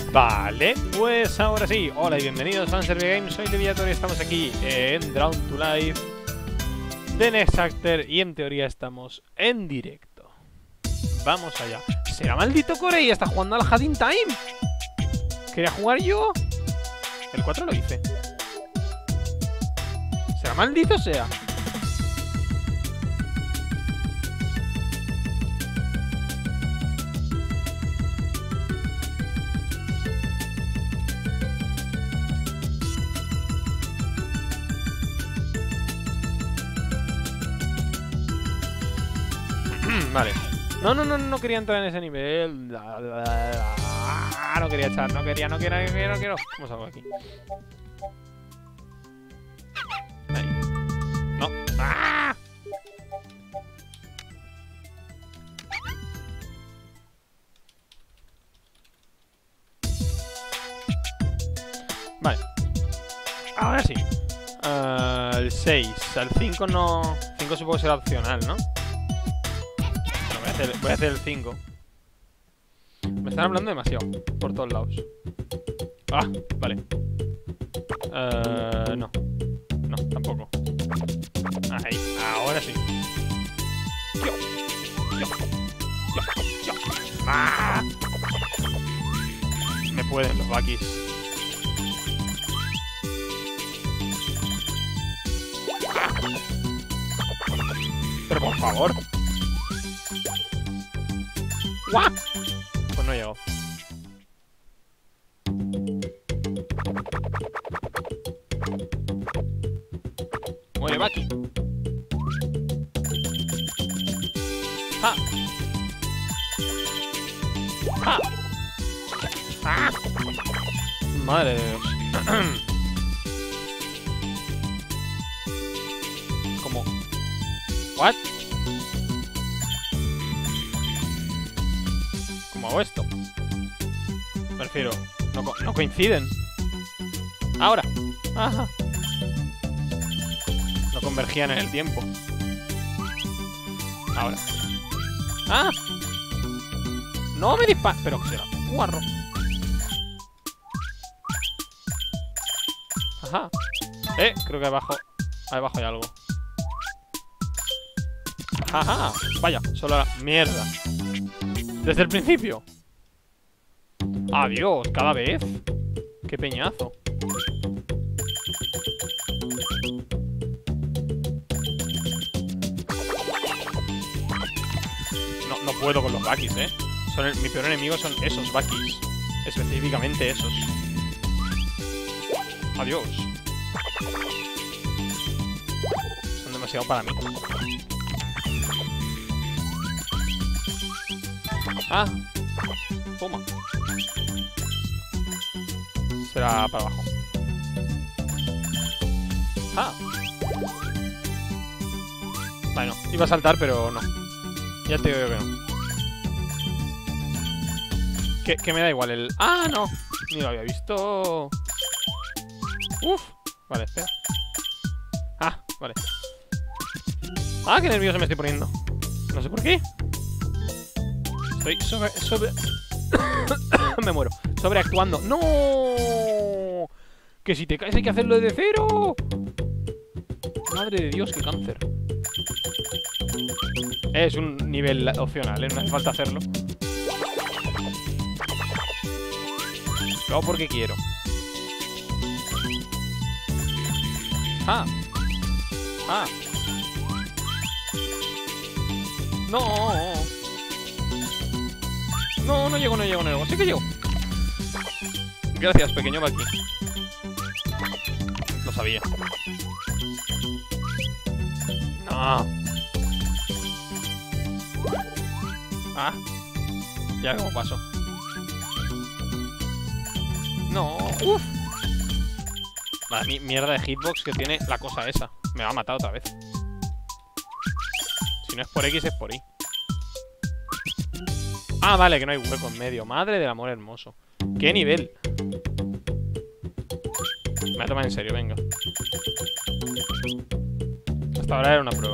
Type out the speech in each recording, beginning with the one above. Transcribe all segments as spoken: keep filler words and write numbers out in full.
Vale, pues ahora sí. Hola y bienvenidos a Fanservice Games. Soy Leviator y estamos aquí en Drawn to Life The Next Actor. Y en teoría estamos en directo. Vamos allá. ¿Será maldito Corey? ¿Está jugando al Had in Time? ¿Quería jugar yo? El cuatro lo hice. ¿Será maldito sea? Vale. No, no, no, no quería entrar en ese nivel. No quería echar, no quería, no quiero, no quiero, no quiero. ¿Cómo salgo aquí? Ahí. No. ¡Ah! Vale. Ahora sí. Uh, el seis. Al cinco no... cinco supongo que será opcional, ¿no? Voy a hacer, voy a hacer el cinco. Me están hablando demasiado por todos lados. Ah, vale. Uh, no. No, tampoco. Ahí, ahora sí. Yo. Yo. Yo. Yo. ¡Ah! Me pueden los bakis. ¡Ah! Pero por favor. ¡Guau! Pues no he llegado. Muere Baki. ¡Ah! ¡Ah! ¡Ah! Madre de Dios. ¿Cómo? ¿What? ¿Cómo hago esto? Me refiero, no, co no coinciden. Ahora. Ajá. No convergían en el tiempo. Ahora. ¡Ah! No me dispara. Pero que será guarro. Ajá. Eh, creo que abajo. Abajo hay algo. Ajá. Vaya, solo la mierda. Desde el principio. Adiós, cada vez. Qué peñazo. No, no puedo con los bakis, eh. Son el, mi peor enemigo son esos bakis. Específicamente esos. Adiós. Son demasiado para mí. Ah. Toma. Será para abajo. Ah. Bueno, iba a saltar, pero no. Ya te veo que no. Que, que me da igual el... ¡Ah, no! Ni lo había visto. Uf. Vale, espera. Ah, vale. Ah, qué nervioso me estoy poniendo. No sé por qué. Estoy sobre... sobre... me muero. Sobreactuando. ¡No! Que si te caes hay que hacerlo desde cero. Madre de Dios, qué cáncer. Es un nivel opcional, ¿eh? No hace falta hacerlo. Lo hago porque quiero. Ah. Ah. No. No, no llego, no llego, no llego. Sí que llego. Gracias, pequeño Baki. Lo sabía. No. Ah. Ya como paso. No. Uf. Vale, mi mierda de hitbox que tiene la cosa esa. Me va a matar otra vez. Si no es por X, es por Y. Ah, vale, que no hay hueco en medio. Madre del amor hermoso. ¿Qué nivel? Me voy a tomar en serio, venga. Hasta ahora era una prueba.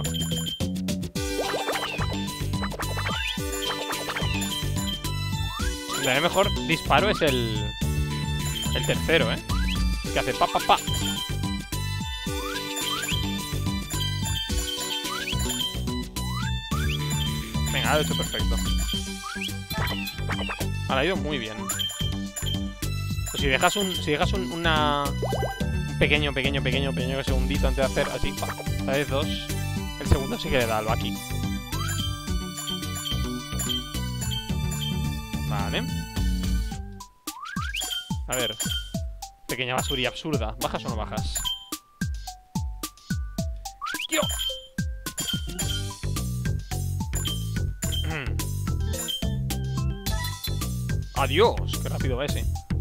El mejor disparo es el... El tercero, ¿eh? Que hace pa, pa, pa. Venga, lo he hecho perfecto. Ahora ha ido muy bien. Pues si dejas un... Si dejas un, una... Un pequeño, pequeño, pequeño, pequeño segundito antes de hacer así, pa. Esta vez dos. El segundo sí que le da al Baki. Vale. A ver. Pequeña basuría absurda. ¿Bajas o no bajas? ¡Tío! Mm. ¡Adiós! ¡Qué rápido va ese!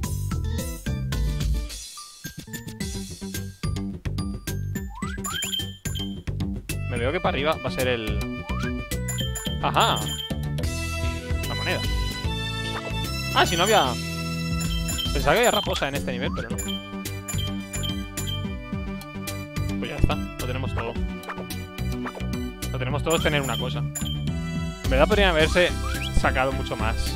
Me veo que para arriba va a ser el... ¡Ajá! La moneda. Ah, si no había... Pensaba que había raposa en este nivel, pero no. Pues ya está, lo tenemos todo. Lo tenemos todo es tener una cosa. En verdad podrían haberse sacado mucho más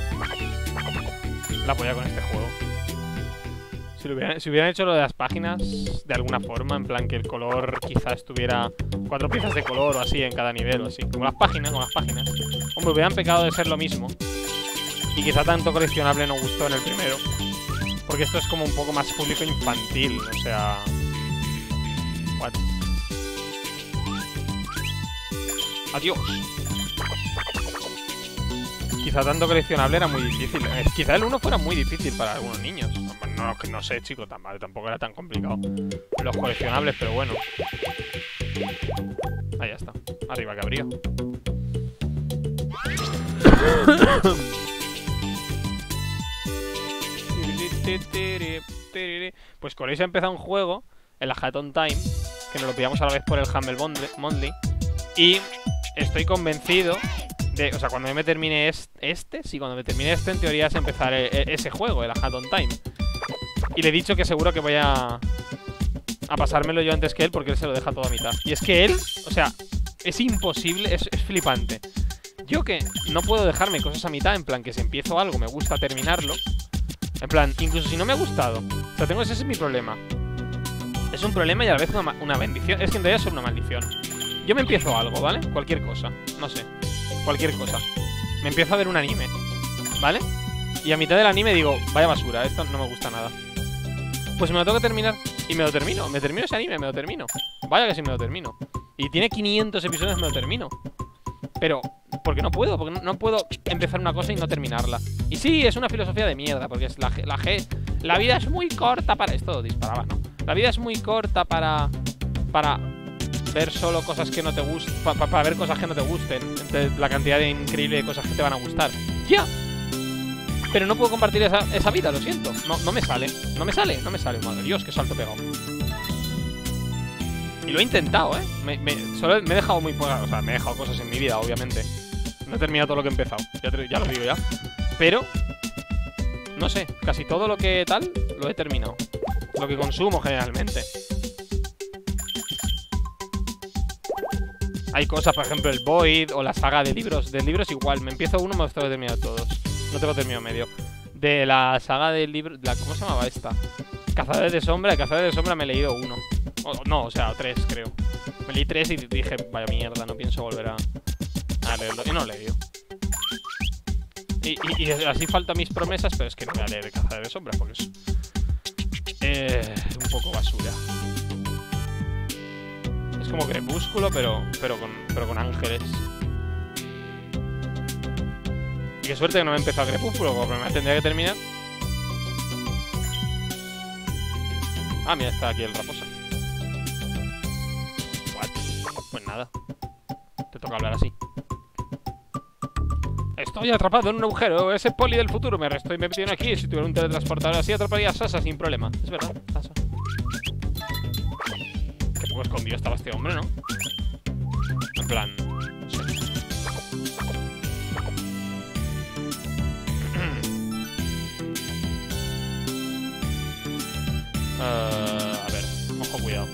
la polla con este juego. Si, lo hubieran, si hubieran hecho lo de las páginas de alguna forma, en plan que el color quizás tuviera cuatro piezas de color o así en cada nivel o así. Como las páginas, como las páginas. Hombre, hubieran pecado de ser lo mismo. Y quizá tanto coleccionable no gustó en el primero. Porque esto es como un poco más público infantil, o sea... What? Adiós. Quizá tanto coleccionable era muy difícil. Eh, quizá el uno fuera muy difícil para algunos niños. No, no sé, chicos, tan mal, tampoco era tan complicado. Los coleccionables, pero bueno. Ahí ya está. Arriba cabrío. Pues Coréis ha empezado un juego en la Hackathon Time, que nos lo pillamos a la vez por el Humble Monthly. Y estoy convencido de... O sea, cuando me termine este, sí, cuando me termine este, en teoría es empezar ese juego, el Hackathon Time. Y le he dicho que seguro que voy a... A pasármelo yo antes que él, porque él se lo deja todo a mitad. Y es que él, o sea, es imposible, es, es flipante. Yo que no puedo dejarme cosas a mitad, en plan que si empiezo algo me gusta terminarlo. En plan, incluso si no me ha gustado. O sea, tengo ese, ese es mi problema. Es un problema y a la vez una, una bendición. Es que en realidad es una maldición. Yo me empiezo algo, ¿vale? Cualquier cosa, no sé. Cualquier cosa. Me empiezo a ver un anime, ¿vale? Y a mitad del anime digo, vaya basura, esto no me gusta nada. Pues me lo tengo que terminar. Y me lo termino, me termino ese anime, me lo termino. Vaya que sí me lo termino. Y tiene quinientos episodios, me lo termino. Pero, porque no puedo, porque no, no puedo empezar una cosa y no terminarla. Y sí, es una filosofía de mierda, porque es la, la G. La vida es muy corta para... Esto disparaba, ¿no? La vida es muy corta para... Para ver solo cosas que no te gusten. Pa, pa, para ver cosas que no te gusten. Entre la cantidad de increíble de cosas que te van a gustar. ¡Ya! Pero no puedo compartir esa, esa vida, lo siento. No, no me sale, no me sale, no me sale. Madre Dios, qué salto pegado. Y lo he intentado, ¿eh? Me, me, solo me he dejado muy poca... O sea, me he dejado cosas en mi vida, obviamente. No he terminado todo lo que he empezado. Ya, te, ya lo digo ya. Pero... No sé, casi todo lo que tal lo he terminado. Lo que consumo generalmente. Hay cosas, por ejemplo, el Void o la saga de libros. De libros igual, me empiezo uno, me los tengo que terminar todos. No tengo terminado medio. De la saga de libros... ¿Cómo se llamaba esta? Cazadores de Sombra. De Cazadores de Sombra me he leído uno. O, no, o sea, tres, creo. Me leí tres y dije, vaya mierda, no pienso volver a, a leerlo. Y no lo he leído. Y, y, y así faltan mis promesas, pero es que no voy a leer Cazadores de Sombra porque es... Eh, un poco basura. Es como Crepúsculo, pero, pero, con, pero con ángeles. Y qué suerte que no me he empezado Crepúsculo, porque me tendría que terminar. Ah, mira, está aquí el Raposa. What? Pues nada. Te toca hablar así. Estoy atrapado en un agujero. Ese poli del futuro me estoy metiendo aquí. Si tuviera un teletransportador así, atraparía a Sasa sin problema. Es verdad, Sasa. Qué poco escondido estaba este hombre, ¿no? En plan... No sé. Uh, a ver, ojo, cuidado.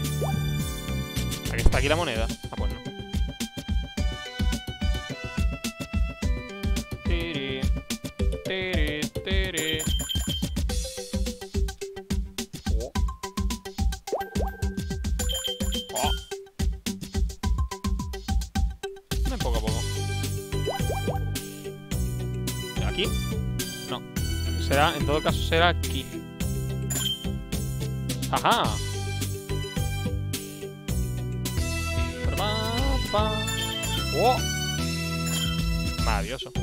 Aquí está aquí la moneda. Ah, pues no. Eh, poco a poco. ¿Aquí? No. Será, en todo caso, será aquí. ¡Ajá! ¡Oh! Maravilloso.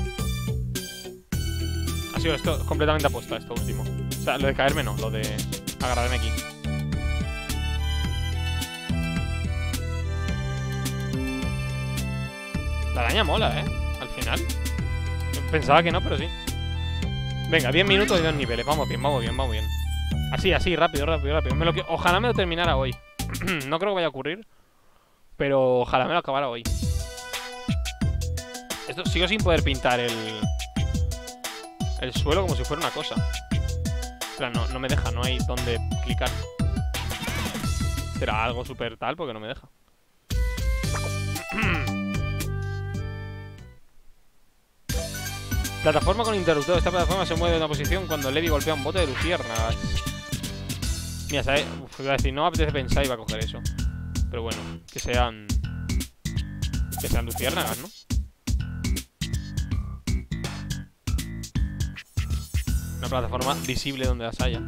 Ha sido esto completamente apuesta, esto último. O sea, lo de caerme no, lo de agarrarme aquí. La araña mola, ¿eh? Al final. Pensaba que no, pero sí. Venga, diez minutos y dos niveles. Vamos bien, vamos bien, vamos bien. Así, así, rápido, rápido, rápido. Me lo que... Ojalá me lo terminara hoy. No creo que vaya a ocurrir, pero ojalá me lo acabara hoy. Esto, sigo sin poder pintar el... El suelo como si fuera una cosa. O sea, no, no me deja, no hay donde clicar. Será algo súper tal porque no me deja. Plataforma con interruptor. Esta plataforma se mueve de una posición cuando Levi golpea un bote de luciérnagas. Mira, ¿sabes? Uf, iba a decir, no me apetece pensar y iba a coger eso. Pero bueno, que sean... Que sean luciérnagas, ¿no? Una plataforma visible donde las haya.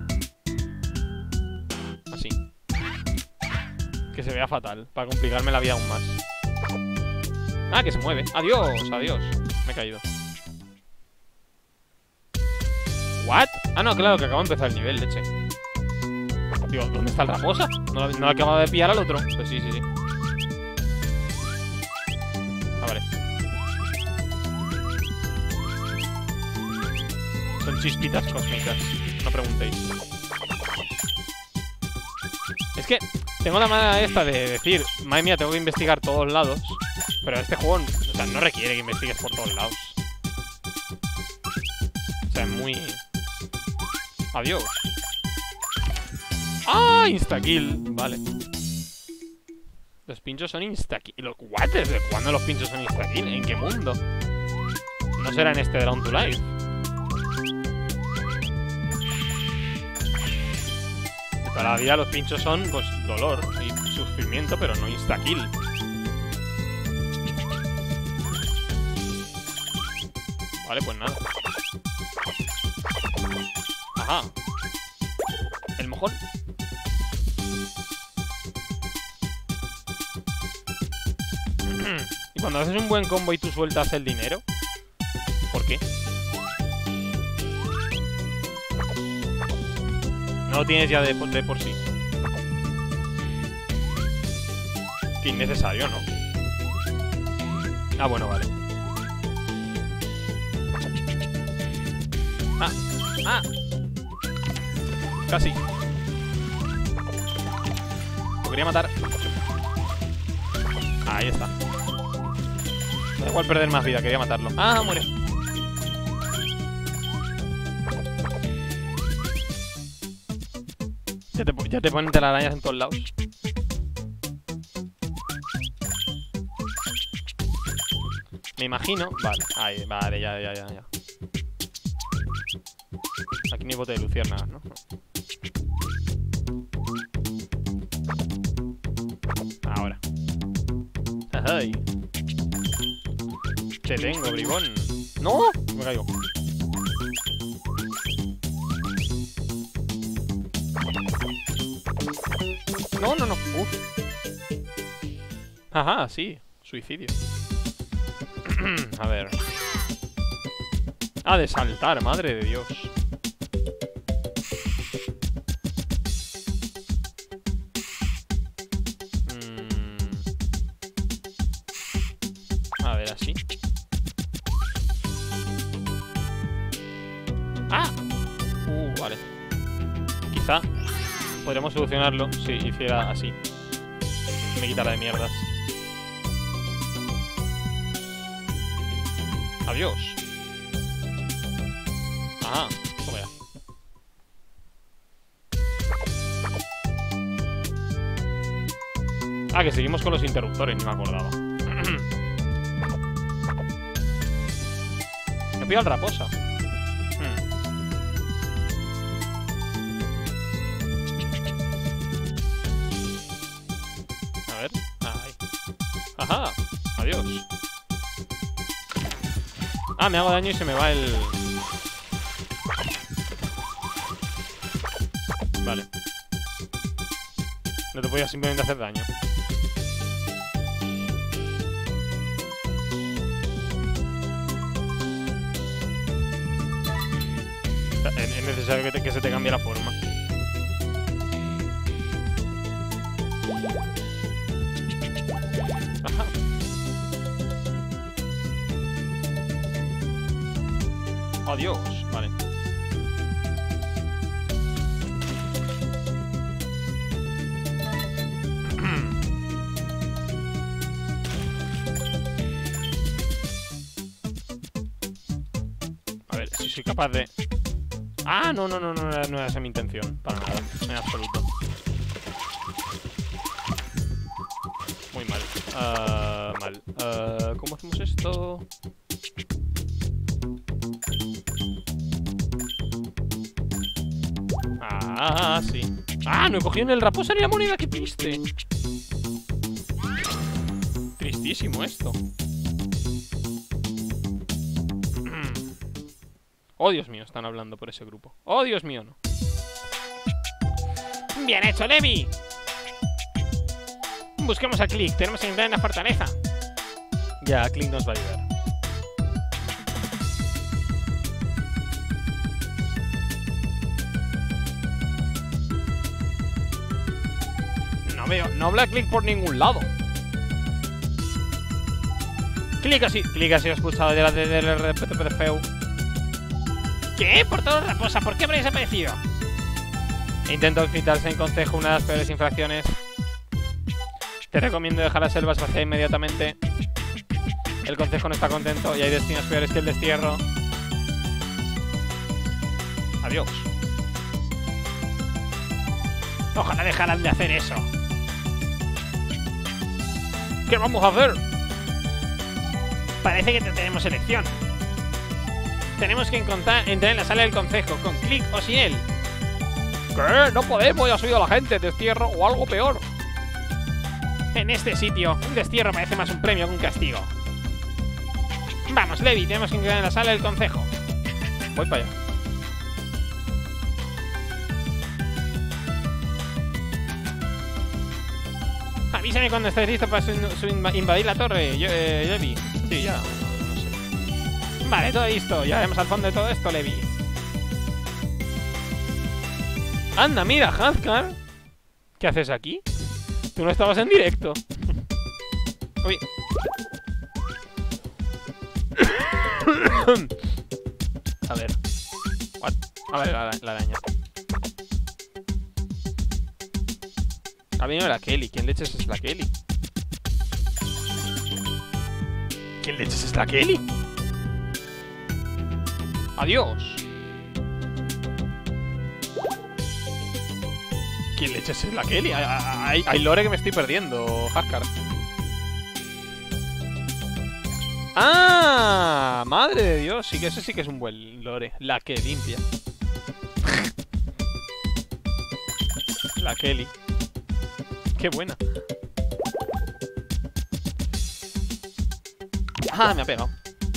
Así. Que se vea fatal, para complicarme la vida aún más. Ah, que se mueve. Adiós, adiós. Me he caído. ¿What? Ah, no, claro, que acabo de empezar el nivel, leche. Digo, ¿dónde está el raposa? No, no acabo de pillar al otro. Pues sí, sí, sí. Ah, vale. Son chispitas cósmicas. No preguntéis. Es que tengo la manera esta de decir, madre mía, tengo que investigar todos lados. Pero este juego, o sea, no requiere que investigues por todos lados. O sea, es muy... Adiós. ¡Ah! Insta-kill. Vale. Los pinchos son insta-kill. ¿What? ¿Desde cuándo los pinchos son insta-kill? ¿En qué mundo? No será en este Down to Life. Para la vida los pinchos son, pues, dolor y sufrimiento, pero no insta-kill. Vale, pues nada. Ajá. El mojón. Y cuando haces un buen combo y tú sueltas el dinero, ¿por qué? No lo tienes ya de, de por sí. Qué innecesario, ¿no? Ah, bueno, vale. Ah, ah. Casi. Lo quería matar. Ahí está. Da igual perder más vida, quería matarlo. Ah, muere. Ya te, ya te ponen telarañas en todos lados. Me imagino. Vale, ahí, vale, ya, ya, ya, ya. Aquí ni bote de luciérnagas, ¿no? Ahora. ¡Ay! Te tengo, bribón. ¡No! Me caigo. No, no, no. Uf. Ajá, sí. Suicidio. A ver. Ah, de saltar, madre de Dios. Mm. A ver, así. ¡Ah! Uh, vale. Quizá podríamos solucionarlo si hiciera así. Me quitara de mierdas. Adiós. Ah, toma ya. Ah, que seguimos con los interruptores, ni me acordaba. Me pido al raposa. Hmm. A ver. Ahí. Ajá. Adiós. Ah, me hago daño y se me va el... Vale. No te podía simplemente hacer daño. Es necesario que, te, que se te cambie la forma. Ajá. Adiós, vale. A ver, si soy capaz de... Ah, no, no, no, no, no era, no era esa mi intención. Para nada, en absoluto. Muy mal. Uh, mal. Uh, ¿Cómo hacemos esto? Ah, sí. Ah, no he cogido en el raposa ni la moneda, qué triste. Tristísimo esto. Oh, Dios mío, están hablando por ese grupo. Oh, Dios mío, no. Bien hecho, Levi. Busquemos a Click, tenemos que entrar en la fortaleza. Ya, Click nos va a ayudar. No veo, no habla Click por ningún lado. Click así, Click así expulsado de la del R P T F U. ¿Qué? Por todo raposa, ¿por qué habréis desaparecido? Intento infiltrarse en Concejo, una de las peores infracciones. Te recomiendo dejar las selvas vacías inmediatamente. El Concejo no está contento y hay destinos peores que el destierro. Adiós. Ojalá dejaran de hacer eso. ¿Qué vamos a hacer? Parece que tenemos elección. Tenemos que encontrar, entrar en la sala del Concejo, con Click o sin él. ¿Qué? No podemos, ya ha subido la gente. Destierro o algo peor. En este sitio, un destierro parece más un premio que un castigo. Vamos, Levi, tenemos que entrar en la sala del Concejo. Voy para allá. Avísame cuando estés listo para su, su invadir la torre, yo, eh, Levi. Sí, ya. Vale, todo listo. Ya veremos al fondo de todo esto, Levi. Anda, mira, Hazkar. ¿Qué haces aquí? Tú no estabas en directo. Uy. A ver. What? A ver, la, la araña. Ha venido la Kelly. ¿Quién leches es la Kelly? ¿Quién leches es la Kelly? Adiós. ¿Quién leches es la Kelly? Hay, hay, hay lore que me estoy perdiendo, Hazkar. ¡Ah! ¡Madre de Dios! Sí que eso sí que es un buen lore. La que limpia. La Kelly. ¡Qué buena! ¡Ah! Me ha pegado.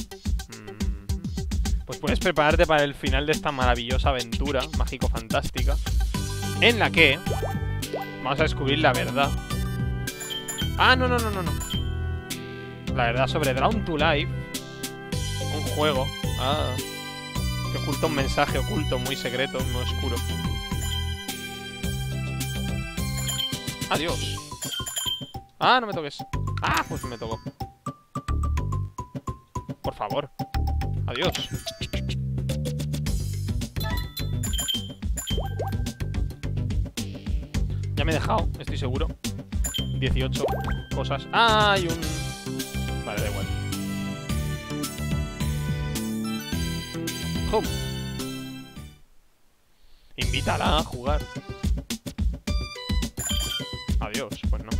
Pues puedes prepararte para el final de esta maravillosa aventura mágico-fantástica, en la que vamos a descubrir la verdad. Ah, no, no, no, no, no. La verdad sobre Drawn to Life. Un juego. Ah. Que oculta un mensaje oculto, muy secreto, muy oscuro. Adiós. Ah, no me toques. Ah, pues me tocó. Por favor. Adiós. Ya me he dejado, estoy seguro. dieciocho cosas. Ah, hay un... Vale, da igual. Home. Invítala a jugar. Adiós, pues no.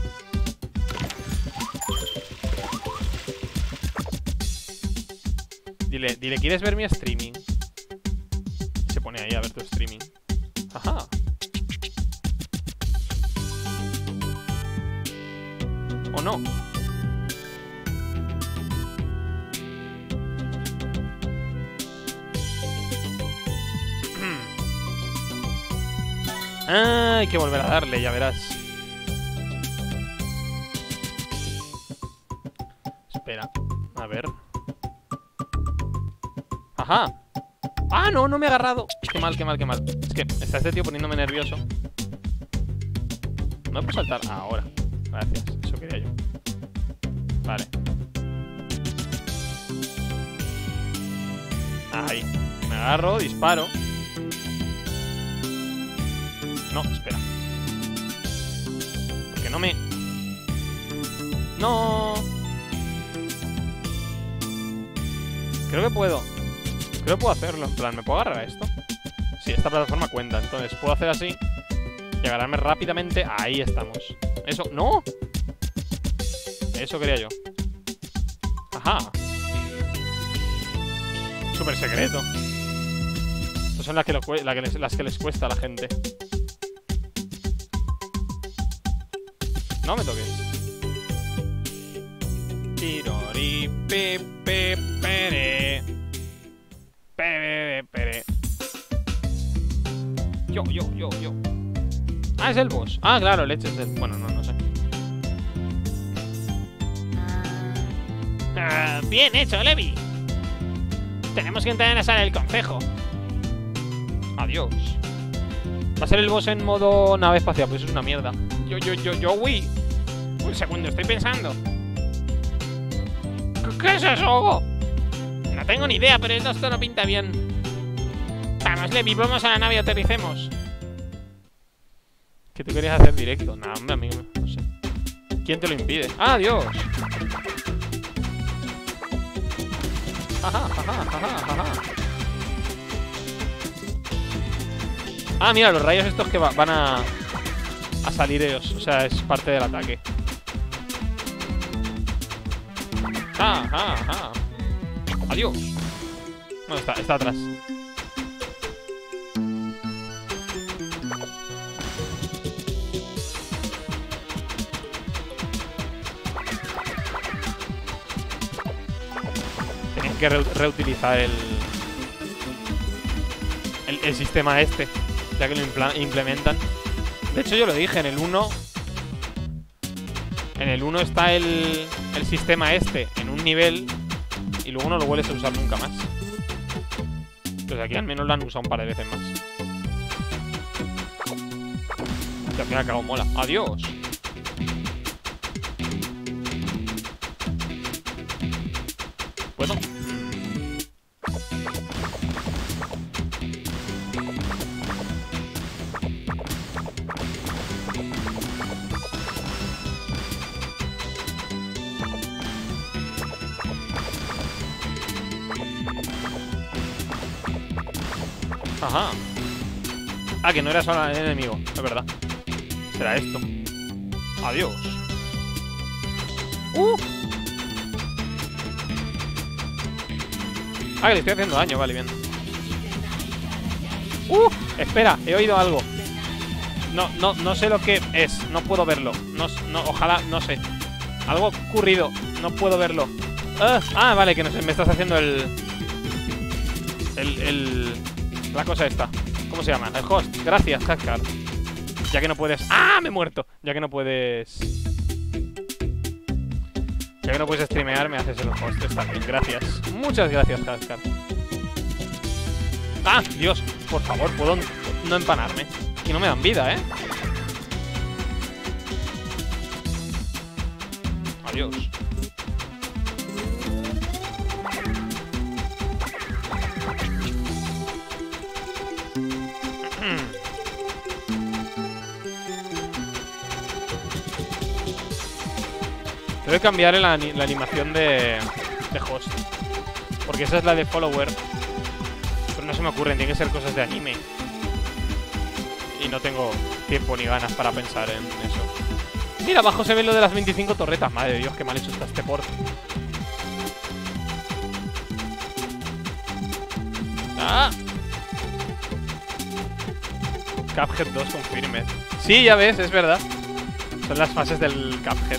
Dile, dile, ¿quieres ver mi streaming? Se pone ahí a ver tu streaming. Ajá. ¿O no? Ah, hay que volver a darle, ya verás. Espera, a ver. Ajá. Ah, no, no me he agarrado. Qué mal, qué mal, qué mal. Es que está este tío poniéndome nervioso. No puedo saltar ahora. Gracias, eso quería yo. Vale. Ahí. Me agarro, disparo. No, espera. Porque no me... No. Creo que puedo. Creo que puedo hacerlo. En plan, ¿me puedo agarrar a esto? Sí, esta plataforma cuenta. Entonces puedo hacer así y agarrarme rápidamente. Ahí estamos. Eso. ¡No! Eso quería yo. Ajá. Súper secreto. Estas son las que, lo, la que les, las que les cuesta a la gente. No me toques. Tirori, pepe, pere. Pere, pere. Yo, yo, yo, yo. Ah, es el boss. Ah, claro, leche es el... Bueno, no, no sé. Ah, bien hecho, Levi. Tenemos que entrar en la sala del consejo. Adiós. Va a ser el boss en modo nave espacial, pues es una mierda. Yo, yo, yo, yo, uy. Un segundo, estoy pensando. ¿Qué es eso, Hugo? No tengo ni idea, pero esto no pinta bien. Vamos, Levi, vamos a la nave y aterricemos. ¿Qué te querías hacer directo? Nah, hombre, amigo, no sé. ¿Quién te lo impide? ¡Ah, Dios! Ajá, ajá, ajá, ajá. Ah, mira, los rayos estos que va, van a... a salir ellos. O sea, es parte del ataque. Ah, ah, ah. Adiós. No, está, está atrás. Tienen que re reutilizar el, el el sistema este, ya que lo implementan. De hecho, yo lo dije en el uno. En el uno está el, el sistema este en un nivel y luego no lo vuelves a usar nunca más. Pues aquí al menos lo han usado un par de veces más. Que al fin y al cabo mola. ¡Adiós! ¿Puedo? Ajá. Ah, que no era solo el enemigo, es verdad. Será esto. Adiós. Uh. Ah, que le estoy haciendo daño, vale, bien. Uh, espera, he oído algo. No, no, no sé lo que es. No puedo verlo. No, no, ojalá, no sé. Algo ha ocurrido. No puedo verlo. Uh, ah, vale, que no sé, me estás haciendo el... El, el... La cosa esta. ¿Cómo se llama? El host. Gracias, Hackar. Ya que no puedes... ¡Ah! Me he muerto. Ya que no puedes... Ya que no puedes streamear, me haces el host. Está bien, gracias. Muchas gracias, Hackar. ¡Ah! Dios, por favor, puedo no empanarme. Y no me dan vida, ¿eh? Adiós. Tengo que cambiar la, la animación de, de host, porque esa es la de follower. Pero no se me ocurren, tienen que ser cosas de anime. Y no tengo tiempo ni ganas para pensar en eso. Mira, abajo se ve lo de las veinticinco torretas. Madre de Dios, qué mal hecho está este port. ¡Ah! Cuphead dos confirmed. Sí, ya ves, es verdad. Son las fases del Cuphead.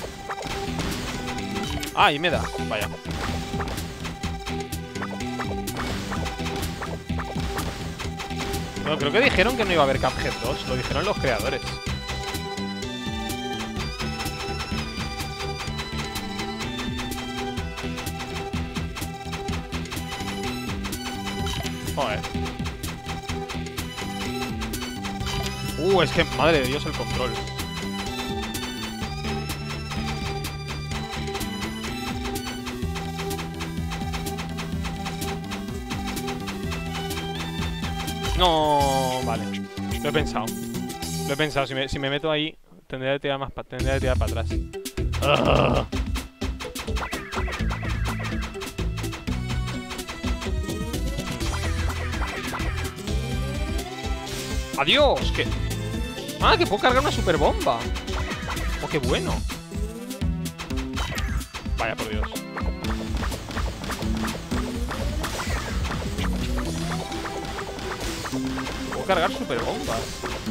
Ah, y me da, vaya. No, creo que dijeron que no iba a haber Cuphead dos. Lo dijeron los creadores. Joder. Uh, es que, madre de Dios, el control. No, vale. Lo he pensado. Lo he pensado. Si me, si me meto ahí, tendría que tirar más pa tendría que tirar para atrás. ¡Ugh! ¡Adiós! ¿Qué? ¡Ah, que puedo cargar una super bomba! ¡Oh, qué bueno! Vaya, por Dios. Puedo cargar super bombas.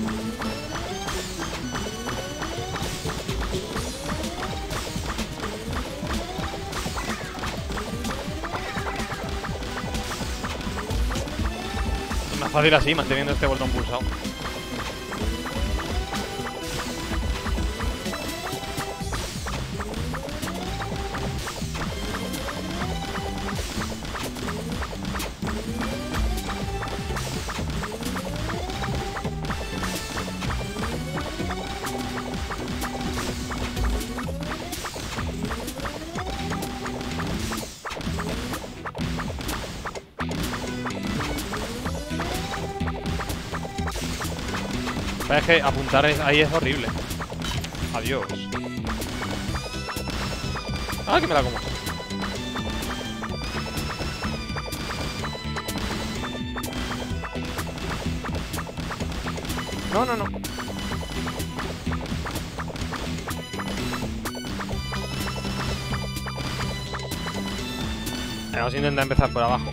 Es más fácil así, manteniendo este botón pulsado. Es que apuntar ahí es horrible. Adiós. Ah, que me la como. No, no, no. Vamos a intentar empezar por abajo.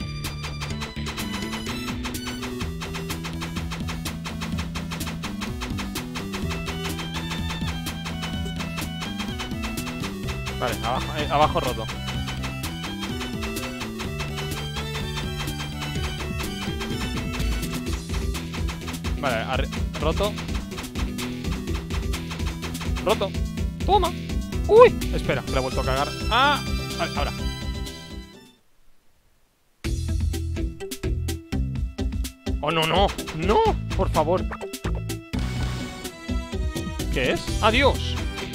Vale, abajo, eh, abajo roto. Vale, roto. Roto. Toma. Uy, espera, que le he vuelto a cagar. Ah, vale, ahora. Oh, no, no. No, por favor. ¿Qué es? Adiós.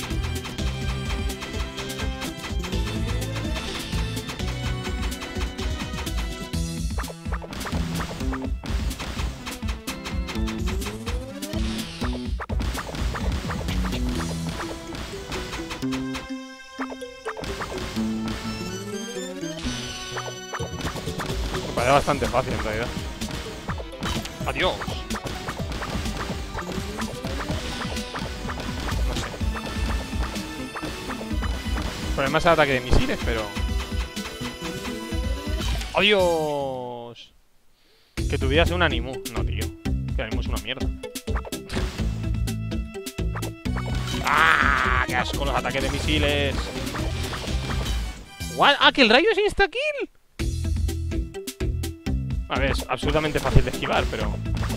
Me parece bastante fácil en realidad. Adiós. No sé. El problema es el ataque de misiles, pero... ¡Adiós! Que tu vida sea un Animu. No, tío. Que Animu es una mierda. ¡Ah! ¡Qué asco los ataques de misiles! ¿What? ¡Ah, que el rayo es insta-kill! A ver, es absolutamente fácil de esquivar, pero...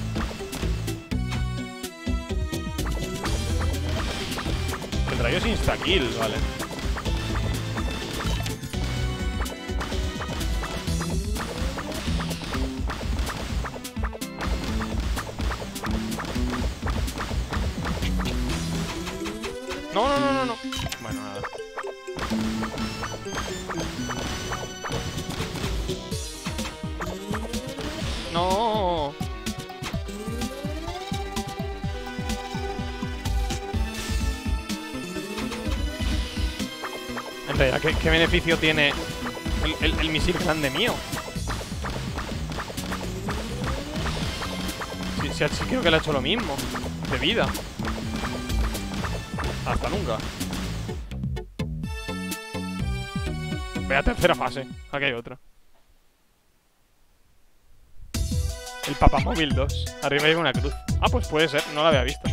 El rayo es insta-kill, vale. No, no, no, no, no. Bueno, nada. No. En realidad, ¿qué, qué beneficio tiene el, el, el misil grande mío? Si, si, si creo que le ha hecho lo mismo. De vida. Hasta nunca. Ve a tercera fase. Aquí hay otra. El Papamóvil dos. Arriba hay una cruz. Ah, pues puede ser. No la había visto.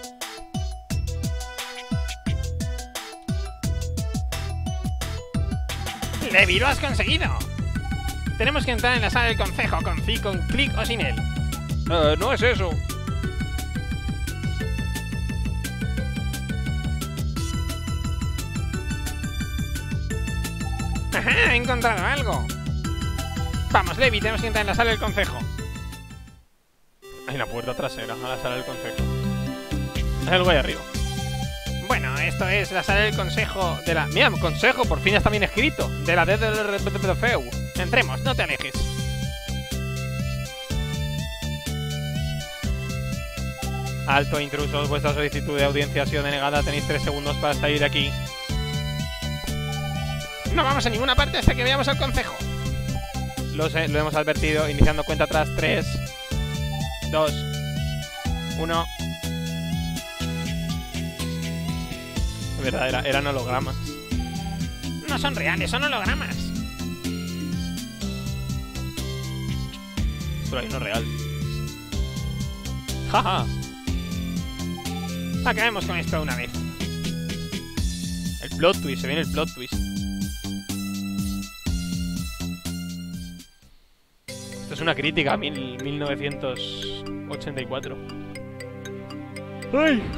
¡Levi, lo has conseguido! Tenemos que entrar en la sala del concejo con, con clic o sin él. Eh, no es eso. Ajá, he encontrado algo. Vamos, Levi, tenemos que entrar en la sala del concejo. Hay una puerta trasera a la sala del consejo. Es algo ahí arriba. Bueno, esto es la sala del consejo de la... Mira, consejo, por fin está bien escrito. De la D del Feu. Entremos, no te alejes. Alto, intrusos, vuestra solicitud de audiencia ha sido denegada. Tenéis tres segundos para salir de aquí. No vamos a ninguna parte hasta que veamos al concejo. Lo sé, lo hemos advertido. Iniciando cuenta atrás. tres, dos, uno. Es verdad, era, eran hologramas. No son reales, son hologramas. Pero hay uno real. Jaja. Acabemos con esto de una vez. El plot twist, se viene el plot twist. Esto es una crítica a mil, mil novecientos ochenta y cuatro. ¡Ay!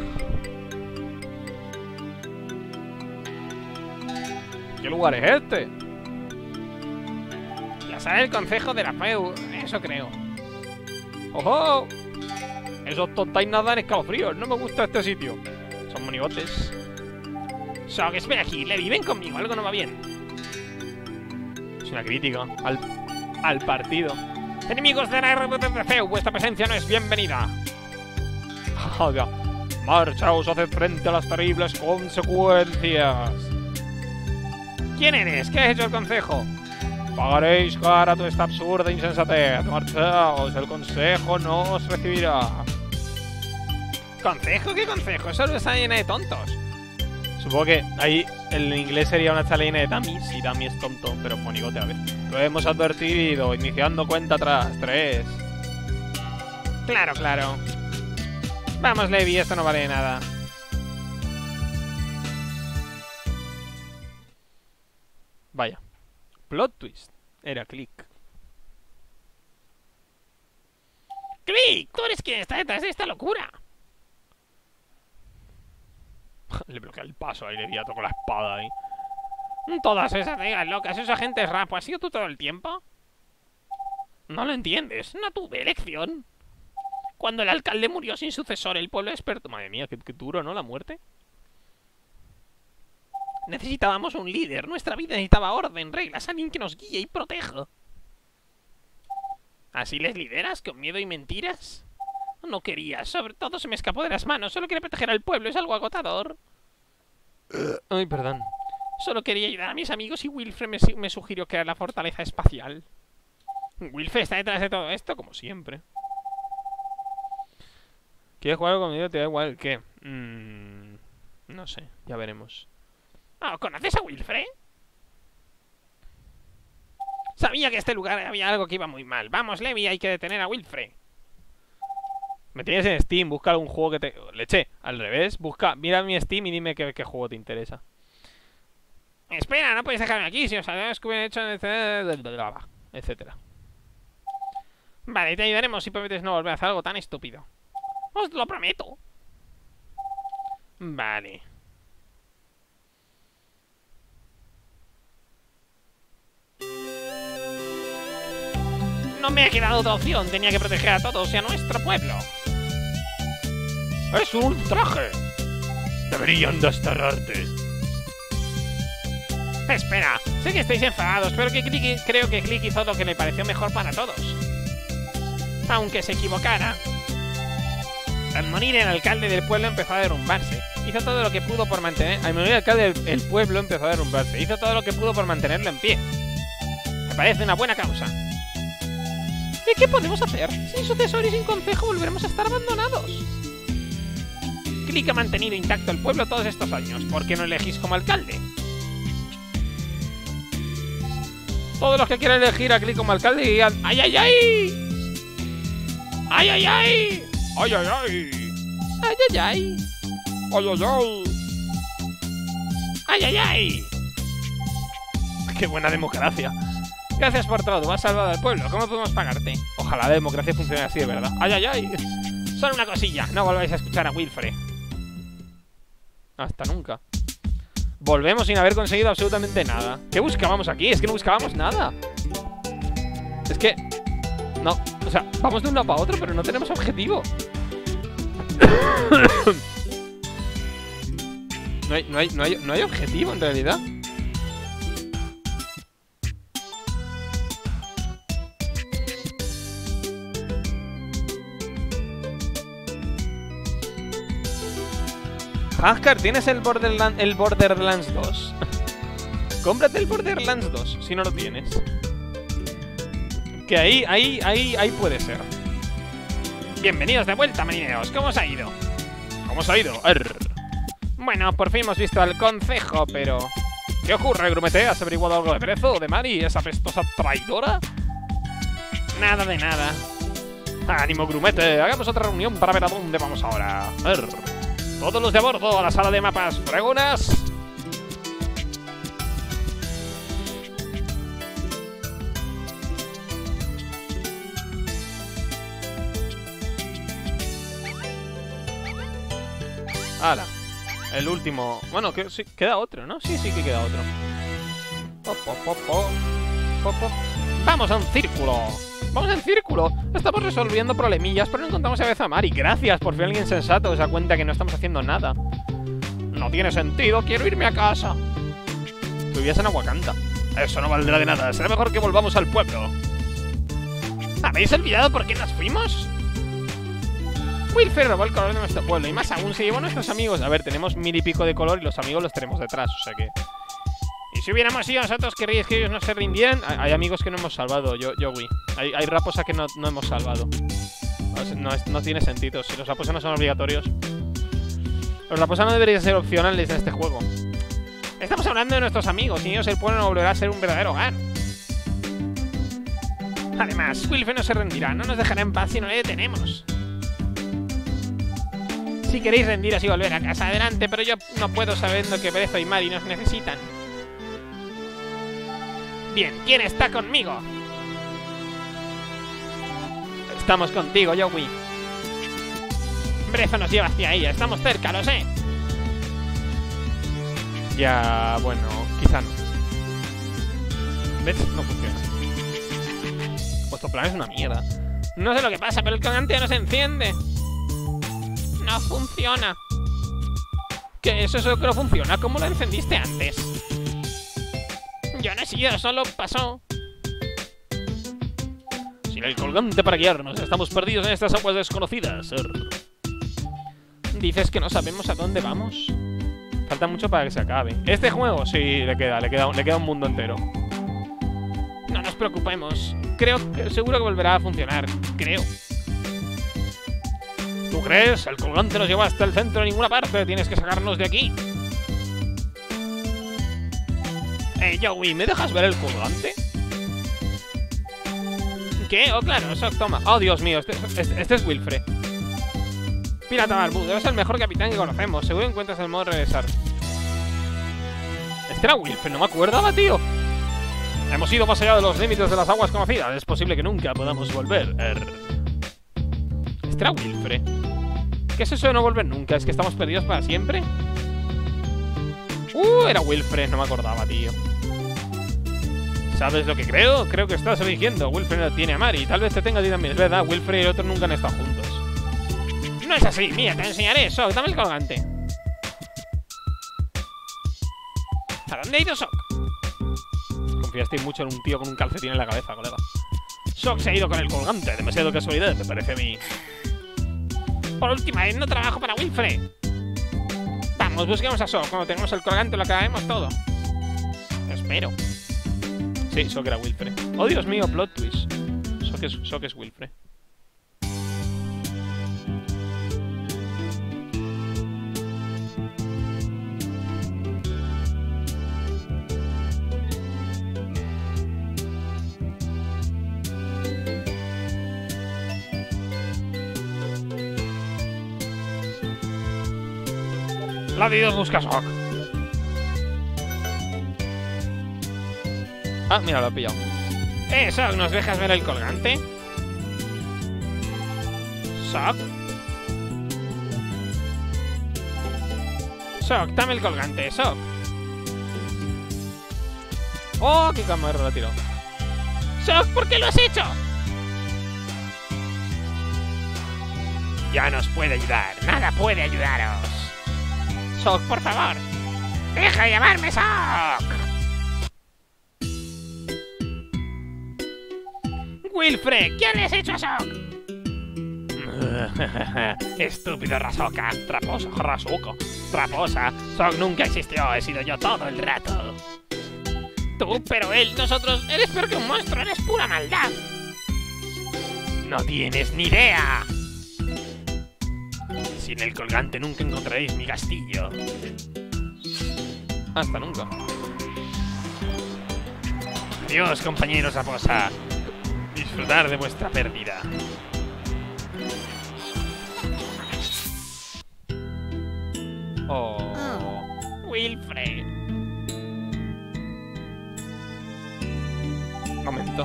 ¿Qué lugar es este? La sala del concejo de la Feu, eso creo. ¡Ojo! Esos tontais nada en escalofríos. No me gusta este sitio. Son monigotes. So, que espera aquí, Levi, ven conmigo, algo no va bien. Es una crítica al, al partido. Enemigos de la R P F, vuestra presencia no es bienvenida. Haga. Marchaos, haced frente a las terribles consecuencias. ¿Quién eres? ¿Qué ha hecho el consejo? Pagaréis cara a toda esta absurda insensatez. Marchaos, el consejo no os recibirá. ¿Consejo? ¿Qué consejo? Solo está llena de tontos. Supongo que ahí en inglés sería una sala llena de dummies. Y dummy es tonto, pero monigote a ver. Lo hemos advertido. Iniciando cuenta atrás. tres. Claro, claro. Vamos, Levi, esto no vale de nada. Vaya. Plot twist. Era Click. ¡Click! ¿Tú eres quien está detrás de esta locura? Le bloquea el paso ahí, le viato con la espada ahí. Todas esas negas locas, esos agentes rapo, ¿has sido tú todo el tiempo? No lo entiendes, no tuve elección. Cuando el alcalde murió sin sucesor, el pueblo despertó. Madre mía, qué, qué duro, ¿no? La muerte. Necesitábamos un líder, nuestra vida necesitaba orden, reglas, alguien que nos guíe y proteja. ¿Así les lideras, con miedo y mentiras? No quería, sobre todo se me escapó de las manos, solo quería proteger al pueblo, es algo agotador. Ay, perdón. Solo quería ayudar a mis amigos y Wilfred me, me sugirió crear la fortaleza espacial. Wilfred está detrás de todo esto, como siempre. ¿Quieres jugar conmigo? Te da igual, ¿qué? Mm, no sé, ya veremos. Oh, ¿conoces a Wilfred? Sabía que en este lugar había algo que iba muy mal. Vamos, Levi, hay que detener a Wilfred. Me tienes en Steam, busca algún juego que te... Leche, al revés, busca... Mira mi Steam y dime qué, qué juego te interesa. Espera, no puedes dejarme aquí, si os sabemos que hubiera hecho... Etcétera. Vale, te ayudaremos si prometes no volver a hacer algo tan estúpido. Os lo prometo. Vale. No me ha quedado otra opción, tenía que proteger a todos y a nuestro pueblo. ¡Es un ultraje! Deberían desterrarte. Espera, sé que estáis enfadados, pero que Click, creo que Click hizo lo que le pareció mejor para todos. Aunque se equivocara. Al morir el alcalde del pueblo empezó a derrumbarse. Hizo todo lo que pudo por mantener... Al morir el alcalde del pueblo empezó a derrumbarse. Hizo todo lo que pudo por mantenerlo en pie. Me parece una buena causa. ¿Y qué podemos hacer? Sin sucesor y sin consejo volveremos a estar abandonados. Click ha mantenido intacto el pueblo todos estos años. ¿Por qué no elegís como alcalde? Todos los que quieran elegir a Click como alcalde digan... ¡Ay, ay, ay! ¡Ay, ay, ay! ¡Ay, ay, ay! ¡Ay, ay, ay! ¡Ay, ay, ay! ¡Ay, ay, ay! ¡Qué buena democracia! Gracias por todo, has salvado al pueblo. ¿Cómo podemos pagarte? Ojalá la democracia funcione así, de verdad. ¡Ay, ay, ay! Solo una cosilla, no volváis a escuchar a Wilfred. Hasta nunca. Volvemos sin haber conseguido absolutamente nada. ¿Qué buscábamos aquí? Es que no buscábamos nada. Es que... No, o sea, vamos de un lado para otro, pero no tenemos objetivo. No hay, no hay, no hay, no hay objetivo en realidad. Haskar, ¿tienes el Borderland, el Borderlands dos? Cómprate el Borderlands dos, si no lo tienes. Que ahí, ahí, ahí, ahí puede ser. Bienvenidos de vuelta, marineros. ¿Cómo os ha ido? ¿Cómo os ha ido? Arr. Bueno, por fin hemos visto al concejo, pero... ¿Qué ocurre, Grumete? ¿Has averiguado algo de Brezo o de Mari, esa pestosa traidora? Nada de nada. Ánimo, Grumete, hagamos otra reunión para ver a dónde vamos ahora. Arr. Todos los de a bordo a la sala de mapas, fregonas. Hala. El último. Bueno, que, sí, queda otro, ¿no? Sí, sí que queda otro. Po, po, po, po. Po, po. Vamos a un círculo. Vamos en círculo. Estamos resolviendo problemillas, pero no encontramos a vez a Mari. Gracias, por fin alguien sensato se da cuenta que no estamos haciendo nada. No tiene sentido, quiero irme a casa. Que vivías en Aguacanta. Eso no valdrá de nada, será mejor que volvamos al pueblo. ¿Habéis olvidado por qué nos fuimos? Wilfred robó el color de nuestro pueblo y más aún se llevó a nuestros amigos. A ver, tenemos mil y pico de color y los amigos los tenemos detrás, o sea que... ¿Y si hubiéramos ido nosotros, querríais que ellos no se rindieran? Hay, hay amigos que no hemos salvado, yo, yo, Wii. Hay, hay raposa que no, no hemos salvado. No, no, es, no tiene sentido, si los raposas no son obligatorios. Los raposas no deberían ser opcionales en este juego. Estamos hablando de nuestros amigos y ellos el pueblo no volverá a ser un verdadero hogar. Además, Wilfred no se rendirá, no nos dejará en paz si no le detenemos. Si queréis rendiros y volver a casa, adelante, pero yo no puedo sabiendo que Brezo y Mari nos necesitan. Bien, ¿quién está conmigo? Estamos contigo, Yowie. Brezo nos lleva hacia ella, estamos cerca, lo sé. Ya, bueno, quizá no. ¿Ves? No funciona. Vuestro plan es una mierda. No sé lo que pasa, pero el colgante ya no se enciende. No funciona. ¿Qué es eso que no funciona? ¿Cómo lo encendiste antes? Yo no he sido, solo pasó. Sin el colgante para guiarnos, estamos perdidos en estas aguas desconocidas. ¿Dices que no sabemos a dónde vamos? Falta mucho para que se acabe. ¿Este juego? Sí, le queda, le queda, le queda un mundo entero. No nos preocupemos. Creo que seguro que volverá a funcionar. Creo. ¿Tú crees? El colgante nos lleva hasta el centro de ninguna parte. Tienes que sacarnos de aquí. Eh, Yowie, ¿me dejas ver el colgante? ¿Qué? Oh, claro, eso toma. Oh, Dios mío, este, este, este es Wilfred. Pirata Barbudo, eres el mejor capitán que conocemos. Seguro encuentras el modo de regresar. Este era Wilfred, no me acordaba, tío. Hemos ido más allá de los límites de las aguas conocidas. Es posible que nunca podamos volver. Er... Este era Wilfred. ¿Qué es eso de no volver nunca? ¿Es que estamos perdidos para siempre? Uh, era Wilfred, no me acordaba, tío. ¿Sabes lo que creo? Creo que estás eligiendo. Wilfred no tiene a Mari. Tal vez te tenga a ti también. Es verdad, Wilfred y el otro nunca han estado juntos. No es así. Mira, te enseñaré eso. Dame el colgante. ¿A dónde ha ido Sok? Confiasteis mucho en un tío con un calcetín en la cabeza, colega. Sok se ha ido con el colgante. Demasiado casualidad, me parece a mí. Por última vez, no trabajo para Wilfred. Vamos, busquemos a Sok. Cuando tengamos el colgante lo acabemos todo. Espero. Sí, Sok era Wilfred. Oh, Dios mío, plot twist. Sok es, Sok es Wilfred. La de Dios busca a Sok. Ah, mira, lo he pillado. Eh, Sok, ¿nos dejas ver el colgante? Sok. Sok, dame el colgante, Sok. ¡Oh, qué cámara la tiró! Sok, ¿por qué lo has hecho? Ya nos puede ayudar, nada puede ayudaros. Sok, por favor, deja de llamarme Sok. Wilfred, ¿qué le has hecho a Sok? Estúpido Rasoka, traposa, Rasoka, traposa. Sok nunca existió, he sido yo todo el rato. Tú, pero él, nosotros, eres peor que un monstruo, eres pura maldad. No tienes ni idea. Sin el colgante nunca encontraréis mi castillo. Hasta nunca. Adiós, compañeros Raposa. Disfrutar de vuestra pérdida. Oh. Wilfred. Momento.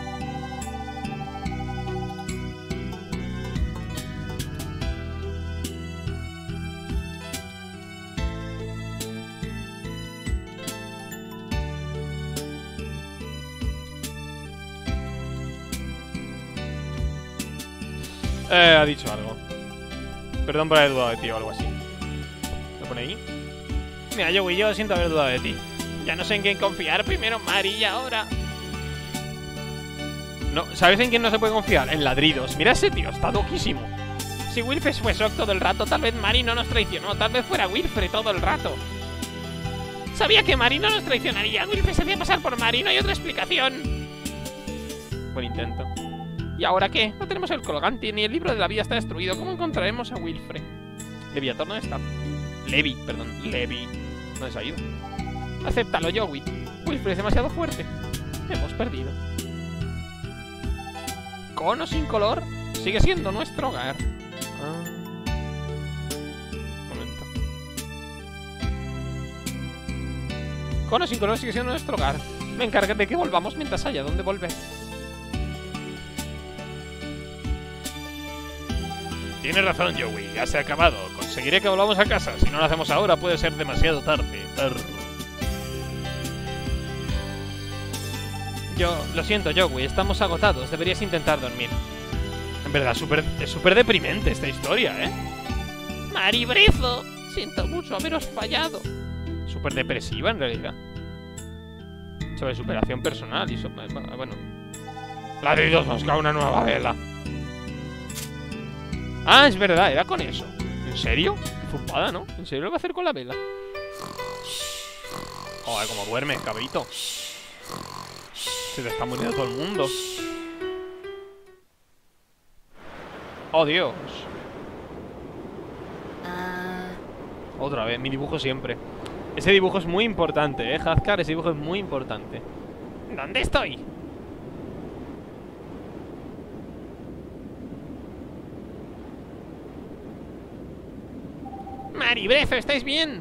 Eh, ha dicho algo. Perdón por haber dudado de ti o algo así. ¿Lo pone ahí? Mira, yo y yo siento haber dudado de ti. Ya no sé en quién confiar. Primero Mari y ahora... No, ¿sabes en quién no se puede confiar? En ladridos. Mira ese tío, está loquísimo. Si Wilfred fue Sok todo el rato, tal vez Mari no nos traicionó. Tal vez fuera Wilfred todo el rato. Sabía que Mari no nos traicionaría. Wilfred se hacía pasar por Mari, no hay otra explicación. Buen intento. ¿Y ahora qué? No tenemos el colgante, ni el libro de la vida está destruido. ¿Cómo encontraremos a Wilfred? Leviator, ¿dónde está? Levi, perdón, Levi. ¿Dónde se ha ido? Acéptalo, Joey. Wilfred es demasiado fuerte. Hemos perdido. Con o sin color, sigue siendo nuestro hogar. Ah. Momento. Con o sin color sigue siendo nuestro hogar. Me encargué de que volvamos mientras haya donde volver. Tienes razón, Joey, ya se ha acabado. Conseguiré que volvamos a casa. Si no lo hacemos ahora, puede ser demasiado tarde. Tarr. Yo, lo siento, Joey, estamos agotados. Deberías intentar dormir. En verdad, super, es súper deprimente esta historia, ¿eh? Maribrezo, siento mucho haberos fallado. Súper depresiva, en realidad. Sobre superación personal y sobre... Bueno. Ladridos, busca una nueva vela. Ah, es verdad, era con eso. ¿En serio? Qué zupada, ¿no? ¿En serio lo va a hacer con la vela? Joder, como duerme, cabrito. Se te está muriendo todo el mundo. Oh, Dios. Uh... Otra vez, mi dibujo siempre. Ese dibujo es muy importante, ¿eh, Hazkar? Ese dibujo es muy importante. ¿Dónde estoy? Mari, Brezo, ¿estáis bien?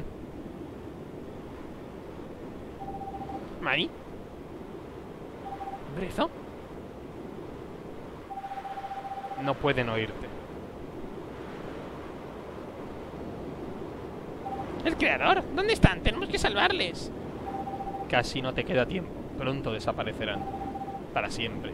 ¿Mari? ¿Brezo? No pueden oírte. ¿El creador? ¿Dónde están? Tenemos que salvarles. Casi no te queda tiempo. Pronto desaparecerán. Para siempre.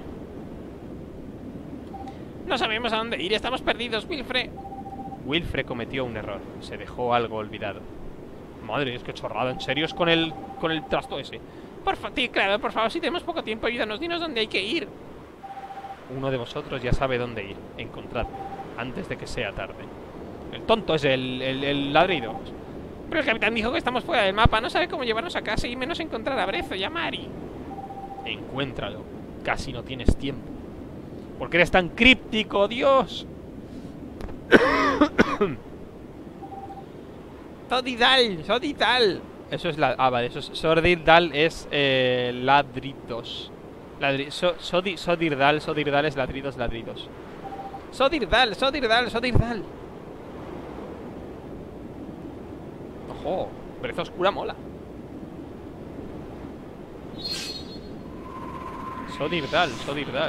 No sabemos a dónde ir. Estamos perdidos, Wilfred. Wilfred cometió un error. Se dejó algo olvidado. Madre, es que chorrada. ¿En serio es con el, con el trasto ese? Por favor, creador, por favor, si tenemos poco tiempo, ayúdanos. Dinos dónde hay que ir. Uno de vosotros ya sabe dónde ir. Encontradlo. Antes de que sea tarde. El tonto es el, el, el ladrido. Pero el capitán dijo que estamos fuera del mapa. No sabe cómo llevarnos a casa y menos encontrar a Brezo y a Mari. Encuéntralo. Casi no tienes tiempo. ¿Por qué eres tan críptico, Dios? Sodidal, Sodidal. Eso es la... Ah, vale, eso es... Sodidal es eh, ladridos. Ladri... So, sodi, Sodirdal, Sodirdal es ladridos, ladridos. Sodirdal, Sodirdal, Sodirdal. Ojo, Brezo oscura mola. Sodirdal, Sodirdal.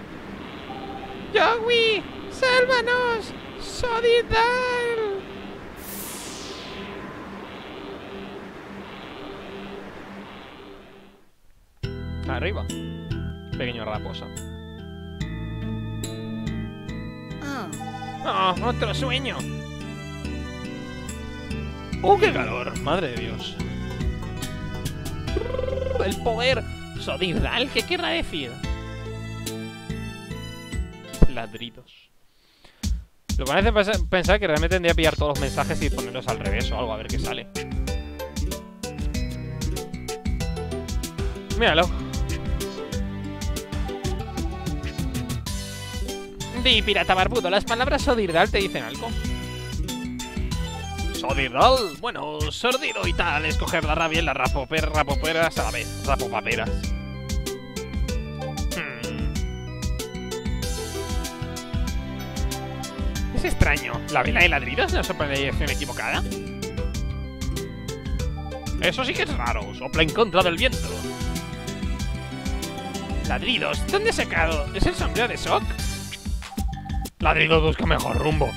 ¡Yowie! ¡Sálvanos! ¡Sodirdal! Arriba. Pequeño raposa. ¡Oh! ¡Otro sueño! ¡Oh, qué calor! Madre de Dios. El poder. ¿Sodirdal? ¿Qué querrá decir? Ladridos. Lo que me hace pensar que realmente tendría que pillar todos los mensajes y ponerlos al revés o algo, a ver qué sale. Míralo. Di, pirata barbudo, ¿las palabras Sodirdal te dicen algo? Sodirdal, bueno, sordido y tal, escoger la rabia y las rapoper, rapoperas a la vez, rapopaperas. Hmm. Es extraño, ¿la vela de ladridos no sopla en la dirección equivocada? Eso sí que es raro, sopla en contra del viento. Ladridos, ¿dónde he sacado? ¿Es el sombrero de Sock? Ladridos busca mejor rumbo.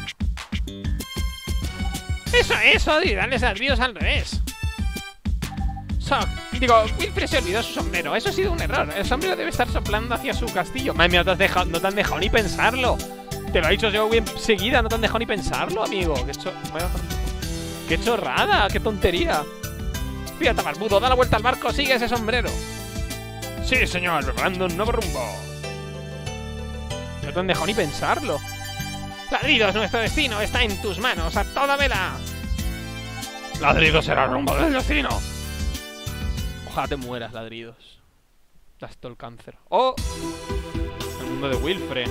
Eso es, Sodirdal, les ladridos al revés. Sock, digo, Wilfred se olvidó su sombrero. Eso ha sido un error. El sombrero debe estar soplando hacia su castillo. Madre mía, no te has dejado, no te han dejado ni pensarlo. Te lo he dicho yo bien seguida, no te han dejado ni pensarlo, amigo. Qué, cho... qué chorrada, qué tontería. Pirata barbudo, da la vuelta al barco, sigue ese sombrero. Sí, señor, preparando un nuevo rumbo. No te han dejado ni pensarlo. Ladridos, nuestro destino está en tus manos, a toda vela. Ladridos será el rumbo del destino. Ojalá te mueras, ladridos. Das todo el cáncer. ¡Oh! El mundo de Wilfred.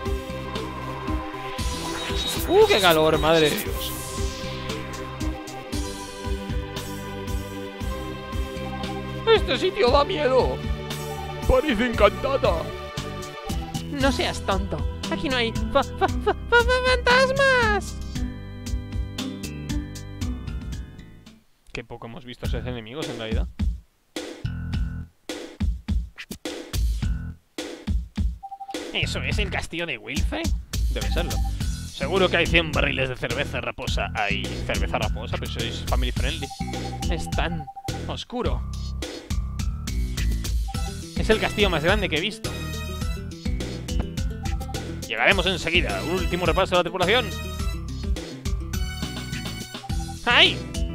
¡Uh, qué calor, madre de Dios! ¡Este sitio da miedo! ¡Parece encantada! No seas tonto. Aquí no hay fa fa fa fa fantasmas. Qué poco hemos visto a esos enemigos en realidad. ¿Eso es el castillo de Wilfred? Debe serlo. Seguro que hay cien barriles de cerveza raposa. Hay cerveza raposa, pero sois family friendly. Es tan oscuro. Es el castillo más grande que he visto. Llegaremos enseguida. Un último repaso de la tripulación. ¡Ay!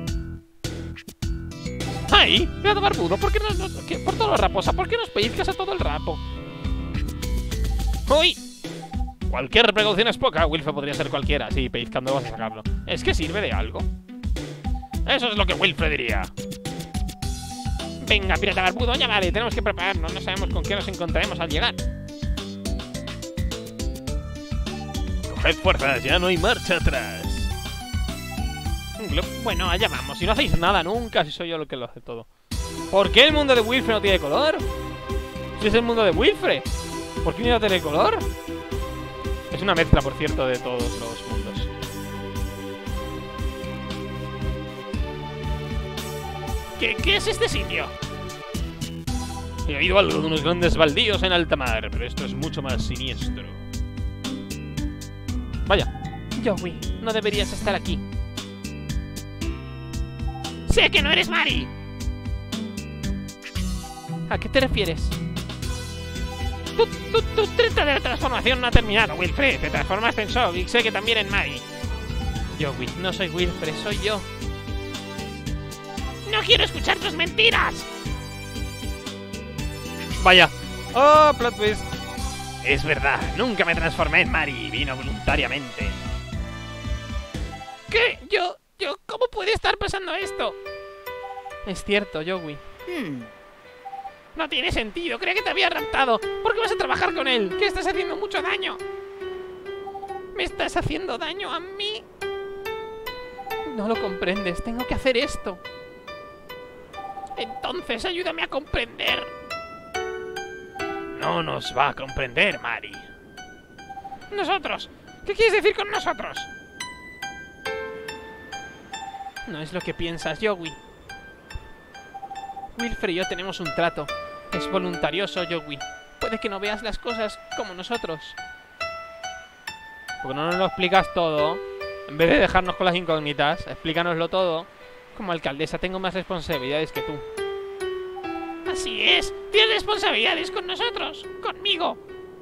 ¡Ay! Pirata barbudo, ¿por qué no, no qué, por todo la raposa? ¿Por qué nos pellizcas a todo el rapo? ¡Uy! Cualquier precaución es poca. Wilfred podría ser cualquiera. Sí, pellizcando vas a sacarlo. ¿Es que sirve de algo? Eso es lo que Wilfred diría. Venga, pirata barbudo, ya vale. Tenemos que prepararnos. No sabemos con qué nos encontraremos al llegar. Coged fuerzas, ya no hay marcha atrás. Bueno, allá vamos. Si no hacéis nada nunca, si soy yo lo que lo hace todo. ¿Por qué el mundo de Wilfred no tiene color? Si es el mundo de Wilfred, ¿por qué no tiene color? Es una mezcla, por cierto, de todos los mundos. ¿Qué, qué es este sitio? He oído algo de unos grandes baldíos en alta mar, pero esto es mucho más siniestro. Vaya. Yowie, no deberías estar aquí. ¡Sé que no eres Mari! ¿A qué te refieres? Tu, tu, tu treta de la transformación no ha terminado, Wilfred. Te transformaste en Sock y sé que también en Mari. Yowie, no soy Wilfred, soy yo. ¡No quiero escuchar tus mentiras! Vaya. ¡Oh, plot twist! Es verdad, nunca me transformé en Mari. Vino voluntariamente. ¿Qué? Yo... yo... ¿Cómo puede estar pasando esto? Es cierto, Yowie. Hmm. No tiene sentido, creía que te había raptado. ¿Por qué vas a trabajar con él? Que estás haciendo mucho daño. ¿Me estás haciendo daño a mí? No lo comprendes, tengo que hacer esto. Entonces ayúdame a comprender. No nos va a comprender, Mari. ¿Nosotros? ¿Qué quieres decir con nosotros? No es lo que piensas, Yowie. Wilfred y yo tenemos un trato. Es voluntarioso, Yowie. Puede que no veas las cosas como nosotros. Porque no nos lo explicas todo. En vez de dejarnos con las incógnitas, explícanoslo todo. Como alcaldesa tengo más responsabilidades que tú. Así es, tienes responsabilidades con nosotros, conmigo.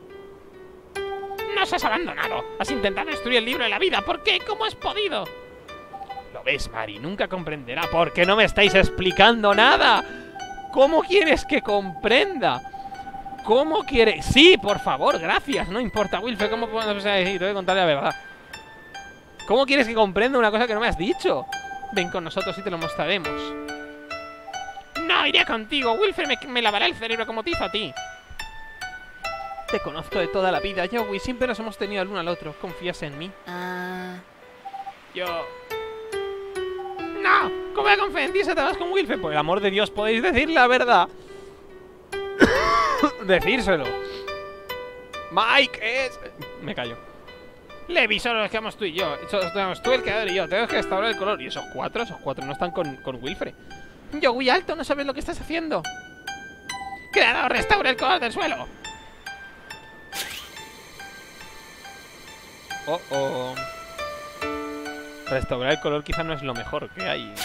Nos has abandonado. Has intentado destruir el libro de la vida. ¿Por qué? ¿Cómo has podido? Lo ves, Mari, nunca comprenderá. ¿Por qué no me estáis explicando nada? ¿Cómo quieres que comprenda? ¿Cómo quieres? Sí, por favor, gracias. No importa, Wilfred, ¿cómo podemos decir? Te voy a contar la verdad. ¿Cómo quieres que comprenda una cosa que no me has dicho? Ven con nosotros y te lo mostraremos. No, iré contigo. Wilfred me, me lavará el cerebro como te hizo a ti. Te conozco de toda la vida, Joey. Siempre nos hemos tenido el uno al otro. ¿Confías en mí? Ah... Yo... No, ¿cómo voy a confiar en ti si te vas con Wilfred? Por el amor de Dios, podéis decir la verdad. Decírselo. Mike es... Me callo. Levi, solo nos quedamos tú y yo. Solo tenemos tú, el creador y yo. Tenemos que restaurar el color. ¿Y esos cuatro? Esos cuatro no están con, con Wilfred. Joey, alto, no sabes lo que estás haciendo. Creador, restaura el color del suelo. Oh, oh. Restaurar el color quizá no es lo mejor que hay.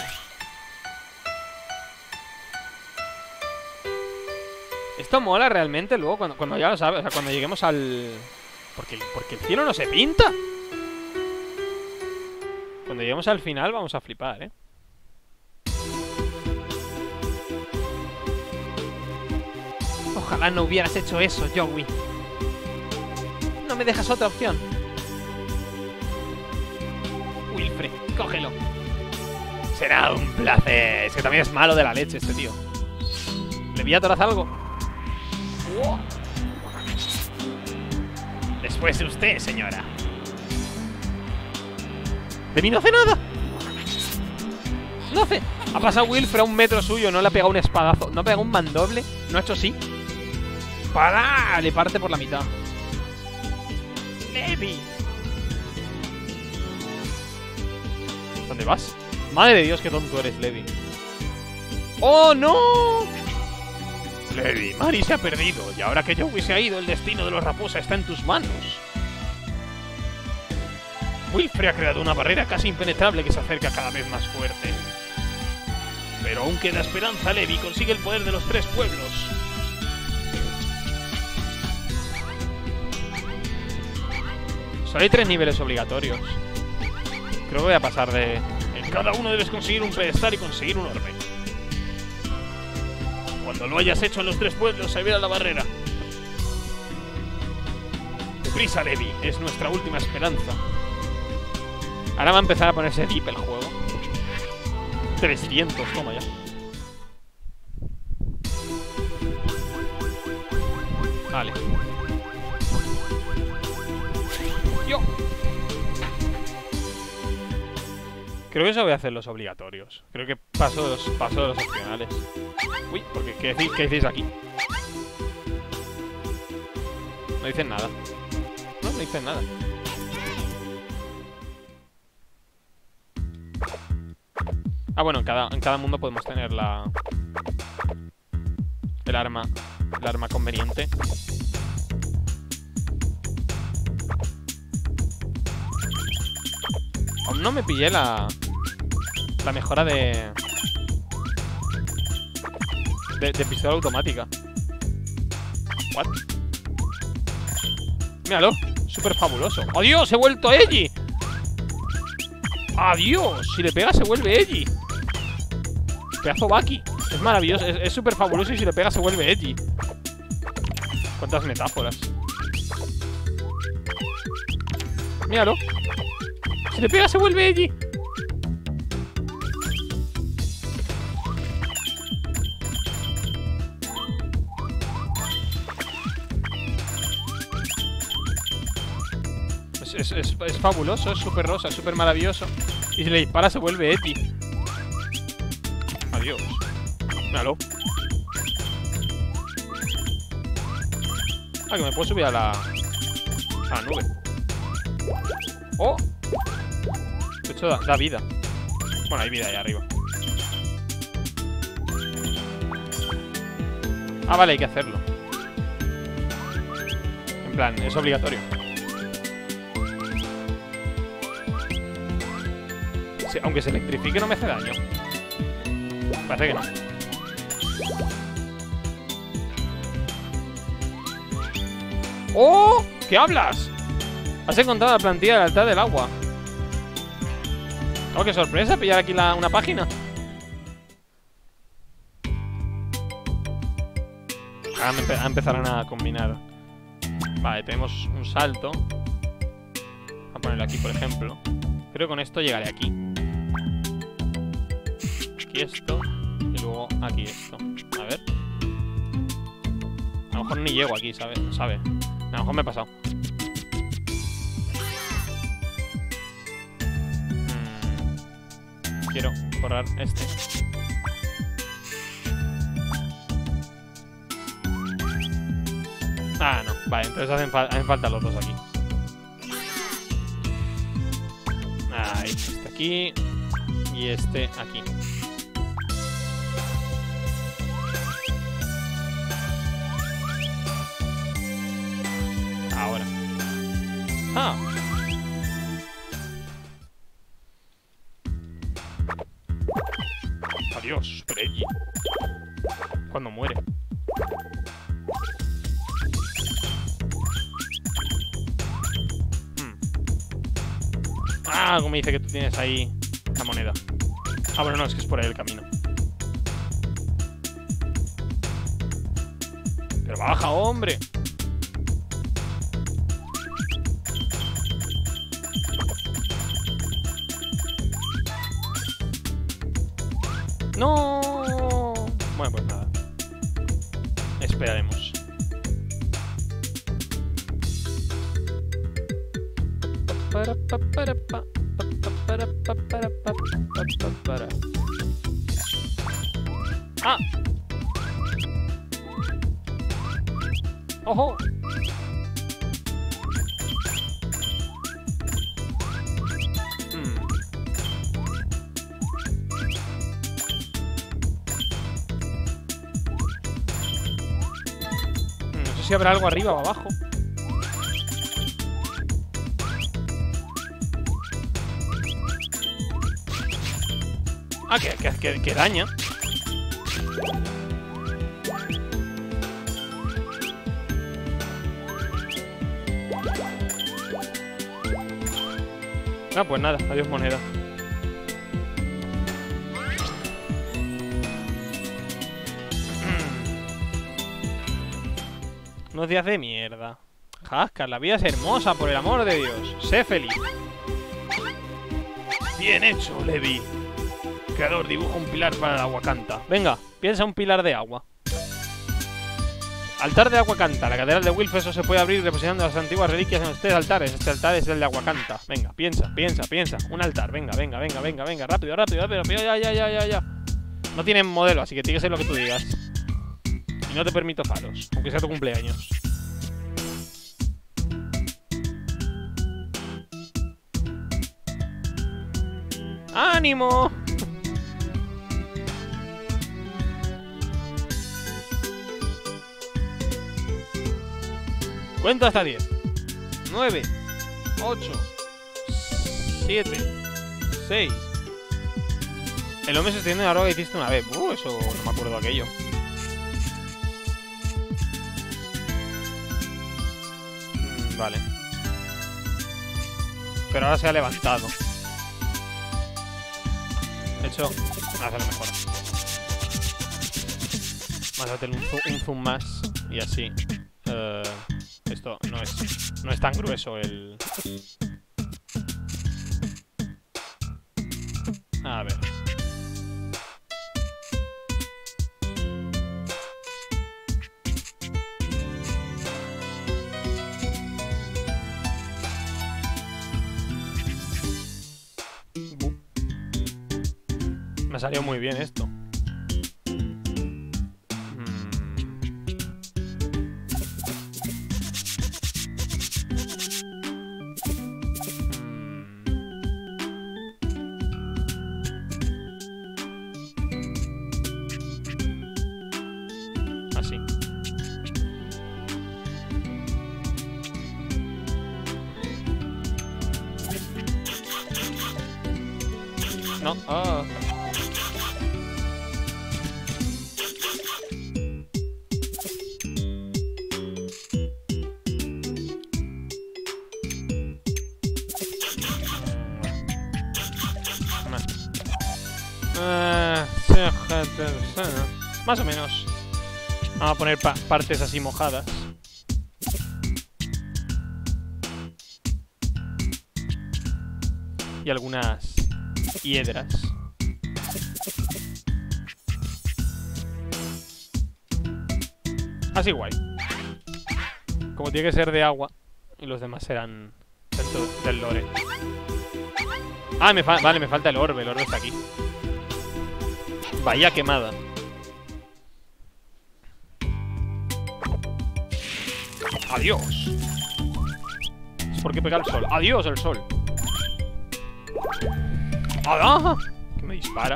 Esto mola realmente luego cuando, cuando ya lo sabes, o sea, cuando lleguemos al... Porque, porque el cielo no se pinta. Cuando lleguemos al final vamos a flipar, ¿eh? Ojalá no hubieras hecho eso, Joey. No me dejas otra opción. Wilfred, cógelo. Será un placer. Es que también es malo de la leche este tío. ¿Le vi atoraz algo? Wow. Después de usted, señora. De mí no hace nada. No hace. Ha pasado Wilfred a un metro suyo. No le ha pegado un espadazo. No ha pegado un mandoble. No ha hecho sí. ¡Para! Le parte por la mitad. Levi. ¿Dónde vas? Madre de Dios, qué tonto eres, Levi. ¡Oh, no! Levi, Mari se ha perdido. Y ahora que Joey se ha ido, el destino de los Raposa está en tus manos. Wilfred ha creado una barrera casi impenetrable que se acerca cada vez más fuerte. Pero aún queda esperanza. Levi consigue el poder de los tres pueblos. Solo hay tres niveles obligatorios. Creo que voy a pasar de... En cada uno debes conseguir un pedestal y conseguir un orbe. Cuando lo hayas hecho en los tres pueblos, se verá la barrera. Deprisa, Levi. Es nuestra última esperanza. Ahora va a empezar a ponerse deep el juego. trescientos, toma ya. Vale. Yo. Creo que eso voy a hacer los obligatorios. Creo que paso de los, paso de los opcionales. Uy, porque ¿qué decís, qué decís aquí? No dicen nada. No, no dicen nada. Ah, bueno, en cada, en cada mundo podemos tener la... El arma. El arma conveniente. Aún no me pillé la... La mejora de... De, de pistola automática. What? Míralo, súper fabuloso. ¡Adiós! ¡He vuelto Eiji! ¡Adiós! Si le pega se vuelve Eiji. Pedazo Baki. Es maravilloso, es súper fabuloso y si le pega se vuelve Eiji. Cuántas metáforas. Míralo. Si le pega se vuelve Eiji. Es, es, es, es fabuloso, es súper rosa, es súper maravilloso. Y si le dispara se vuelve Eiji. Adiós. Míralo. Ah, que me puedo subir a la... A la nube. ¡Oh! De hecho, da, da vida. Bueno, hay vida ahí arriba. Ah, vale, hay que hacerlo. plan, es obligatorio. Sí, aunque se electrifique no me hace daño. Parece que no. ¡Oh! ¿Qué hablas? Has encontrado la plantilla del altar del agua. Oh, qué sorpresa pillar aquí la, una página. Ahora me empe a empezarán a combinar. Vale, tenemos un salto. Voy a ponerlo aquí, por ejemplo. Creo que con esto llegaré aquí. Aquí esto. Y luego aquí esto. A ver. A lo mejor ni llego aquí, ¿sabes? ¿Sabe? A lo mejor me he pasado. Hmm. Quiero borrar este. Ah, no. Vale, entonces hacen, fa hacen falta los dos aquí. Ahí, este aquí. Y este aquí. Ahora. Ah. Adiós, Freddy. Cuando muere. Hmm. Ah, como me dice que tú tienes ahí la moneda. Ah, bueno, no, es que es por ahí el camino. Pero baja, hombre. ¡No! Bueno, pues nada. Esperaremos. Para, para, para, para, para, para, para, para, para. ¡Ah! ¡Ojo! Si habrá algo arriba o abajo. Ah, que, que, que, que daña. Ah, pues nada, adiós moneda. Unos días de mierda. Jaskar, la vida es hermosa, por el amor de Dios. Sé feliz. Bien hecho, Levi. Creador, dibuja un pilar para el agua canta. Venga, piensa un pilar de agua. Altar de agua canta. La catedral de Wilfeso se puede abrir representando las antiguas reliquias en los tres altares. Este altar es el de agua canta. Venga, piensa, piensa, piensa. Un altar, venga, venga, venga, venga, venga. Rápido, rápido, rápido, rápido. Ya, ya, ya, ya, ya. No tienen modelo, así que tiene que ser lo que tú digas. Y no te permito faros, aunque sea tu cumpleaños. ¡Ánimo! Cuento hasta diez. nueve, ocho, siete, seis. El hombre se extiende una roca que hiciste una vez. Uh, eso no me acuerdo de aquello. Mm, vale. Pero ahora se ha levantado. De hecho, vamos a hacerlo mejor. Vamos a hacer un, zoom, un zoom más. Y así. Uh, esto no es, no es tan grueso el... A ver. Me ha salido muy bien esto. No. Oh. Uh, más o menos. Vamos a poner pa partes así mojadas. Y algunas hiedras. Así guay. Como tiene que ser de agua. Y los demás serán dentro del lore. Ah, me fa vale, me falta el orbe. El orbe está aquí. Bahía quemada. Adiós. ¿Es por qué pega el sol? Adiós el sol. ¡Ah! Que me dispara.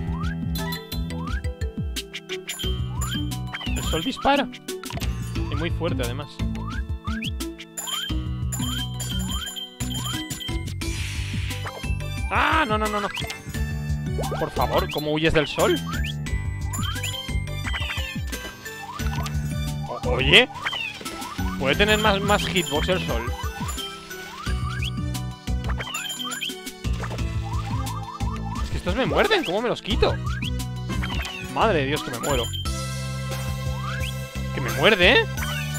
El sol dispara. Y muy fuerte además. ¡Ah! No, no, no, no. Por favor, ¿cómo huyes del sol? O Oye, puede tener más, más hitbox el sol. Es que estos me muerden, ¿cómo me los quito? Madre de Dios, que me muero. Que me muerde, ¿eh?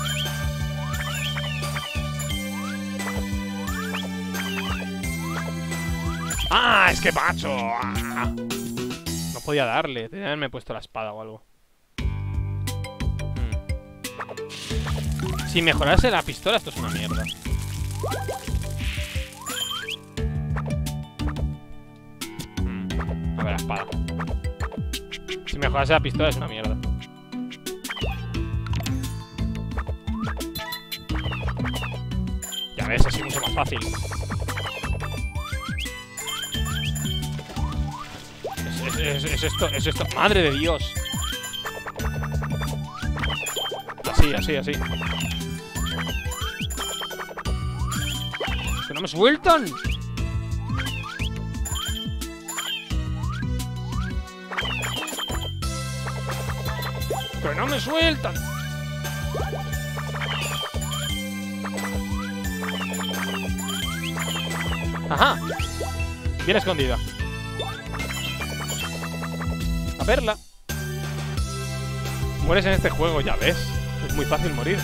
¡Ah! ¡Es que macho! ¡Ah! No podía darle. Tenía que haberme puesto la espada o algo. Hmm. Si mejorase la pistola, esto es una mierda. Hmm. A ver, la espada. Si mejorase la pistola, es una mierda. Ya ves, así mucho más fácil. Es, es esto, es esto. ¡Madre de Dios! Así, así, así. ¡Que no me sueltan! ¡Que no me sueltan! ¡Ajá! Bien escondida. Verla. Mueres en este juego, ya ves. Es muy fácil morir.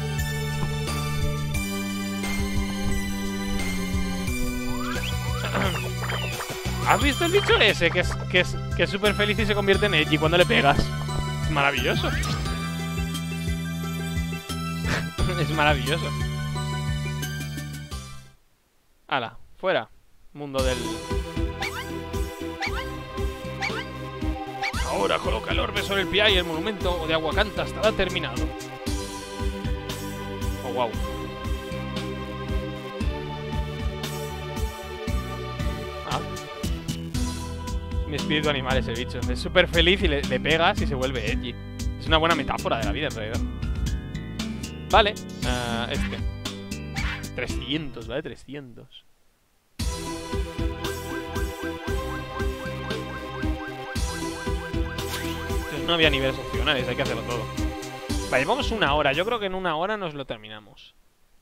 ¿Has visto el bicho ese? Que es que es que es súper feliz y se convierte en Edgy cuando le pegas. Es maravilloso. Es maravilloso. Hala, fuera. Mundo del... Ahora coloca el orbe sobre el pie y el monumento de Aguacanta estará terminado. Oh, wow. Ah. Mi espíritu animal es el bicho. Es súper feliz y le, le pegas y se vuelve edgy. Es una buena metáfora de la vida en realidad. Vale. Uh, este. trescientos, ¿vale? trescientos. No había niveles opcionales, hay que hacerlo todo. Vale, vamos una hora. Yo creo que en una hora nos lo terminamos.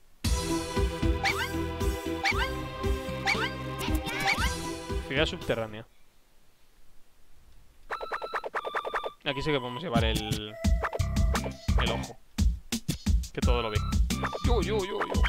Ciudad subterránea. Aquí sí que podemos llevar el... El ojo. Que todo lo ve. Yo, yo, yo, yo.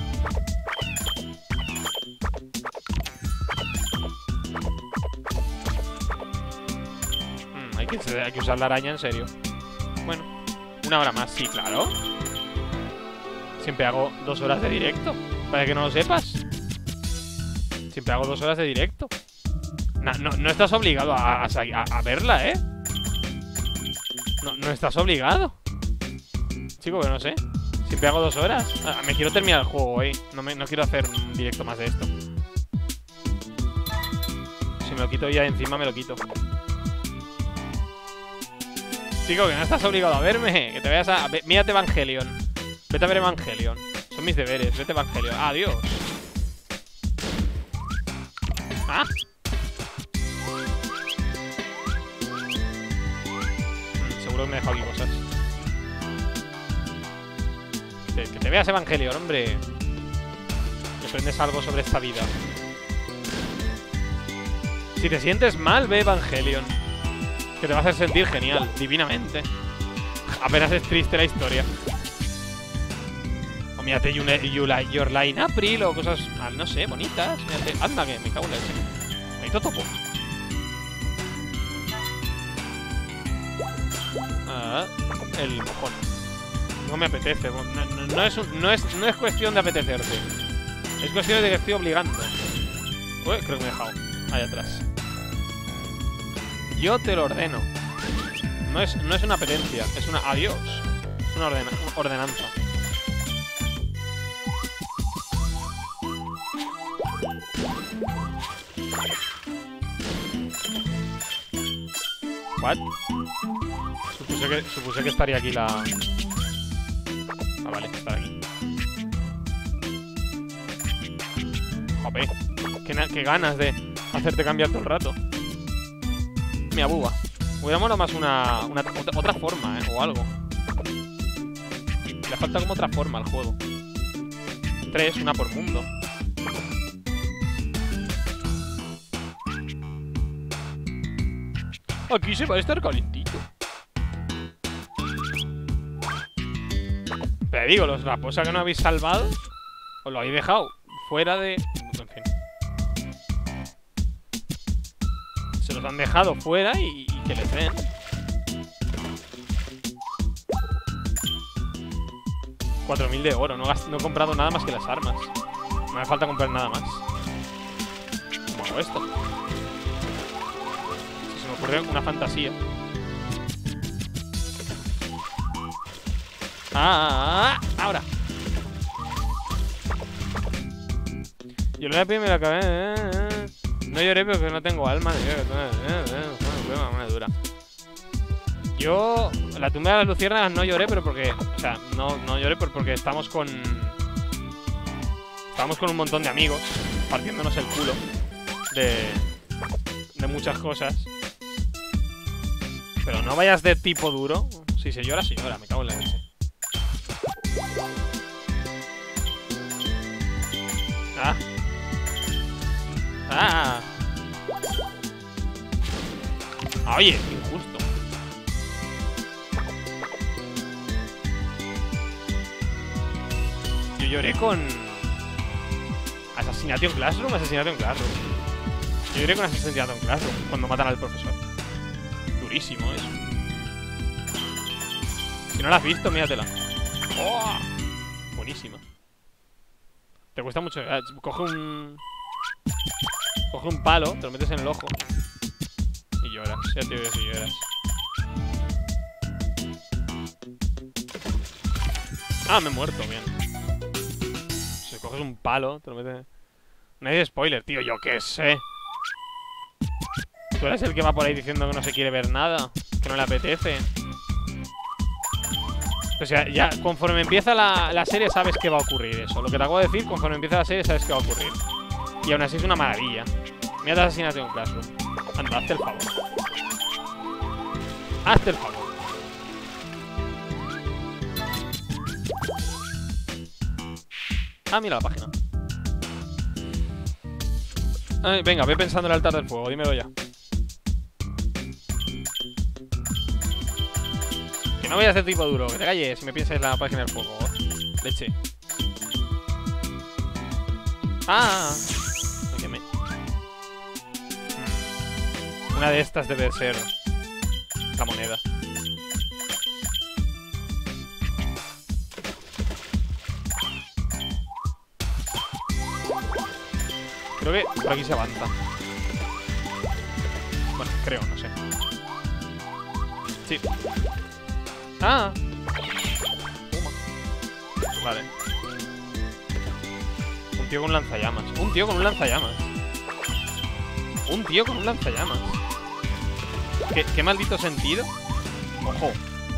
Hay que, hay que usar la araña en serio. Bueno, una hora más, sí, claro. Siempre hago dos horas de directo. Para que no lo sepas. Siempre hago dos horas de directo. No, no, no estás obligado a, a, a verla, ¿eh? No, no estás obligado. Chico, que no sé. Siempre hago dos horas. Ah, me quiero terminar el juego hoy. No, me, no quiero hacer un directo más de esto. Si me lo quito ya de encima, me lo quito. Chico, que no estás obligado a verme. Que te vayas a... Mírate Evangelion. Vete a ver Evangelion. Son mis deberes. Vete Evangelion. Adiós. ¿Ah? seguro que me he dejado aquí cosas. Que, que te veas Evangelion, hombre. Que aprendes algo sobre esta vida. Si te sientes mal, ve Evangelion. Que te va a hacer sentir genial, divinamente. Apenas es triste la historia. O mírate you, you, Your Line April o cosas, no sé, bonitas. Mírate, anda que me cago en la leche. Necesito topo. Ah, el mojón. No me apetece. No, no, no, es un, no, es, no es cuestión de apetecerte. Es cuestión de que estoy obligando. Uy, creo que me he dejado. Ahí atrás. Yo te lo ordeno. No es, no es una apetencia, es una adiós. Es una, ordena, una ordenanza. ¿What? Supuse que, supuse que estaría aquí la... Ah, vale, está aquí. Jope, qué, qué ganas de hacerte cambiar todo el rato. Mi abuba. Hubiera molado más una, una otra, otra forma, ¿eh? O algo. Le falta como otra forma al juego. Tres, una por mundo. Aquí se va a estar calentito. Pero digo, los raposa que no habéis salvado, os lo habéis dejado fuera de... En fin. Se los han dejado fuera y, y que les den. cuatro mil de oro. No, no he comprado nada más que las armas. No me falta comprar nada más. ¿Cómo hago esto? Si se me ocurre una fantasía. Ah, ahora. Yo la primera acabé. Eh, eh. No lloré porque no tengo alma. Me dura. Yo, la tumba de las luciérnagas no lloré, pero porque... O sea, no, no lloré porque estamos con... Estamos con un montón de amigos partiéndonos el culo de... De muchas cosas. Pero no vayas de tipo duro. Si se llora, se llora. Me cago en la leche. Ah. Ah. Oye, injusto. Yo lloré con... Assassination Classroom, Assassination Classroom. Yo lloré con Assassination Classroom cuando matan al profesor. Durísimo eso. Si no la has visto, míratela. ¡Oh! Buenísima. Te cuesta mucho. Eh, coge un... Coge un palo, te lo metes en el ojo y lloras. Ya te digo si lloras. Ah, me he muerto, bien. Si coges un palo, te lo metes... No hay spoiler, tío, yo qué sé. Tú eres el que va por ahí diciendo que no se quiere ver nada, que no le apetece. O sea, ya conforme empieza la, la serie sabes que va a ocurrir eso. Lo que te acabo de decir, conforme empieza la serie sabes que va a ocurrir. Y aún así es una maravilla. Mira Assassination Classroom. Anda, hazte el favor. Hazte el favor. Ah, mira la página. Ay, venga, ve pensando en el altar del fuego, dímelo ya. Que no voy a hacer tipo duro, que te calles si me piensas en la página del fuego. Leche. Ah, me quemé. Una de estas debe ser la moneda. Creo que por aquí se avanza. Bueno, creo, no sé. Sí. Ah. Toma. Vale. Un tío con un lanzallamas. Un tío con un lanzallamas. Un tío con un lanzallamas. ¿Qué, qué maldito sentido? Ojo.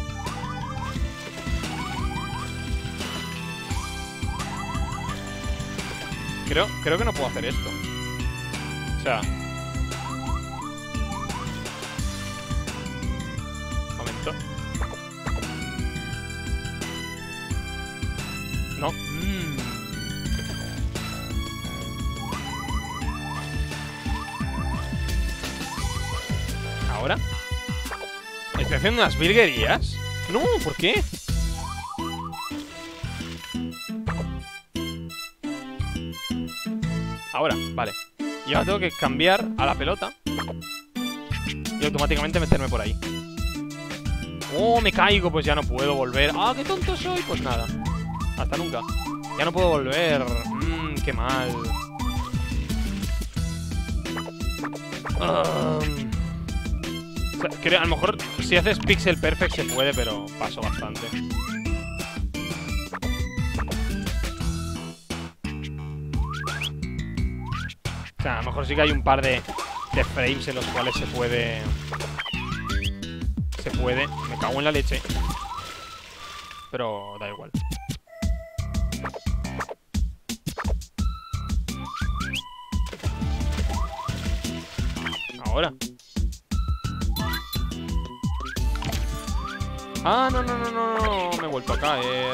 Creo, creo que no puedo hacer esto. O sea... Momento. No. Mm. ¿Ahora? ¿Estoy haciendo unas virguerías? No, ¿por qué? Ahora, vale. Y ahora tengo que cambiar a la pelota y automáticamente meterme por ahí. Oh, me caigo, pues ya no puedo volver. Ah, qué tonto soy. Pues nada, hasta nunca. Ya no puedo volver. Mmm, qué mal. um, o sea, creo, a lo mejor si haces pixel perfect se puede, pero paso bastante. O sea, a lo mejor sí que hay un par de, de frames en los cuales se puede... Se puede... Me cago en la leche. Pero da igual. Ahora. Ah, no, no, no, no, no. Me he vuelto a caer.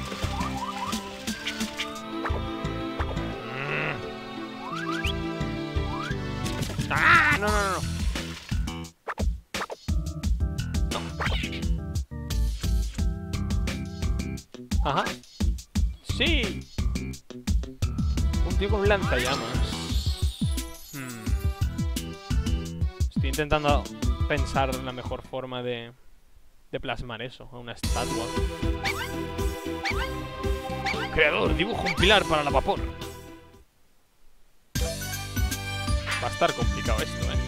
¡Ah! No, no, no, no. No. Ajá. Sí. Un tío con lanzallamas. Hmm. Estoy intentando pensar la mejor forma de, de plasmar eso a una estatua. Creador, dibujo un pilar para la vapor. Va a estar complicado esto, ¿eh?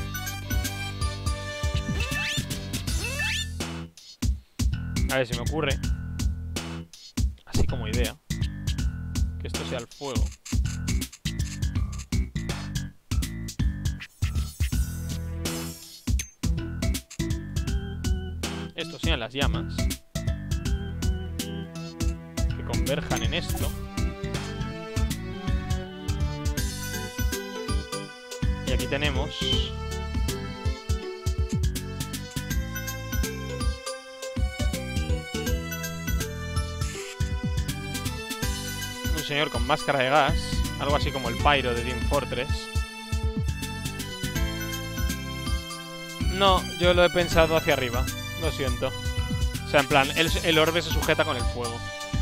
A ver si me ocurre, así como idea, que esto sea el fuego. Estos sean las llamas que converjan en esto. Y aquí tenemos un señor con máscara de gas, algo así como el Pyro de Team Fortress. No, yo lo he pensado hacia arriba, lo siento. O sea, en plan, el, el orbe se sujeta con el fuego.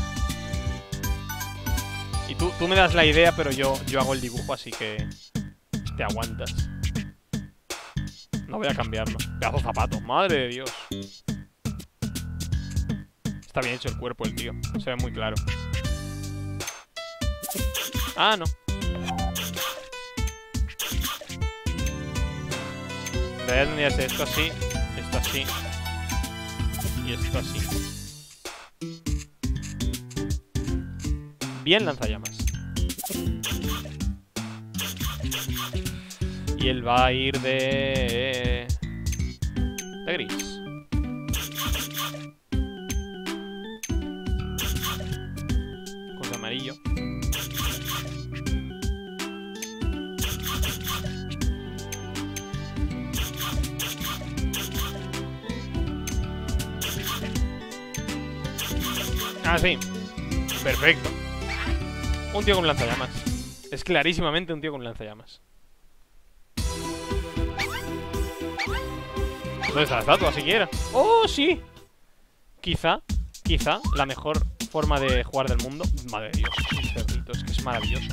Y tú, tú me das la idea, pero yo, yo hago el dibujo, así que te aguantas. No voy a cambiarlo. Pedazo de zapato, madre de Dios. Está bien hecho el cuerpo el tío, se ve muy claro. Ah, no. En realidad tendría que ser esto así, esto así y esto así. Bien lanzallamas. Y él va a ir de... de gris. Con de amarillo. Ah, sí. Perfecto. Un tío con lanzallamas. Es clarísimamente un tío con lanzallamas. ¿Dónde está la estatua siquiera? ¡Oh, sí! Quizá, quizá la mejor forma de jugar del mundo. Madre de Dios, es un cerdito, es que es maravilloso.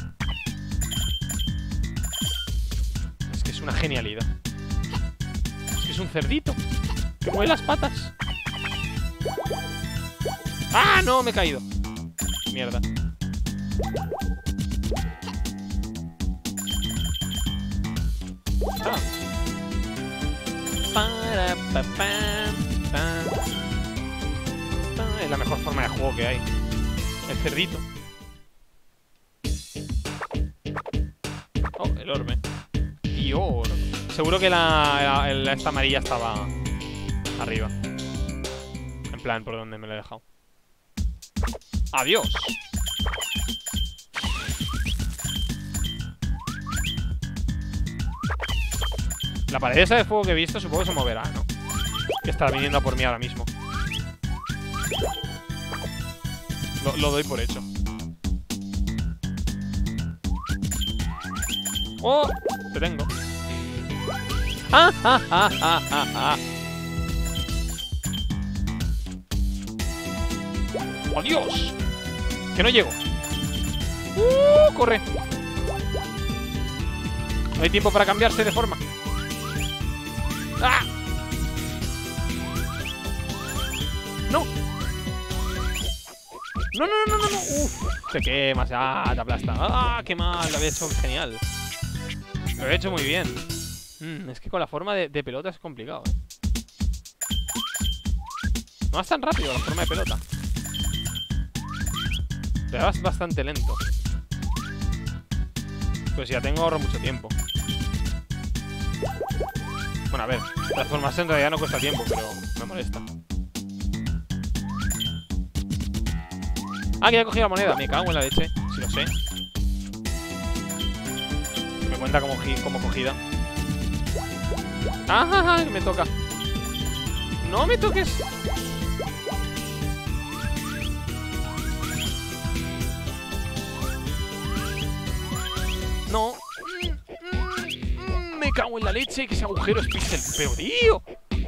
Es que es una genialidad. Es que es un cerdito que mueve las patas. ¡Ah, no! Me he caído. Mierda. Ah. Para, pa, pa, pa. Es la mejor forma de juego que hay. El cerdito. Oh, el orbe. Y oro. Seguro que la, la, la esta amarilla estaba arriba. En plan, por donde me lo he dejado. ¡Adiós! La pared esa de fuego que he visto supongo que se moverá, ¿no? Que estará viniendo a por mí ahora mismo. Lo, lo doy por hecho. ¡Oh! Te tengo. ¡Ah, ah, ah, ah, ah, ah! ¡Adiós! ¡Que no llego! ¡Uh! ¡Corre! No hay tiempo para cambiarse de forma. ¡Ah! ¡No! ¡No, no, no, no, no! ¡Uf! Te quemas, ¡ah! Te aplasta. ¡Ah! ¡Qué mal! Lo había hecho genial. Lo he hecho muy bien. Mm, es que con la forma de, de pelota es complicado, ¿eh? No vas tan rápido la forma de pelota. Te vas bastante lento. Pues ya tengo ahorro mucho tiempo. Bueno, a ver, transformarse en realidad no cuesta tiempo, pero me molesta. Ah, que ya he cogido la moneda. Me cago en la leche, si lo sé. Me cuenta como, como cogida. ¡Ah, ah, ah! Me toca. ¡No me toques! No. Me cago en la leche, que ese agujero es pixel. Pero, tío.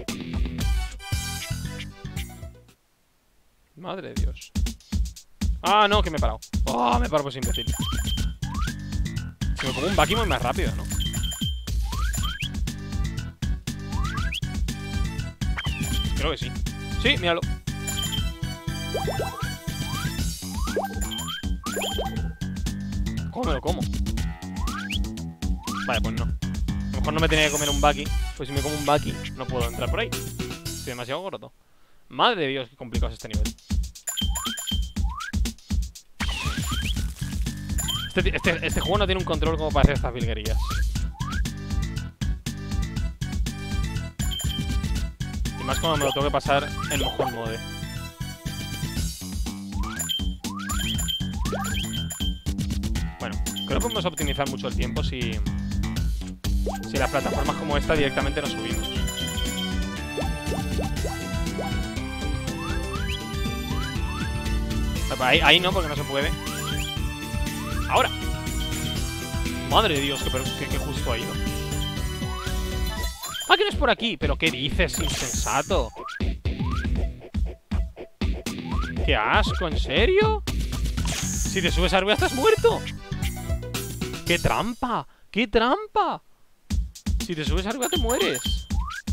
Madre de Dios. Ah, no, que me he parado. Oh, me paro pues imbécil. Se me como un Baki muy más rápido, ¿no? Creo que sí. Sí, míralo. ¿Cómo me lo como? Vale, pues no. A lo mejor no me tenía que comer un Baki. Pues si me como un Baki, no puedo entrar por ahí. Estoy demasiado gordo. Madre de Dios, qué complicado es este nivel. Este, este, este juego no tiene un control como para hacer estas virguerías. Y más cuando me lo tengo que pasar en mojón mode. Bueno, creo que podemos optimizar mucho el tiempo si... Si las plataformas como esta directamente nos subimos. Ahí, ahí no, porque no se puede. ¡Ahora! Madre de Dios, que, que, que justo ha ido. ¡Ah, que no es por aquí! ¿Pero qué dices, insensato? ¡Qué asco! ¿En serio? Si te subes arriba estás muerto. ¡Qué trampa! ¡Qué trampa! Si te subes arriba te mueres.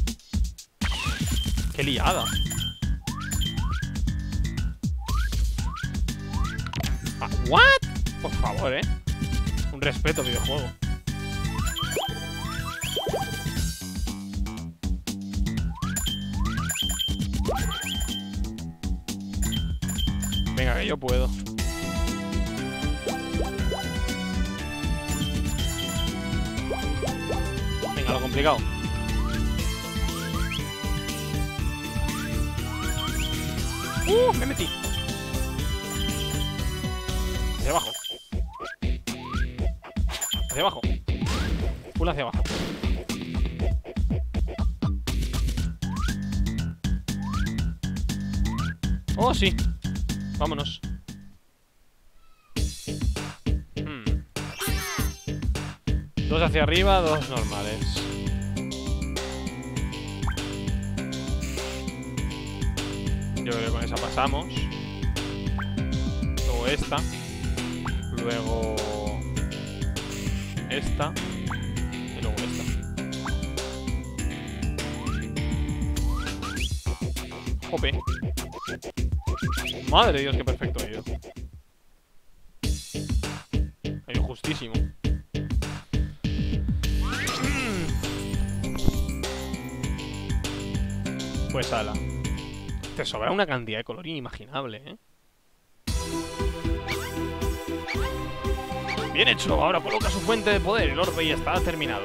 ¡Qué liada! Ah, ¿what? Por favor, ¿eh? Un respeto, videojuego. Venga, que yo puedo. Venga, lo complicado. ¡Uh! Me metí. Hacia abajo. Hacia abajo. Full hacia abajo. Oh, sí. Vámonos. Hmm. Dos hacia arriba, dos normales. Yo creo que con esa pasamos. Luego esta. Luego esta. Y luego esta. Jope. Madre de Dios, qué perfecto ha ido. Ha ido justísimo. Pues ala. Te sobra una cantidad de color inimaginable, ¿eh? Bien hecho, ahora coloca su fuente de poder. El orbe ya está terminado.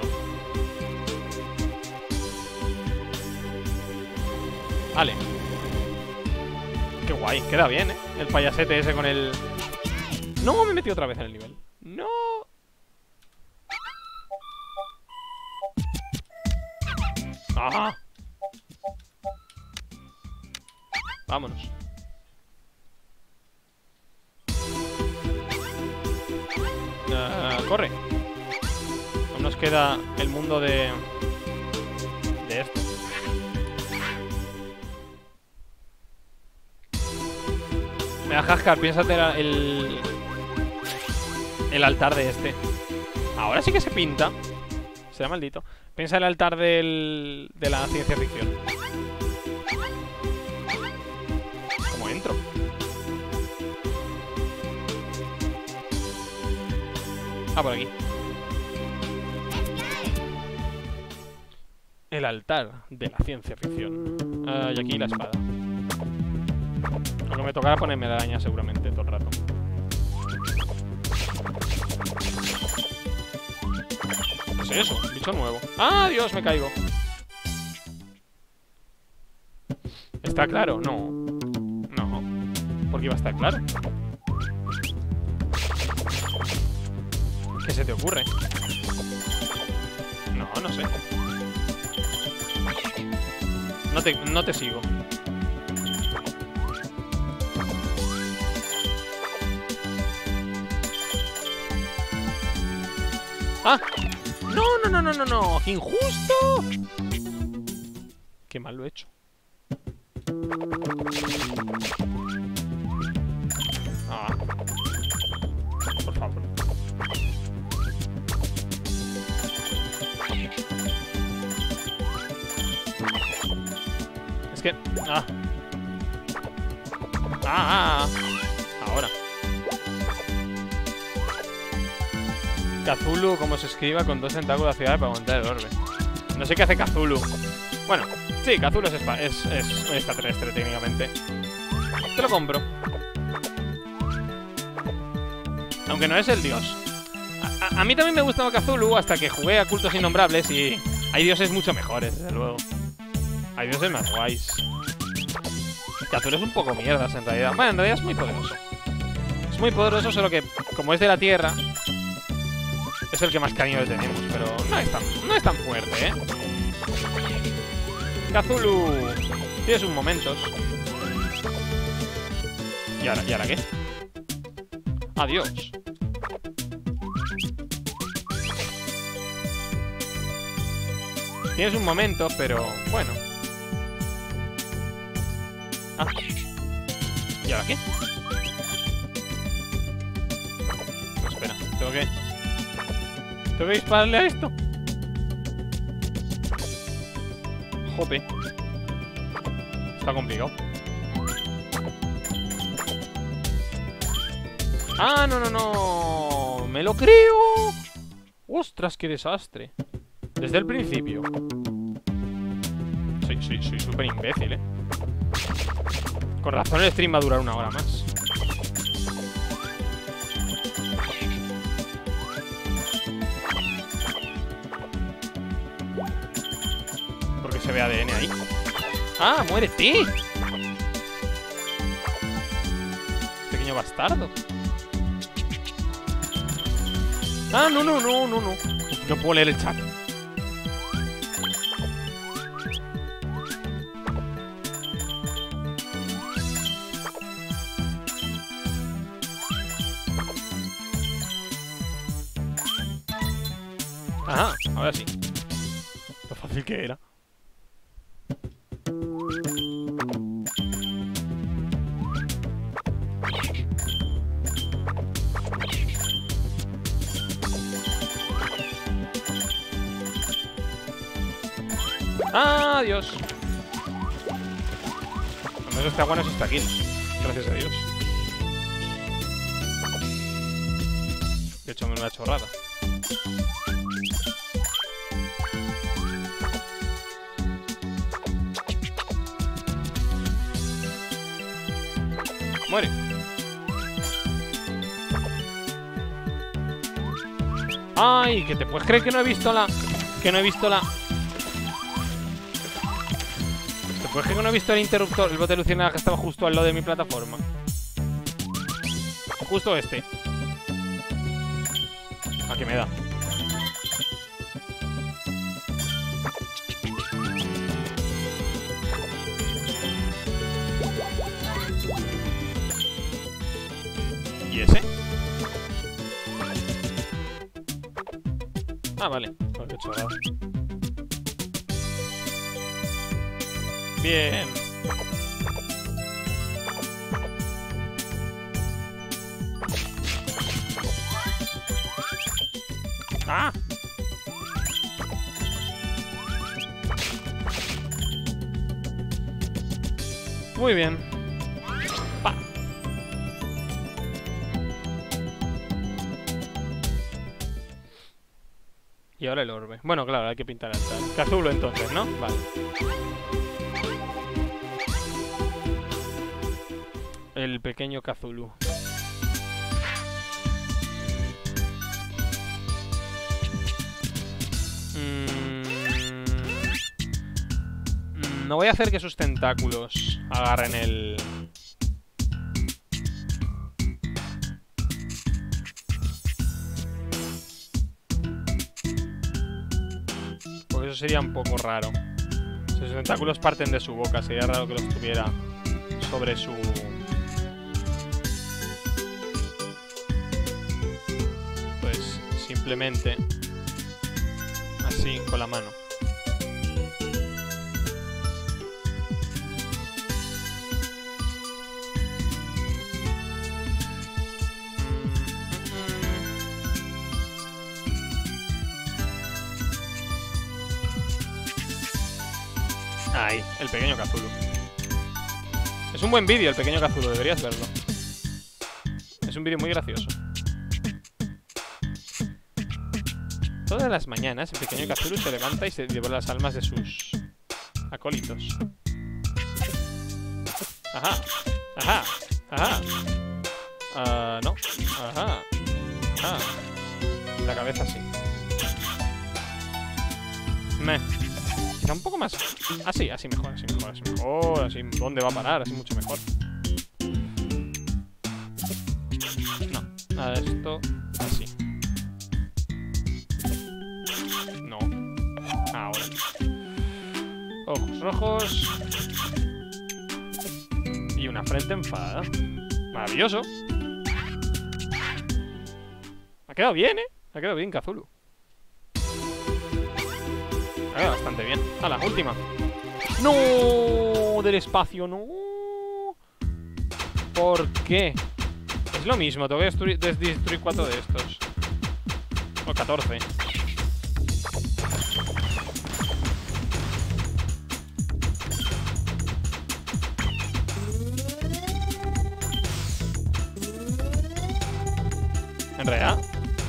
Vale. Qué guay, queda bien, ¿eh? El payasete ese con el... No, me he metido otra vez en el nivel. No. Ah. corre. Aún nos queda el mundo de... De esto. Mira, Haskar, piénsate el... El altar de este. Ahora sí que se pinta. Será maldito. Piensa el altar del... De la ciencia ficción. ¿Cómo entro? Ah, por aquí. El altar de la ciencia ficción. Ah, y aquí la espada. Lo que me tocará ponerme la araña seguramente todo el rato. ¿Qué es eso? Bicho nuevo. ¡Ah, Dios! Me caigo. ¿Está claro? No. No. ¿Por qué iba a estar claro? ¿Qué se te ocurre? No, no sé. No te, no te sigo. ¡Ah! ¡No, no, no, no, no, no! ¡Qué injusto! Qué mal lo he hecho. Ah. Por favor. Es que... Ah. Ah, ah, ah. Ahora. Cthulhu, como se escriba, con dos tentáculos hacia para aguantar el orbe. No sé qué hace Cthulhu. Bueno, sí, Cthulhu es, es, es extraterrestre técnicamente. Te lo compro. Aunque no es el dios. A, a, a mí también me gustaba Cthulhu hasta que jugué a Cultos Innombrables y hay dioses mucho mejores, desde luego. Hay dioses más guays. Cthulhu es un poco mierdas en realidad. Bueno, en realidad es muy poderoso. Es muy poderoso, solo que como es de la Tierra, es el que más cariño le tenemos, pero no es tan, no es tan fuerte, ¿eh? Cthulhu, tienes un momentos. ¿Y ahora, ¿y ahora qué? Adiós. Tienes un momento, pero bueno. Ah. ¿Y ahora qué? No, espera, tengo que... ¿Tengo que dispararle a esto? Jope. Está complicado. ¡Ah, no, no, no! ¡Me lo creo! ¡Ostras, qué desastre! Desde el principio. Soy soy, soy súper imbécil, ¿eh? Con razón el stream va a durar una hora más. Porque se ve A D N ahí. ¡Ah, muérete! Pequeño bastardo. Ah, no, no, no, no, no. No puedo leer el chat. Ajá, ahora sí. Lo fácil que era. Adiós. Al menos está bueno si está aquí. Gracias a Dios. De hecho, me una chorrada. Muere. Ay, que te puedes creer que no he visto la... Que no he visto la... ¿Te puedes creer que no he visto el interruptor? El bote de luciérnaga que estaba justo al lado de mi plataforma. Justo este. ¿A qué me da? ¿Y ese? Ah, vale. Pues qué chorrada. Bien. ¡Ah! Muy bien. Pa. Y ahora el orbe. Bueno, claro, hay que pintar el altar. Cthulhu entonces, ¿no? Vale. El pequeño Cthulhu. No voy a hacer que sus tentáculos agarren el... Porque eso sería un poco raro. Si sus tentáculos parten de su boca, sería raro que los tuviera sobre su... Pues simplemente así, con la mano. Ahí, el pequeño Cthulhu. Es un buen vídeo el pequeño Cthulhu, deberías verlo. Es un vídeo muy gracioso. Todas las mañanas el pequeño Cthulhu se levanta y se lleva las almas de sus acólitos. Ajá, ajá, ajá. Uh, no, ajá. Ajá. La cabeza sí. Meh. Quizá un poco más. Así, así mejor, así mejor, así mejor. Así, ¿dónde va a parar? Así mucho mejor. No, nada de esto. Así. No. Ahora. Ojos rojos. Y una frente enfadada. Maravilloso. Ha quedado bien, ¿eh? Ha quedado bien Cthulhu. Ha quedado bastante bien. A la última. ¡No! Del espacio, no. ¿Por qué? Es lo mismo, tengo que destruir, destruir cuatro de estos. O catorce. En realidad.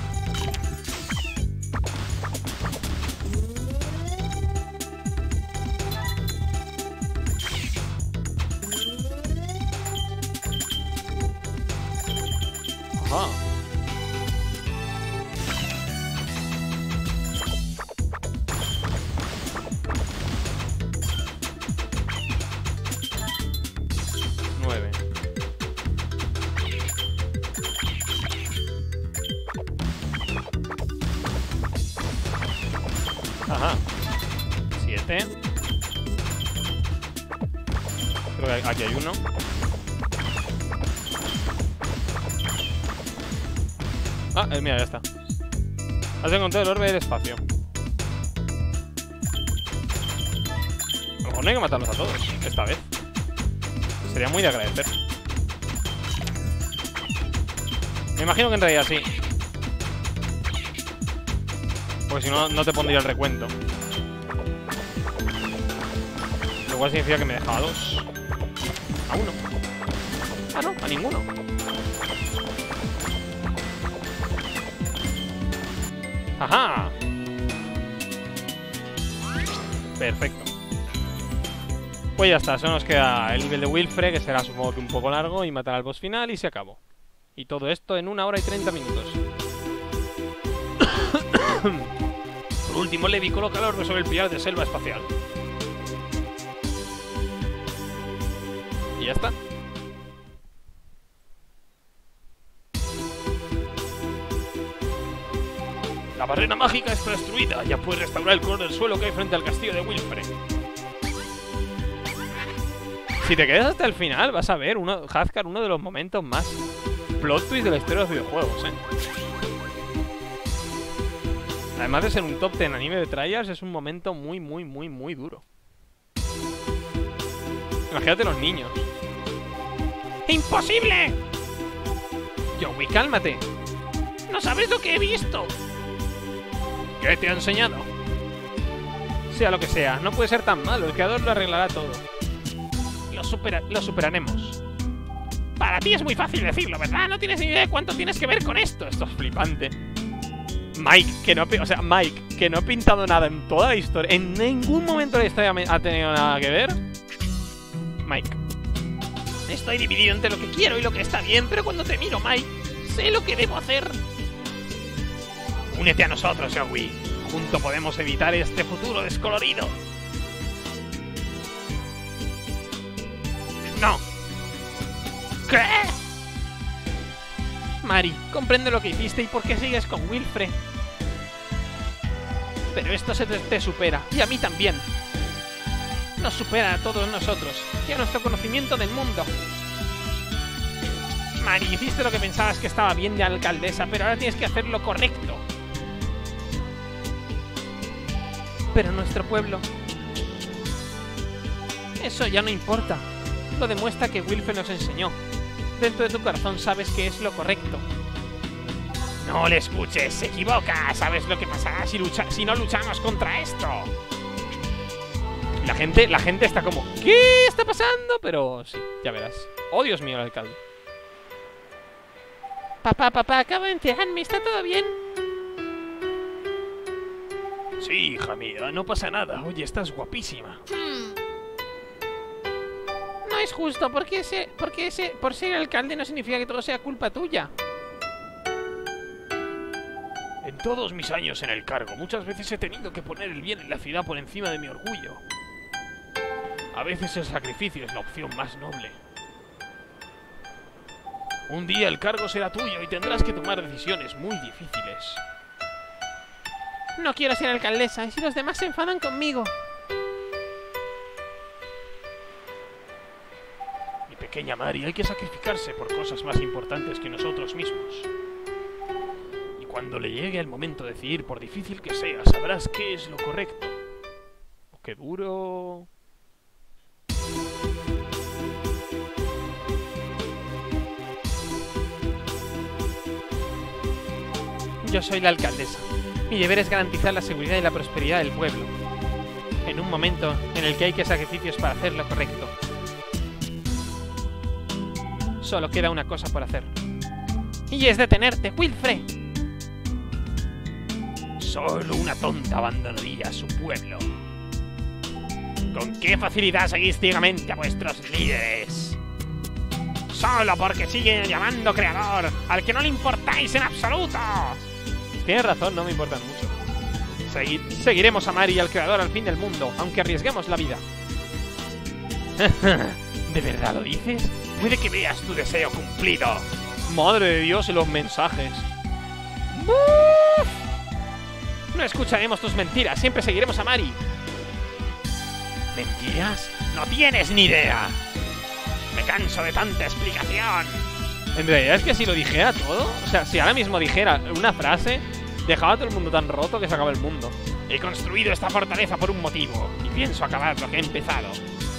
Ajá. Nueve. Ajá. Siete. Creo que aquí hay uno. Ah, eh, mira, ya está. Has encontrado el orbe del espacio. A lo mejor no hay que matarlos a todos, esta vez. Sería muy de agradecer. Me imagino que en realidad sí. Porque si no, no te pondría el recuento. Lo cual significa que me dejaba dos. A uno. Ah, no, a ninguno. ¡Ajá! Perfecto. Pues ya está, solo nos queda el nivel de Wilfre, que será supongo que un poco largo, y matar al boss final y se acabó. Y todo esto en una hora y treinta minutos. Por último, Levi coloca el orbe sobre el pilar de selva espacial. Y ya está. La barrera mágica está destruida. Ya puedes restaurar el color del suelo que hay frente al castillo de Wilfre. Si te quedas hasta el final, vas a ver, uno, Hazkar, uno de los momentos más plot twist de la historia de los videojuegos, ¿eh? Además de ser un top ten anime de Trials, es un momento muy, muy, muy, muy duro. Imagínate los niños. ¡Imposible! Joey, cálmate. ¡No sabes lo que he visto! ¿Qué te ha enseñado? Sea lo que sea, no puede ser tan malo. El creador lo arreglará todo. Lo, supera Lo superaremos. Para ti es muy fácil decirlo, ¿verdad? No tienes ni idea de cuánto tienes que ver con esto. Esto es flipante. Mike, que no, o sea, Mike, que no ha pintado nada en toda la historia. En ningún momento de la historia ha tenido nada que ver. Mike. Estoy dividido entre lo que quiero y lo que está bien, pero cuando te miro, Mike, sé lo que debo hacer. Únete a nosotros, Joey. Juntos podemos evitar este futuro descolorido. No. ¿Qué? Mari, comprende lo que hiciste y por qué sigues con Wilfred. Pero esto se te, te supera, y a mí también. Nos supera a todos nosotros y a nuestro conocimiento del mundo. Mari, hiciste lo que pensabas que estaba bien de alcaldesa, pero ahora tienes que hacer lo correcto. Pero nuestro pueblo... Eso ya no importa. Lo demuestra que Wilfred nos enseñó. Dentro de tu corazón sabes que es lo correcto. No le escuches, se equivoca. ¿Sabes lo que pasará si, lucha si no luchamos contra esto? La gente, la gente está como, ¿qué está pasando? Pero sí, ya verás. Oh, Dios mío, el alcalde. Papá, papá, acabo de enterarme, ¿está todo bien? Sí, hija mía, no pasa nada. Oye, estás guapísima. Hmm. No es justo, porque ese, porque ese, por ser alcalde no significa que todo sea culpa tuya. En todos mis años en el cargo, muchas veces he tenido que poner el bien en la ciudad por encima de mi orgullo. A veces el sacrificio es la opción más noble. Un día el cargo será tuyo y tendrás que tomar decisiones muy difíciles. No quiero ser alcaldesa, y si los demás se enfadan conmigo. Mi pequeña Mari, hay que sacrificarse por cosas más importantes que nosotros mismos. Y cuando le llegue el momento de decidir, por difícil que sea, sabrás qué es lo correcto. Oh, ¡qué duro! Yo soy la alcaldesa. Mi deber es garantizar la seguridad y la prosperidad del pueblo. En un momento en el que hay que sacrificios para hacer lo correcto. Solo queda una cosa por hacer. Y es detenerte, Wilfred. Solo una tonta abandonaría su pueblo. ¿Con qué facilidad seguís ciegamente a vuestros líderes? Solo porque siguen llamando creador, al que no le importáis en absoluto. Tienes razón, no me importan mucho. Segui seguiremos a Mari y al creador al fin del mundo, aunque arriesguemos la vida. ¿De verdad lo dices? Puede que veas tu deseo cumplido. Madre de Dios, y los mensajes. ¡Buf! No escucharemos tus mentiras, siempre seguiremos a Mari. ¿Mentiras? No tienes ni idea. Me canso de tanta explicación. En realidad es que si lo dijera todo, o sea, si ahora mismo dijera una frase, dejaba a todo el mundo tan roto que se acaba el mundo. He construido esta fortaleza por un motivo y pienso acabar lo que he empezado.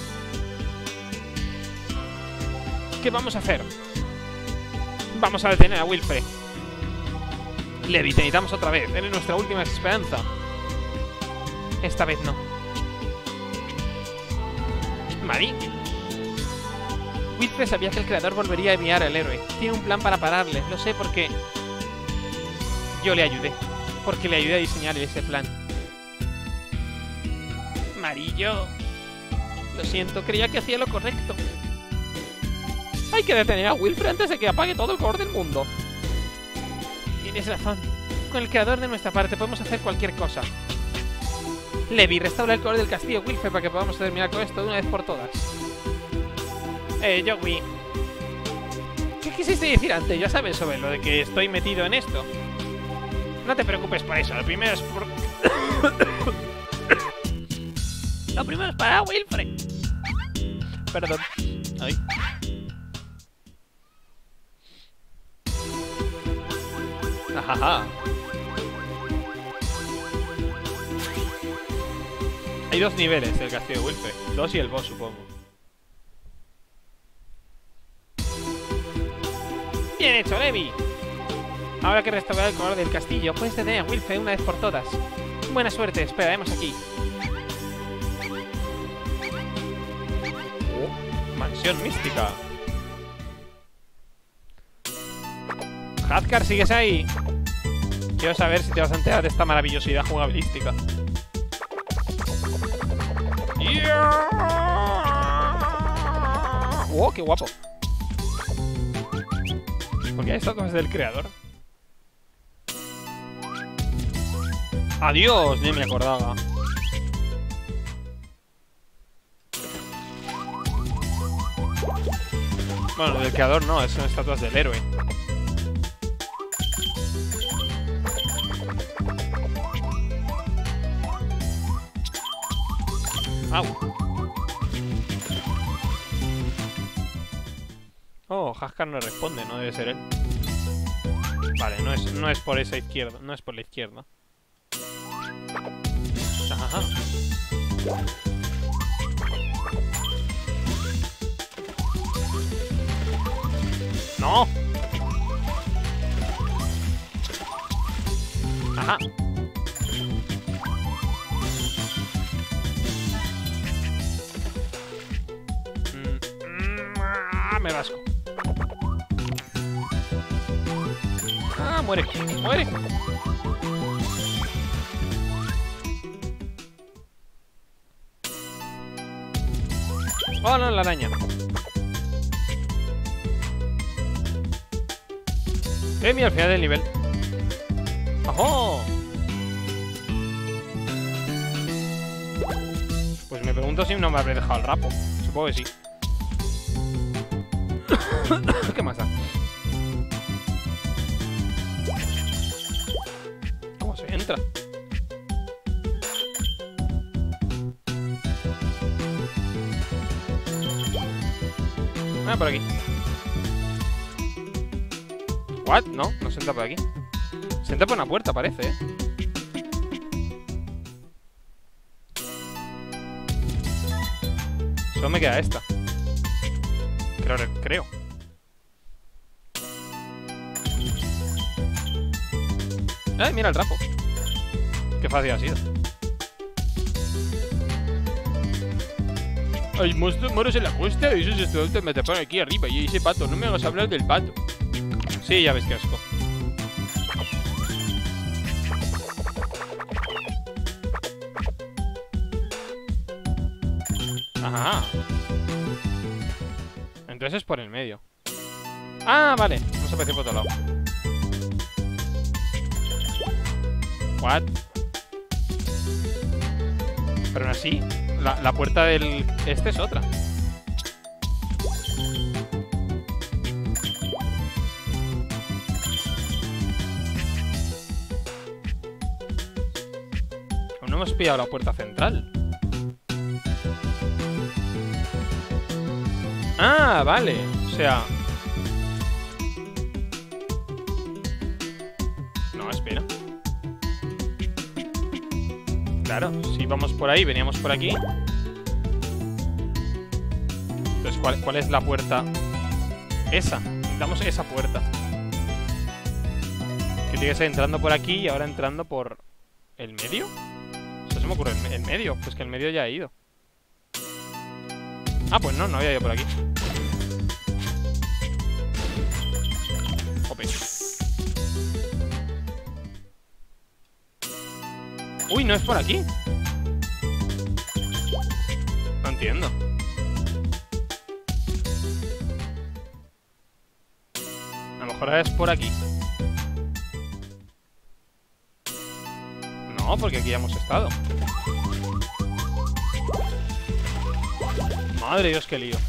¿Qué vamos a hacer? Vamos a detener a Wilfred. Levi, te necesitamos otra vez. Eres nuestra última esperanza. Esta vez no. ¿Mari? Wilfred sabía que el creador volvería a enviar al héroe. Tiene un plan para pararle. Lo sé porque... yo le ayudé. Porque le ayudé a diseñar ese plan. Mari, yo... lo siento, creía que hacía lo correcto. Hay que detener a Wilfred antes de que apague todo el color del mundo. Tienes razón. Con el creador de nuestra parte podemos hacer cualquier cosa. Levi, restaura el color del castillo Wilfred para que podamos terminar con esto de una vez por todas. Eh, Joey. ¿Qué quisiste decir antes? Ya sabes sobre lo de que estoy metido en esto. No te preocupes por eso. Lo primero es por... lo primero es para Wilfred. Perdón. Ay. Ajaja. Hay dos niveles del castillo de Wilfred. Dos y el boss, supongo. Bien hecho, Levi. Ahora que restaurar el color del castillo, puedes detener a Wilfred una vez por todas. Buena suerte, esperaremos aquí. Oh, mansión mística. Hadkar, ¿sigues ahí? Quiero saber si te vas a enterar de esta maravillosidad jugabilística. Yeah. ¡Wow, qué guapo! Porque hay estatuas del creador. ¡Adiós! Ni me acordaba. Bueno, del creador no, son estatuas del héroe. ¡Au! Oh, Hadkar no responde, no debe ser él. Vale, no es, no es por esa izquierda, no es por la izquierda. Ajá. ¡No! Ajá. Me rasco. Ah, muere, muere. Oh, no, la araña. Eh, mira, al final del nivel. ¡Ojo! Pues me pregunto si no me habré dejado el rapo. Supongo que sí. ¿Qué más da? ¿Cómo se entra? Ah, por aquí. ¿What? No, no se entra por aquí. Se entra por una puerta, parece, ¿eh? Solo me queda esta. Creo, creo. ¡Ay, mira el rapo! Qué fácil ha sido. Hay monstruos moros en la costa y esos estudiantes me taparon aquí arriba. Y ese pato, no me hagas hablar del pato. Sí, ya ves qué asco. Ajá. Entonces es por el medio. Ah, vale. Vamos a aparecer por otro lado. What? Pero aún así, la, la puerta del... Este es otra. Aún no hemos pillado la puerta central. Ah, vale. O sea... No, espera. Claro, si vamos por ahí, veníamos por aquí. Entonces, ¿cuál, cuál es la puerta? Esa. Necesitamos esa puerta. Que tiene que ser entrando por aquí y ahora entrando por... ¿El medio? Eso se me ocurre, el, el medio. Pues que el medio ya ha ido. Ah, pues no, no había ido por aquí. Ope. Uy, no es por aquí. No entiendo. A lo mejor ahora es por aquí. No, porque aquí ya hemos estado. Madre de Dios, qué lío.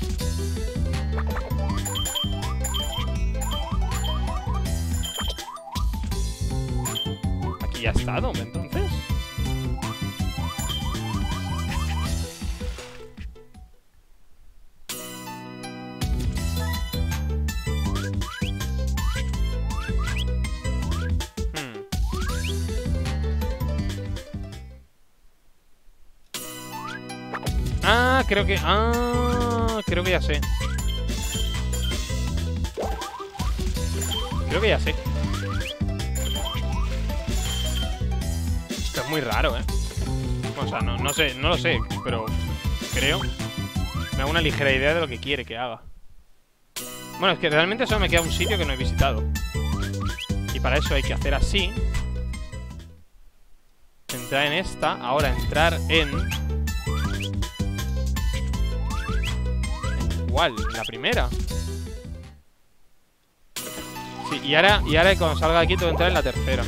Aquí ya ha estado, entonces. creo que... Ah, creo que ya sé. Creo que ya sé. Esto es muy raro, ¿eh? O sea, no, no sé, no lo sé, pero creo... Me hago una ligera idea de lo que quiere que haga. Bueno, es que realmente solo me queda un sitio que no he visitado. Y para eso hay que hacer así. Entrar en esta. Ahora entrar en... ¿En cuál? ¿En la primera? Sí, y ahora, y ahora cuando salga de aquí tengo que entrar en la tercera.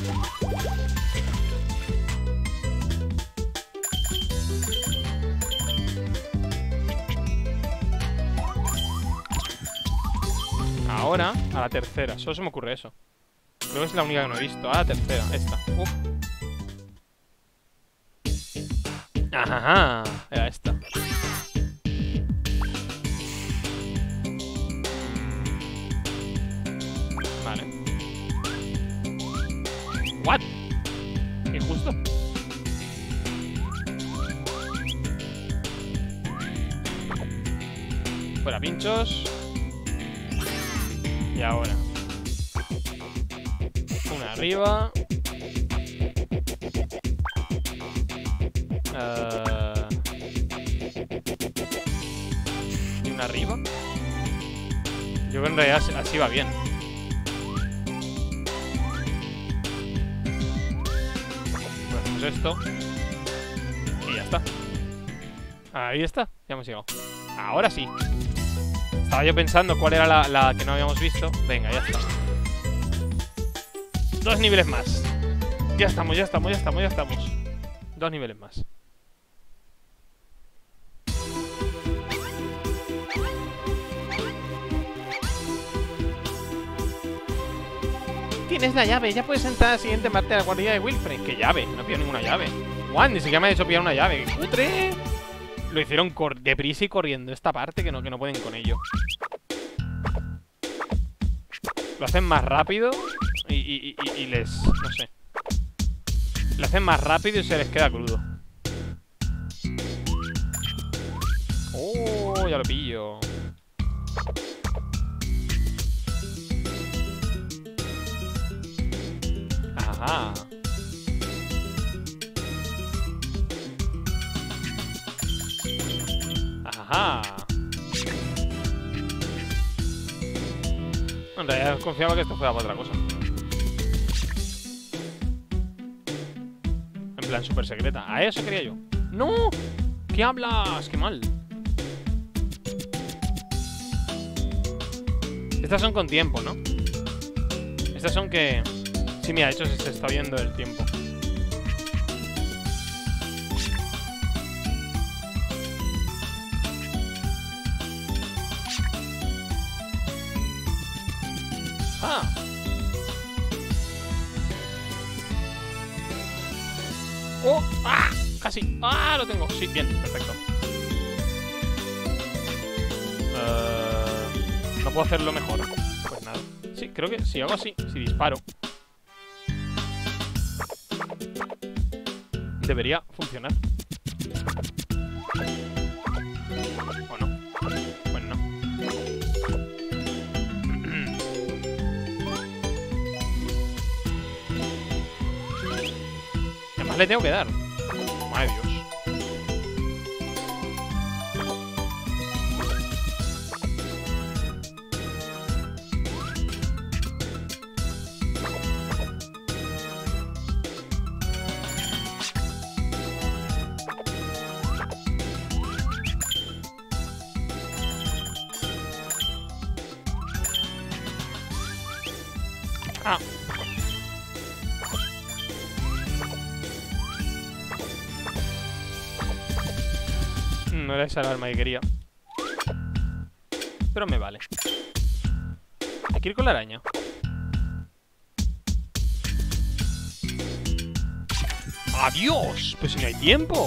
Ahora a la tercera. Solo se me ocurre eso. Creo que es la única que no he visto. A la tercera, esta. Uf. Ajá, era esta. Vale. What? Qué injusto. Fuera pinchos. Y ahora una arriba. uh... Y una arriba. Yo creo que en realidad así va bien. Pues hacemos esto. Y ya está. Ahí está, ya hemos llegado. Ahora sí. Estaba yo pensando cuál era la, la que no habíamos visto. Venga, ya está. Dos niveles más. Ya estamos, ya estamos, ya estamos, ya estamos. Dos niveles más. Tienes la llave, ya puedes entrar al siguiente parte de la guardia de Wilfred. ¿Qué llave? No pido ninguna llave. Juan, ni siquiera me ha hecho pillar una llave. ¡Qué cutre! Lo hicieron deprisa y corriendo esta parte que no, que no pueden con ello. Lo hacen más rápido y, y, y, y les... no sé. Lo hacen más rápido y se les queda crudo. Oh, ya lo pillo. Ajá. Ajá. En realidad confiaba que esto fuera para otra cosa. En plan súper secreta. A eso quería yo. ¡No! ¿Qué hablas? ¡Qué mal! Estas son con tiempo, ¿no? Estas son que... Sí, mira, de hecho se está viendo el tiempo. Ah. Oh, ah, casi. Ah, lo tengo. Sí, bien, perfecto. Uh, no puedo hacerlo mejor. Pues nada. Sí, creo que si hago así, si disparo, debería funcionar. ¿O no? Pues no. Además le tengo que dar. Madre de Dios. Ah. No era esa el arma que quería. Pero me vale. Hay que ir con la araña. ¡Adiós! Pues si no hay tiempo.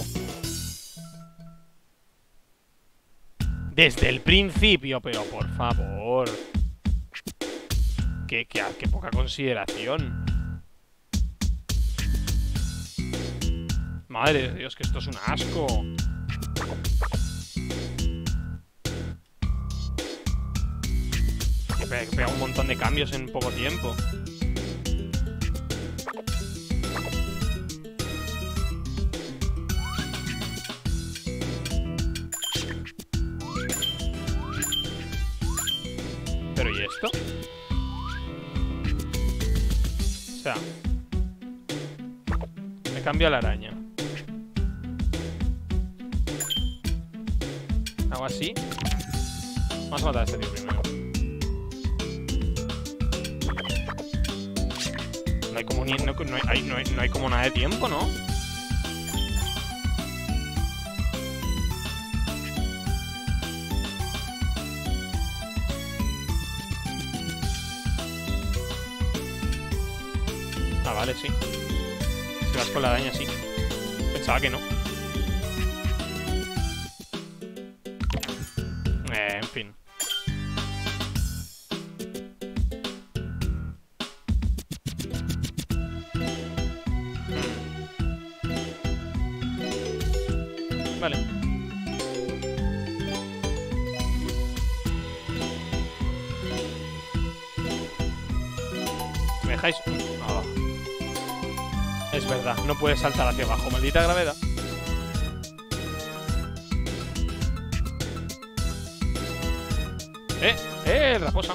Desde el principio, pero por favor. Qué, qué, qué poca consideración. Madre de Dios, que esto es un asco. Que pega, que pega un montón de cambios en poco tiempo. ¿Pero y esto? O sea, me cambio a la araña. Hago así. Vamos a matar a este tío primero. No hay como ni, no, no, hay, no, hay, no hay como nada de tiempo, ¿no? Ah, vale, sí. Si vas con la araña, sí. Pensaba que no. Eh, en fin. Vale. ¿Me dejáis? Oh. Es verdad, no puedes saltar hacia abajo, maldita gravedad. Eh, eh, raposa.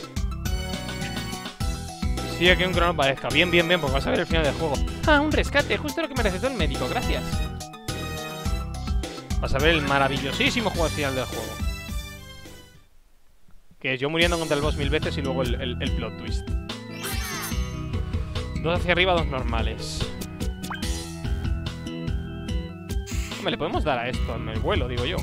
Sí, aquí un crono parezca. Bien, bien, bien, porque vas a ver el final del juego. Ah, un rescate, justo lo que me recetó el médico, gracias. Vas a ver el maravillosísimo juego al final del juego. Que es yo muriendo contra el boss mil veces y luego el, el, el plot twist. Dos hacia arriba, dos normales. Hombre, le podemos dar a esto en el vuelo, digo yo.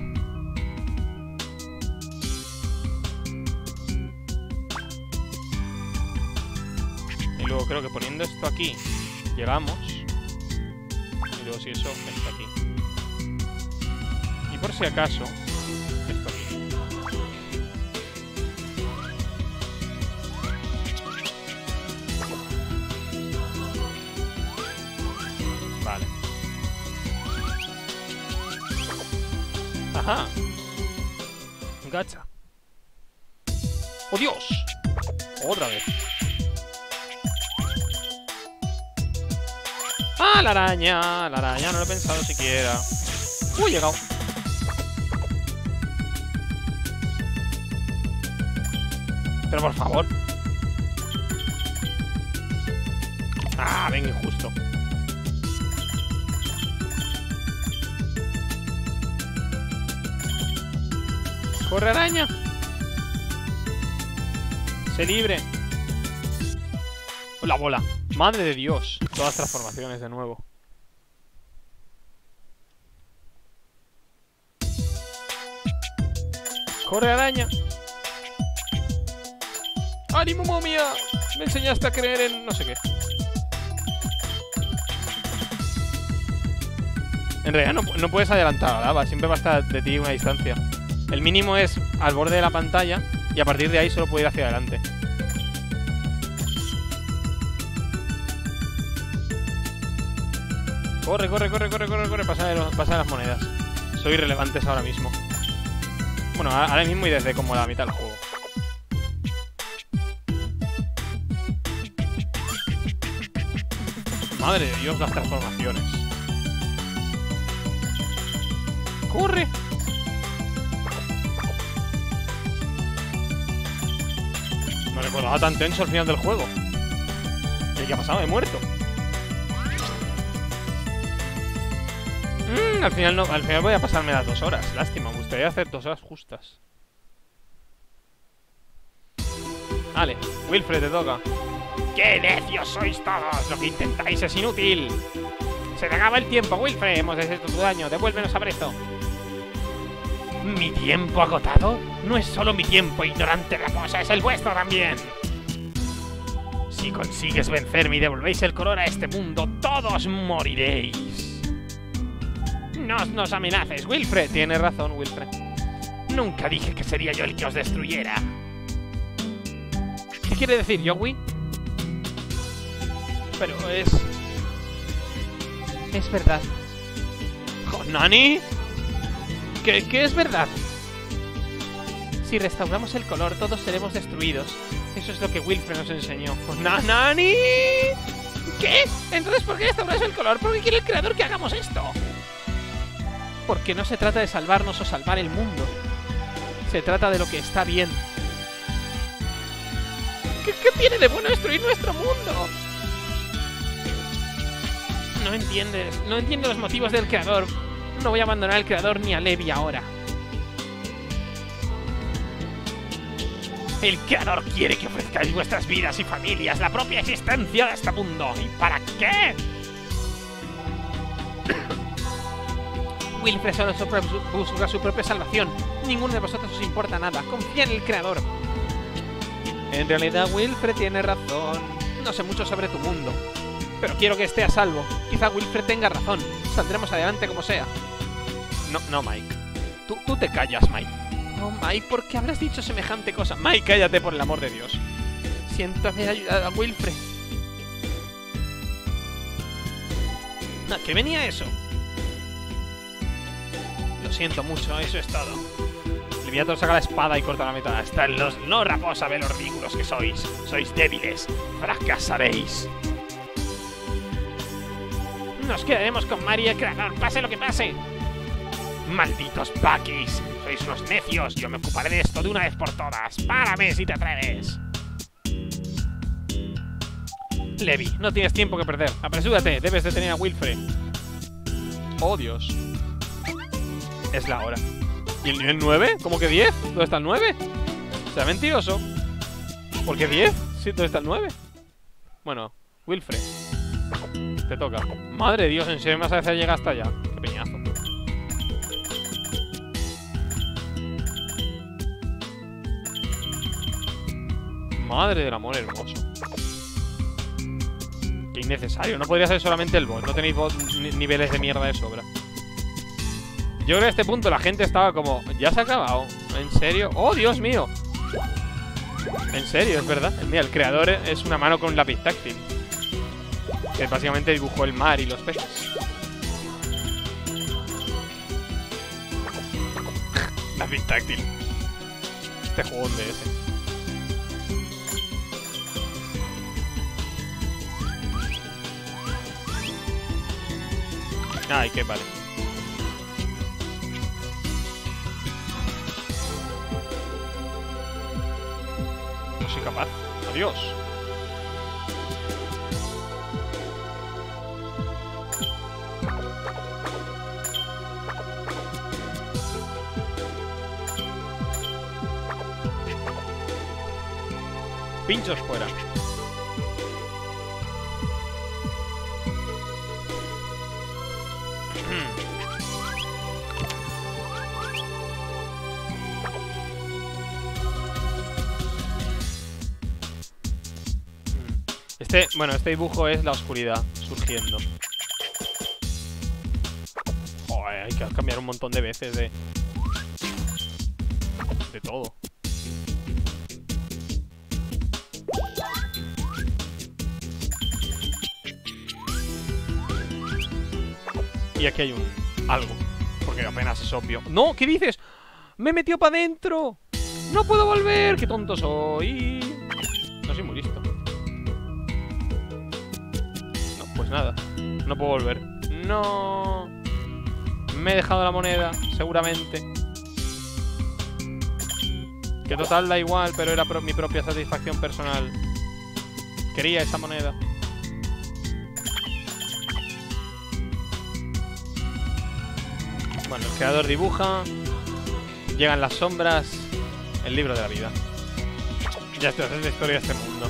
Y luego creo que poniendo esto aquí llegamos. Y luego si eso, esto aquí. Y por si acaso, esto aquí. Vale. Ajá. Gacha. ¡Oh, Dios! Otra vez. ¡Ah, la araña! La araña, no lo he pensado siquiera. ¡Uy, he llegado! Pero por favor. Ah, venga, injusto. ¡Corre, araña! ¡Sé libre! ¡La bola! ¡Madre de Dios! Todas las transformaciones de nuevo. ¡Corre, araña! ¡Ánimo, momia! Me enseñaste a creer en no sé qué. En realidad no, no puedes adelantar a la lava. Siempre va a estar de ti una distancia. El mínimo es al borde de la pantalla y a partir de ahí solo puede ir hacia adelante. Corre, corre, corre, corre, corre, corre. Pasa de, los, pasa de las monedas. Soy irrelevantes ahora mismo. Bueno, ahora mismo y desde como la mitad del juego. Madre de Dios, las transformaciones. ¡Corre! No recordaba tan tenso al final del juego. ¿Qué ha pasado? He muerto. Mm, al final no, al final voy a pasarme las dos horas. Lástima, me gustaría hacer dos horas justas. Vale, Wilfred, te toca. ¡Qué necios sois todos! Lo que intentáis es inútil. Se te acaba el tiempo, Wilfred. Hemos deshecho tu daño. Devuélvenos a Brezo. ¿Mi tiempo agotado? No es solo mi tiempo, ignorante raposa, es el vuestro también. Si consigues vencerme y devolvéis el color a este mundo, todos moriréis. No nos amenaces, Wilfred. Tienes razón, Wilfred. Nunca dije que sería yo el que os destruyera. ¿Qué quiere decir, Yowie? Pero es... Es verdad. ¿Nani? ¿Qué, ¿Qué es verdad? Si restauramos el color, todos seremos destruidos. Eso es lo que Wilfred nos enseñó. Pues na ¡Nani! ¿Qué? Entonces, ¿por qué restauramos el color? ¿Por qué quiere el creador que hagamos esto? Porque no se trata de salvarnos o salvar el mundo. Se trata de lo que está bien. ¿Qué, qué tiene de bueno destruir nuestro mundo? No entiendes. No entiendo los motivos del creador. No voy a abandonar al creador ni a Levi ahora. El creador quiere que ofrezcáis vuestras vidas y familias, la propia existencia de este mundo. ¿Y para qué? Wilfred solo busca su propia salvación. Ninguno de vosotros os importa nada. Confía en el creador. En realidad Wilfred tiene razón. No sé mucho sobre tu mundo, pero quiero que esté a salvo. Quizá Wilfred tenga razón. Saldremos adelante como sea. No, no, Mike. Tú, tú te callas, Mike. Oh, Mike, ¿por qué habrás dicho semejante cosa? Mike, cállate, por el amor de Dios. Siento haber ayudado a Wilfred. ¿A qué venía eso? Lo siento mucho, eso es todo. Leviathan saca la espada y corta la mitad. Están los... No, raposa, ve los ridículos que sois. Sois débiles. Fracasaréis. Nos quedaremos con Mari y el creador, pase lo que pase. Malditos Buckies. Sois unos necios. Yo me ocuparé de esto de una vez por todas. Párame si te atreves. Levi, no tienes tiempo que perder. Apresúrate, debes detener a Wilfred. Oh, Dios. Es la hora. ¿Y el nivel nueve? ¿Cómo que diez? ¿Dónde está el nueve? ¿Será mentiroso? ¿Por qué diez? Sí, ¿dónde está el nueve? Bueno, Wilfred, te toca. Madre de Dios, ¿en serio me vas a hacer llegar hasta allá? Qué peñazo. Madre del amor hermoso. Qué innecesario. No podría ser solamente el boss. No tenéis boss, niveles de mierda de sobra. Yo creo que a este punto la gente estaba como... ¿Ya se ha acabado? ¿En serio? ¡Oh, Dios mío! En serio, es verdad. Mira, el creador es una mano con un lápiz táctil, que básicamente dibujó el mar y los peces. Lápiz táctil. Este juego de ese. Ay, qué vale. No soy capaz. Adiós. Pinchos fuera. Este, bueno, este dibujo es la oscuridad surgiendo. Joder, hay que cambiar un montón de veces de... De todo. Y aquí hay un... algo. Porque apenas es obvio. ¡No! ¿Qué dices? ¡Me he metido para adentro! ¡No puedo volver! ¡Qué tonto soy! No soy muy listo. No, pues nada. No puedo volver. ¡No! Me he dejado la moneda, seguramente. Que total da igual, pero era pro- mi propia satisfacción personal. Quería esa moneda. Bueno, el creador dibuja. Llegan las sombras. El libro de la vida. Ya está, es la historia de este mundo.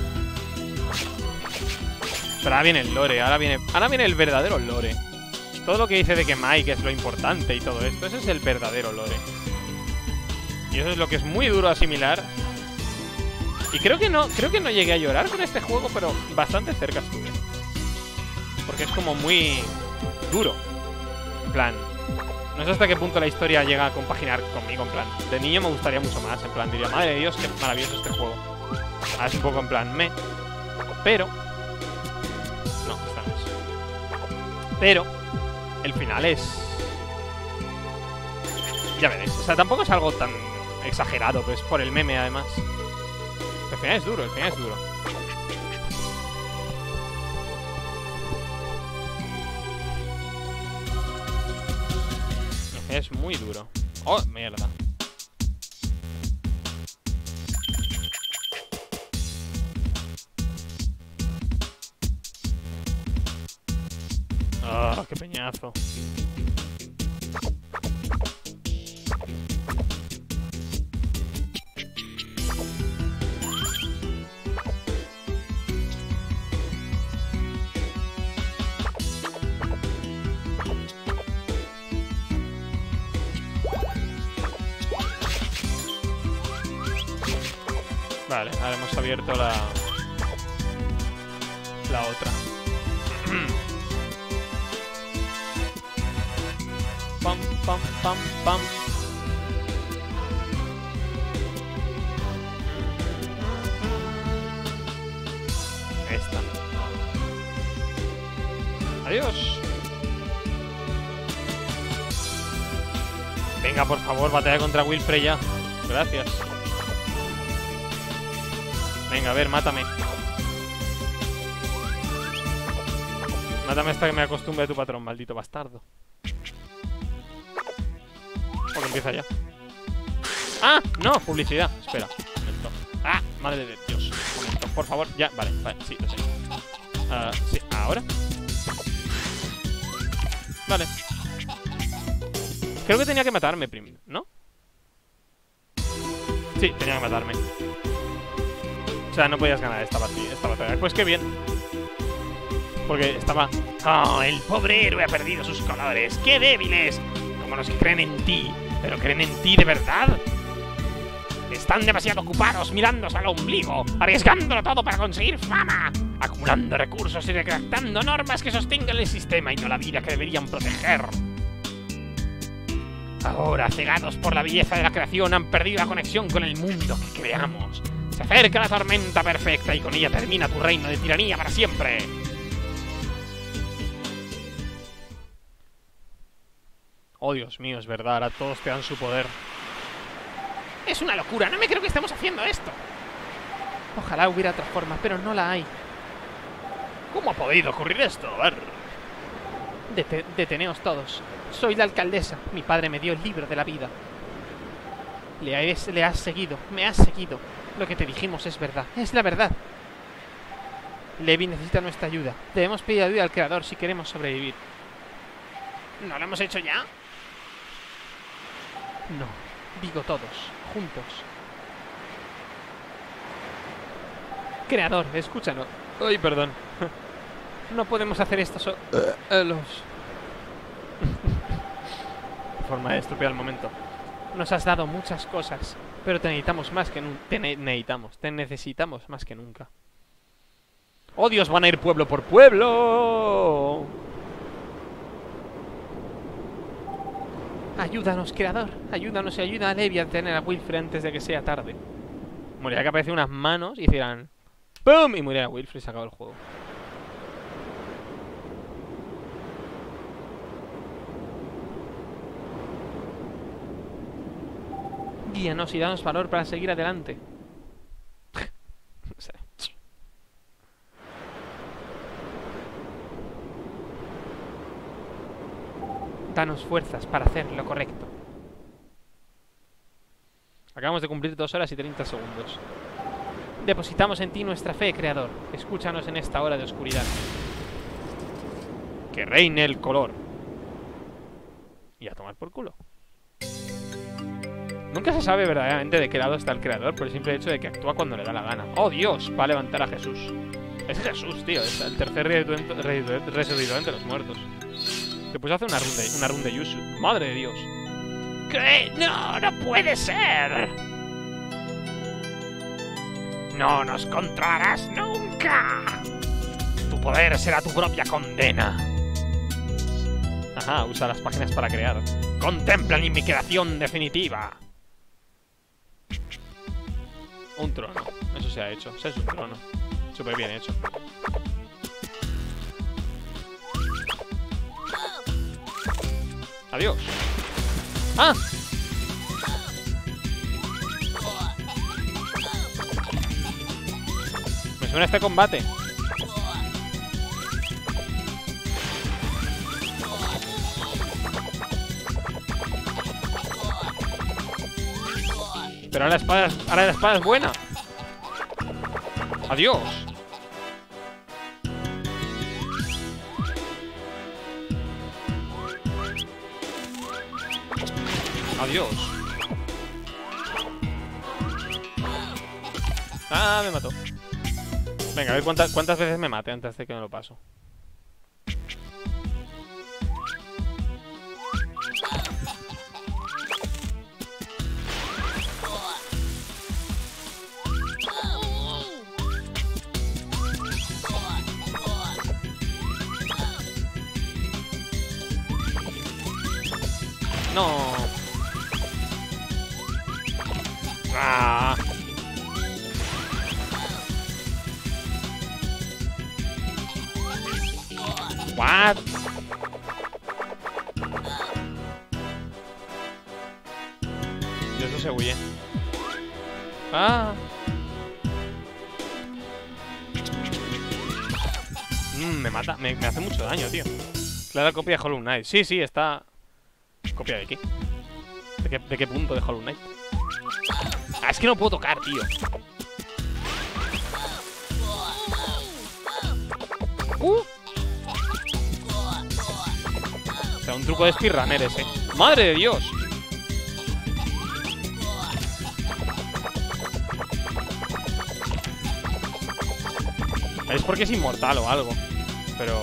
Pero ahora viene el lore. Ahora viene, ahora viene el verdadero lore. Todo lo que dice de que Mike es lo importante y todo esto, ese es el verdadero lore. Y eso es lo que es muy duro asimilar. Y creo que no, creo que no llegué a llorar con este juego, pero bastante cerca estuve. Porque es como muy duro. En plan, no sé hasta qué punto la historia llega a compaginar conmigo, en plan. De niño me gustaría mucho más, en plan, diría, madre de Dios, qué maravilloso este juego. Ahora es un poco en plan, me. Pero no, esta no es. Pero el final es... Ya veréis, o sea, tampoco es algo tan exagerado, pero es por el meme además. El final es duro, el final es duro. El final es muy duro. Oh, mierda. Ah, qué peñazo. Vale, ahora hemos abierto la... la otra. Pam, pam, pam, pam. Esta. Adiós. Venga, por favor, batalla contra Wilfred ya. Gracias. Venga, a ver, mátame. Mátame hasta que me acostumbre a tu patrón, maldito bastardo. Porque empieza ya. ¡Ah! No, publicidad. Espera, un momento. ¡Ah! Madre de Dios. Un momento, por favor. Ya, vale, vale, sí, lo sé. Uh, sí, ahora. Vale. Creo que tenía que matarme primero, ¿no? Sí, tenía que matarme. O sea, no podías ganar esta batalla, esta batalla. Pues qué bien. Porque estaba... ¡Oh, el pobre héroe ha perdido sus colores! ¡Qué débiles! Como los que creen en ti. ¿Pero creen en ti de verdad? Están demasiado ocupados mirándose al ombligo, arriesgándolo todo para conseguir fama, acumulando recursos y redactando normas que sostengan el sistema y no la vida que deberían proteger. Ahora, cegados por la belleza de la creación, han perdido la conexión con el mundo que creamos. Se acerca la tormenta perfecta y con ella termina tu reino de tiranía para siempre. Oh, Dios mío, es verdad, ahora todos te dan su poder. Es una locura, no me creo que estemos haciendo esto. Ojalá hubiera otra forma, pero no la hay. ¿Cómo ha podido ocurrir esto? A ver. Dete- deteneos todos. Soy la alcaldesa. Mi padre me dio el libro de la vida. Le has, le has seguido, me has seguido. Lo que te dijimos es verdad, es la verdad. Levi necesita nuestra ayuda. Debemos pedir ayuda al creador si queremos sobrevivir. ¿No lo hemos hecho ya? No, digo todos, juntos. Creador, escúchanos. Ay, perdón. No podemos hacer esto so eh, los... Forma de estúpida al momento. Nos has dado muchas cosas, pero te necesitamos más que nunca. Te ne necesitamos, te necesitamos más que nunca. ¡Oh, Dios! Van a ir pueblo por pueblo. Ayúdanos, creador. Ayúdanos y ayuda a Levi a detener a Wilfred antes de que sea tarde. Moriría que aparecen unas manos y hicieran ¡pum! Y muriera Wilfred y se acabó el juego. Guíanos y danos valor para seguir adelante. No sé. Danos fuerzas para hacer lo correcto. Acabamos de cumplir dos horas y treinta segundos. Depositamos en ti nuestra fe, creador. Escúchanos en esta hora de oscuridad. Que reine el color. Y a tomar por culo. Nunca se sabe verdaderamente de qué lado está el creador, por el simple hecho de que actúa cuando le da la gana. ¡Oh, Dios! Va a levantar a Jesús. Es Jesús, tío. Es el tercer resucitado entre los muertos. Se puso a hacer una run de, una run de Yushu. ¡Madre de Dios! ¿Qué? ¡No! ¡No puede ser! ¡No nos controlarás nunca! Tu poder será tu propia condena. Ajá, usa las páginas para crear. Contempla la inmigración definitiva. Un trono. Eso se ha hecho. Eso es un trono. Súper bien hecho. Adiós. ¡Ah! suena este combate? Pero ahora la espada es, ahora la espada es buena. Adiós. Adiós. Ah, me mató. Venga, a ver cuántas, cuántas veces me mate antes de que me lo paso. No. Ah. What? De eso se huye. Ah. Mm, me mata, me, me hace mucho daño, tío. Clara copia de Hollow Knight. Sí, sí, está... ¿Copia de qué? ¿De qué, de qué punto de Hollow Knight? Ah, es que no puedo tocar, tío. Uh. O sea, un truco de speedrunner ese. ¡Madre de Dios! Es porque es inmortal o algo. Pero...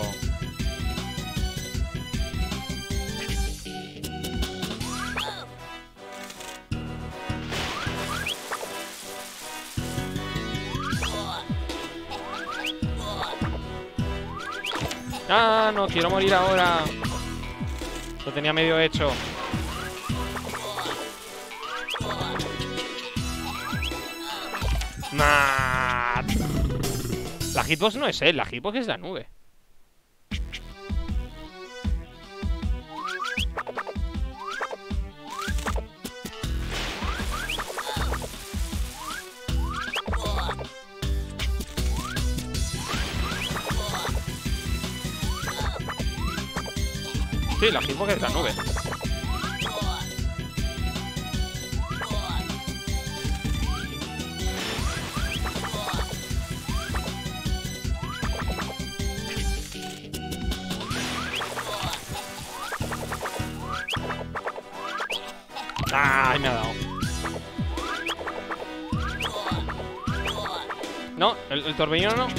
Ah, no quiero morir ahora. Lo tenía medio hecho. Nah. La hitbox no es él, la hitbox es la nube. Sí, la hitbox es la nube. Ay, me ha dado. No, el, el torbellino no.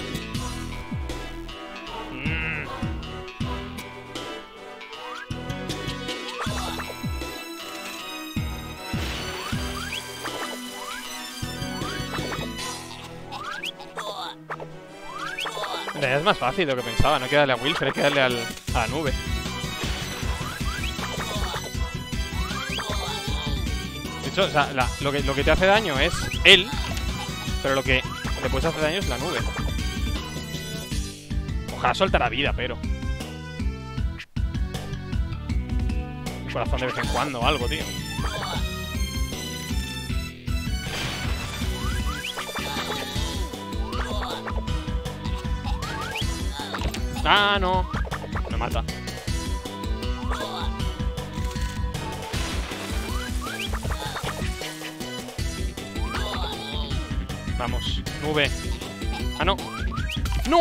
Mm. En realidad es más fácil de lo que pensaba. No hay que darle a Wilfred, hay que darle al, a la nube. De hecho, o sea, la, lo, que, lo que te hace daño es él, pero lo que le puedes hacer daño es la nube. Ojalá soltara vida, pero... Un corazón de vez en cuando o algo, tío. Ah, no. Me mata. Vamos, nube. Ah, no. ¡No!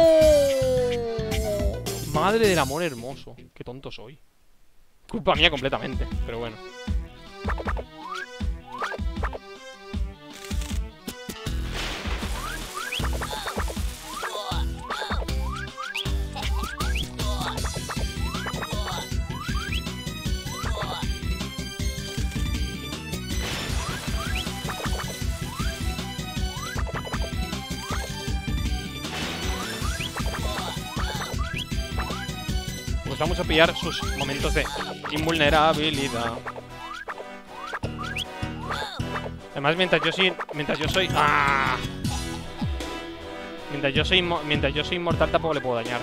Madre del amor hermoso. Qué tonto soy. Culpa mía completamente, pero bueno. Me gusta mucho pillar sus momentos de invulnerabilidad. Además, mientras yo soy... Mientras yo soy... ¡Ah! Mientras yo soy, mientras yo soy inmortal tampoco le puedo dañar.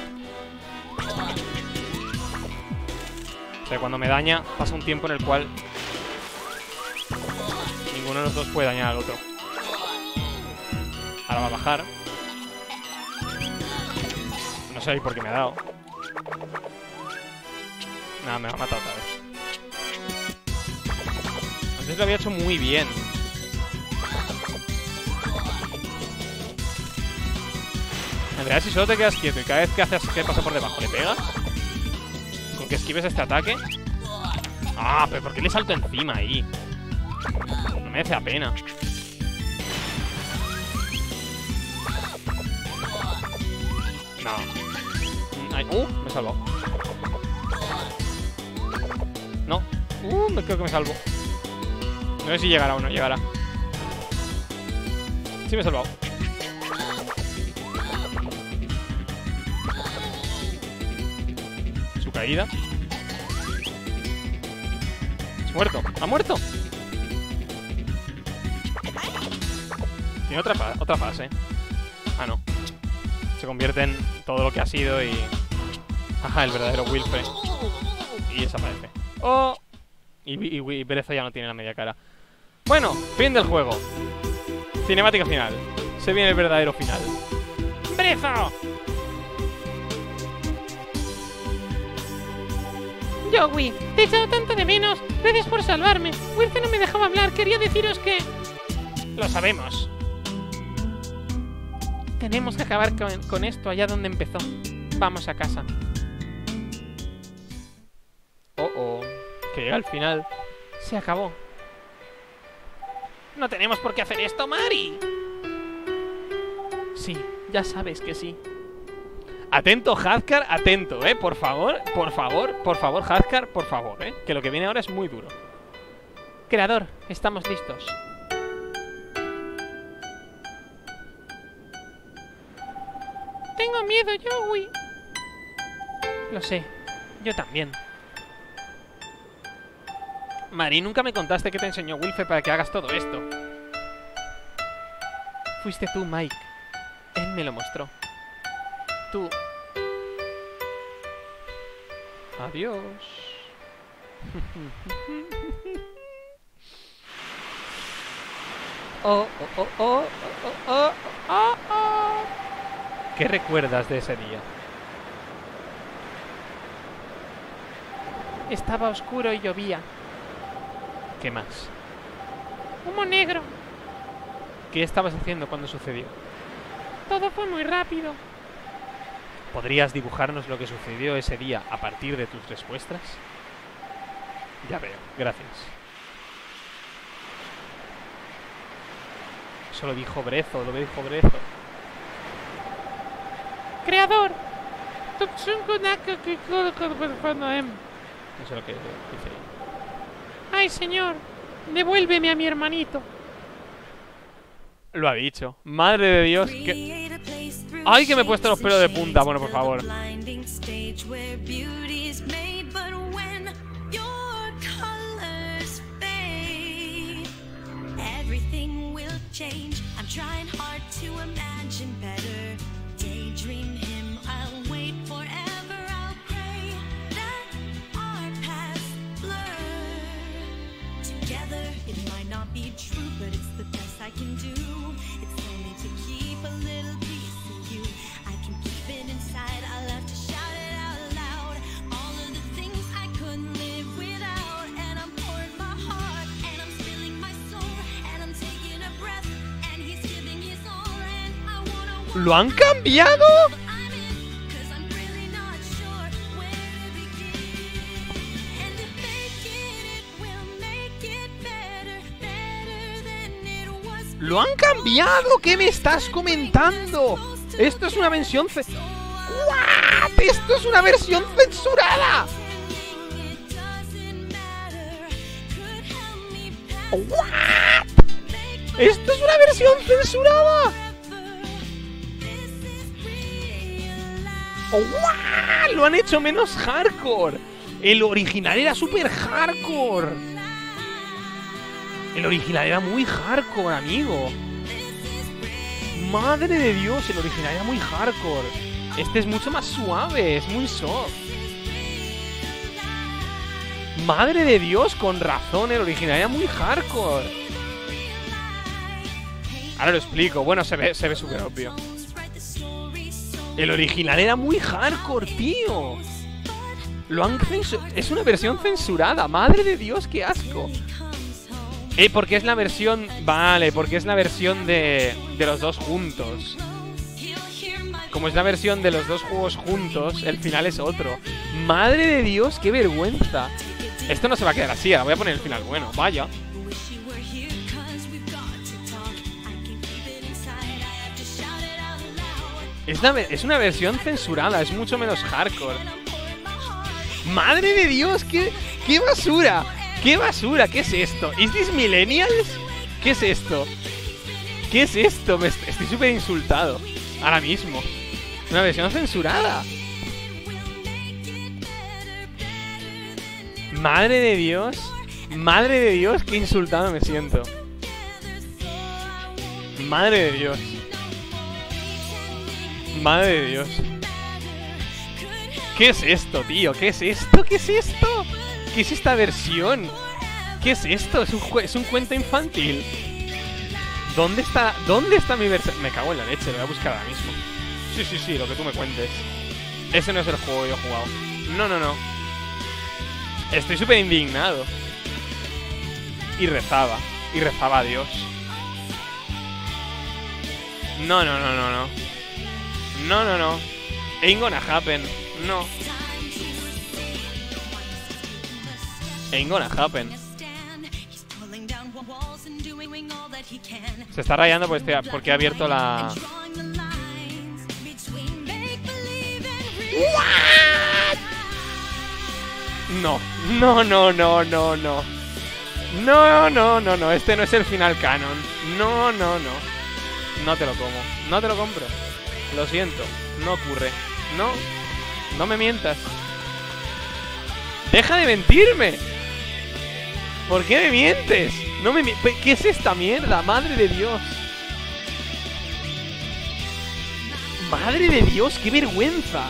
O sea, cuando me daña pasa un tiempo en el cual ninguno de los dos puede dañar al otro. Ahora va a bajar. No sé por qué me ha dado. Nada, me va a matar otra vez. Antes lo había hecho muy bien. En realidad, si solo te quedas quieto y cada vez que haces que pasa por debajo le pegas, con que esquives este ataque. Ah, pero ¿por qué le salto encima ahí? No me hace la pena. No. Ay, uh, me he salvado. No. Uh, me creo que me salvo. No sé si llegará o no llegará. Sí, me he salvado. Su caída. Es muerto. ¡Ha muerto! Tiene otra, fa otra fase. Ah, no. Se convierte en todo lo que ha sido y... Ajá, el verdadero Wilfred. Y desaparece. ¡Oh! Y, y, y Brezo ya no tiene la media cara. Bueno, fin del juego. Cinemática final. Se viene el verdadero final. ¡Brezo! Joey, te he echado tanto de menos. Gracias por salvarme. Wilfred no me dejaba hablar. Quería deciros que... Lo sabemos. Tenemos que acabar con, con esto allá donde empezó. Vamos a casa. Oh, oh. Que llega al final. Se acabó. No tenemos por qué hacer esto, Mari. Sí, ya sabes que sí. Atento, Hadkar, atento, eh, por favor, por favor, por favor, Hadkar, por favor, eh. Que lo que viene ahora es muy duro. Creador, estamos listos. Tengo miedo, Joey. Lo sé, yo también. Mari, nunca me contaste que te enseñó Wilfred para que hagas todo esto. Fuiste tú, Mike. Él me lo mostró. Tú. Adiós. Oh, oh, oh, oh, oh, oh, oh, oh. ¿Qué recuerdas de ese día? Estaba oscuro y llovía. ¿Qué más? Humo negro. ¿Qué estabas haciendo cuando sucedió? Todo fue muy rápido. ¿Podrías dibujarnos lo que sucedió ese día a partir de tus respuestas? Ya veo, gracias. Eso lo dijo Brezo, lo dijo Brezo. Creador. No sé lo que dice. Ay, señor, devuélveme a mi hermanito. Lo ha dicho. Madre de Dios, que... ¡Ay, que me he puesto los pelos de punta! Bueno, por favor. ¿Lo han cambiado? ¡Lo han cambiado! ¿Qué me estás comentando? Esto es una versión... Ce... ¿What? ¡Esto es una versión censurada! ¿What? ¡Esto es una versión censurada! ¡Oh, wow! Lo han hecho menos hardcore. El original era súper hardcore. El original era muy hardcore, amigo. Madre de Dios, el original era muy hardcore. Este es mucho más suave, es muy soft. Madre de Dios, con razón, el original era muy hardcore. Ahora lo explico. Bueno, se ve, se ve súper obvio. El original era muy hardcore, tío. Lo han censurado. Es una versión censurada. Madre de Dios, qué asco. Eh, porque es la versión... Vale, porque es la versión de, de los dos juntos. Como es la versión de los dos juegos juntos, el final es otro. Madre de Dios, qué vergüenza. Esto no se va a quedar así, ahora voy a poner el final bueno. Vaya. Es, la, es una versión censurada, es mucho menos hardcore. Madre de Dios, qué, qué basura. ¡Qué basura! ¿Qué es esto? ¿Is this millennials? ¿Qué es esto? ¿Qué es esto? Me est estoy súper insultado. Ahora mismo. Una versión censurada. Madre de Dios. Madre de Dios, qué insultado me siento. Madre de Dios. Madre de Dios. ¿Qué es esto, tío? ¿Qué es esto? ¿Qué es esto? ¿Qué es esta versión? ¿Qué es esto? Es un, es un cuento infantil. ¿Dónde está, ¿Dónde está mi versión? Me cago en la leche, lo voy a buscar ahora mismo. Sí, sí, sí, lo que tú me cuentes. Ese no es el juego que yo he jugado. No, no, no. Estoy súper indignado. Y rezaba. Y rezaba a Dios. No, no, no, no, no. No, no, no. Ain't gonna happen. No. Ain't gonna happen. Se está rayando porque, porque he abierto la... ¿What? No, no, no, no, no, no. No, no, no, no. Este no es el final canon. No, no, no. No te lo como. No te lo compro. Lo siento. No ocurre. No. No me mientas. ¡Deja de mentirme! ¿Por qué me mientes? No me mi- ¿Qué es esta mierda? ¡Madre de Dios! ¡Madre de Dios! ¡Qué vergüenza!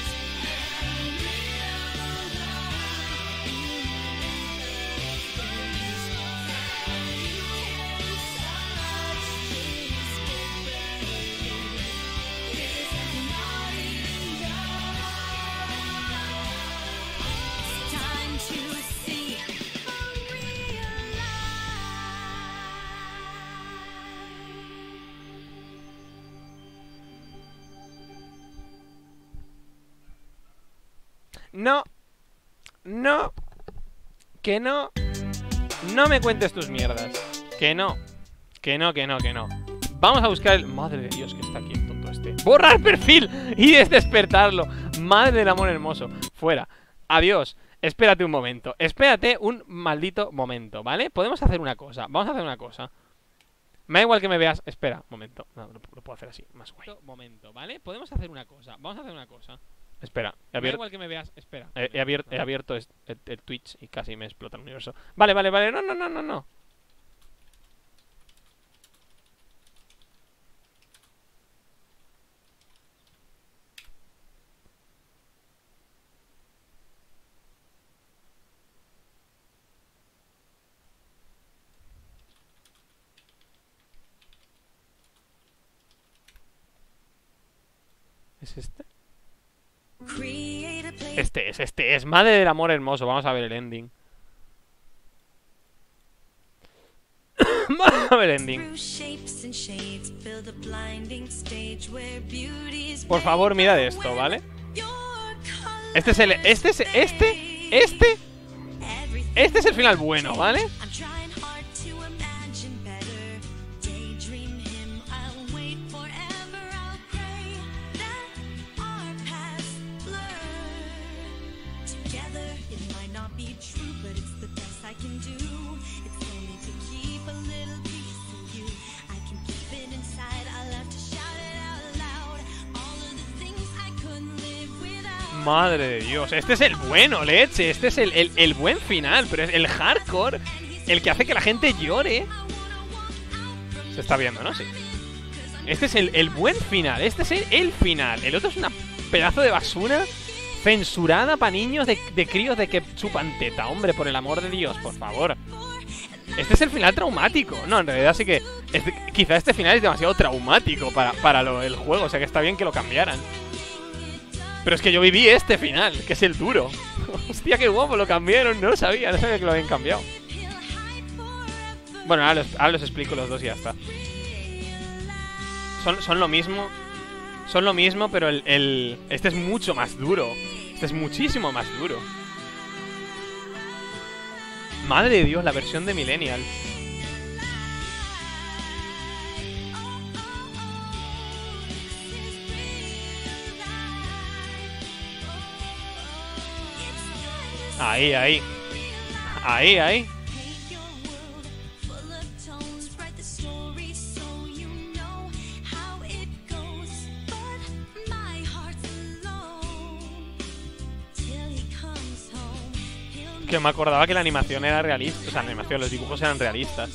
No. No. Que no. No me cuentes tus mierdas. Que no. Que no, que no, que no. Vamos a buscar el... Madre de Dios, que está aquí el tonto este. ¡Borrar perfil! Y es despertarlo. Madre del amor hermoso. Fuera. Adiós. Espérate un momento. Espérate un maldito momento, ¿vale? Podemos hacer una cosa. Vamos a hacer una cosa. Me da igual que me veas. Espera, momento. No, lo, lo puedo hacer así, más guay. Momento, ¿vale? Podemos hacer una cosa. Vamos a hacer una cosa. Espera, he abierto... Me da igual que me veas. Espera. He, he abierto, he abierto el, el, el Twitch y casi me explota el universo. Vale, vale, vale. No, no, no, no, no. ¿Es este? Este es, este es. Madre del amor hermoso. Vamos a ver el ending. Vamos a ver el ending. Por favor, mirad esto, ¿vale? Este es el... Este es... Este... Este... Este es el final bueno, ¿vale? Madre de Dios, este es el bueno, leche. Este es el, el, el buen final. Pero es el hardcore, el que hace que la gente llore. Se está viendo, ¿no? Sí. Este es el, el buen final. Este es el, el final. El otro es una pedazo de basura censurada para niños de, de críos de que chupan teta. Hombre, por el amor de Dios, por favor. Este es el final traumático. No, en realidad sí que este, quizá este final es demasiado traumático para, para lo, el juego. O sea que está bien que lo cambiaran. Pero es que yo viví este final, que es el duro. Hostia, qué guapo, lo cambiaron. No lo sabía, no sabía que lo habían cambiado. Bueno, ahora los, ahora los explico los dos y ya está. Son, son lo mismo. Son lo mismo, pero el, el... Este es mucho más duro. Este es muchísimo más duro. Madre de Dios, la versión de Millennial. Ahí, ahí. Ahí, ahí. Que me acordaba que la animación era realista. O sea, la animación, los dibujos eran realistas.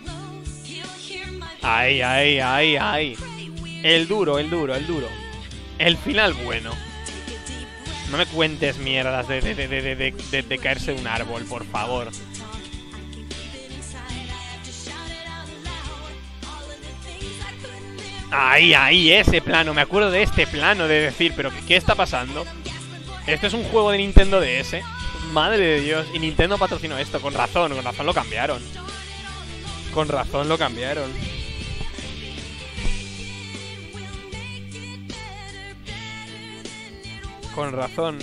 Ahí, ahí, ahí, ahí. El duro, el duro, el duro. El final bueno. No me cuentes mierdas de, de, de, de, de, de, de, de caerse de un árbol, por favor. Ahí, ahí, ese plano. Me acuerdo de este plano de decir, pero ¿qué está pasando? Esto es un juego de Nintendo D S. Madre de Dios. Y Nintendo patrocinó esto. Con razón, con razón lo cambiaron. Con razón lo cambiaron. Con razón.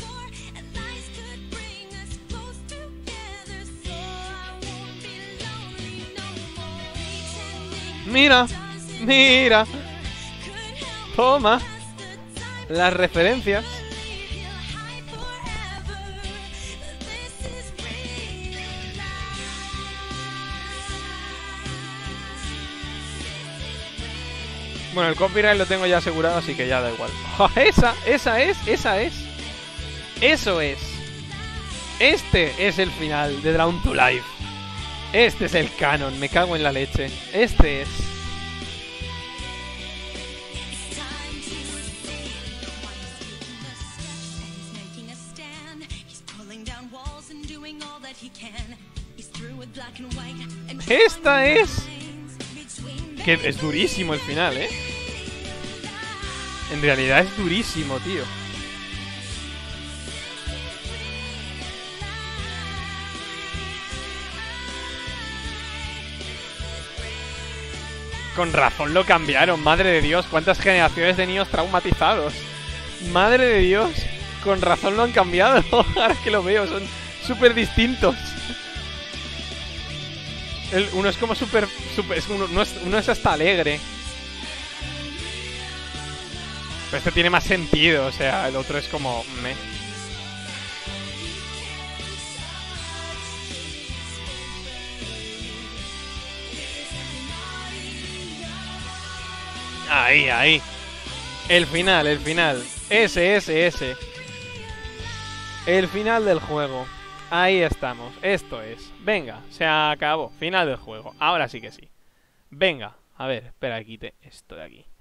Mira, mira. Toma. Las referencias. Bueno, el copyright lo tengo ya asegurado, así que ya da igual. Esa, esa es, esa es. Eso es. Este es el final de Drawn to Life. Este es el canon, me cago en la leche. Este es. Esta es. Que es durísimo el final, ¿eh? En realidad es durísimo, tío. Con razón lo cambiaron, madre de Dios. Cuántas generaciones de niños traumatizados. Madre de Dios. Con razón lo han cambiado. Ahora que lo veo, son súper distintos. El, uno es como súper... Super, uno, uno, es, uno es hasta alegre. Pero este tiene más sentido, o sea, el otro es como... Meh. Ahí, ahí. El final, el final. Ese, ese, ese. El final del juego. Ahí estamos, esto es. Venga, se acabó, final del juego. Ahora sí que sí. Venga, a ver, espera, quite esto de aquí.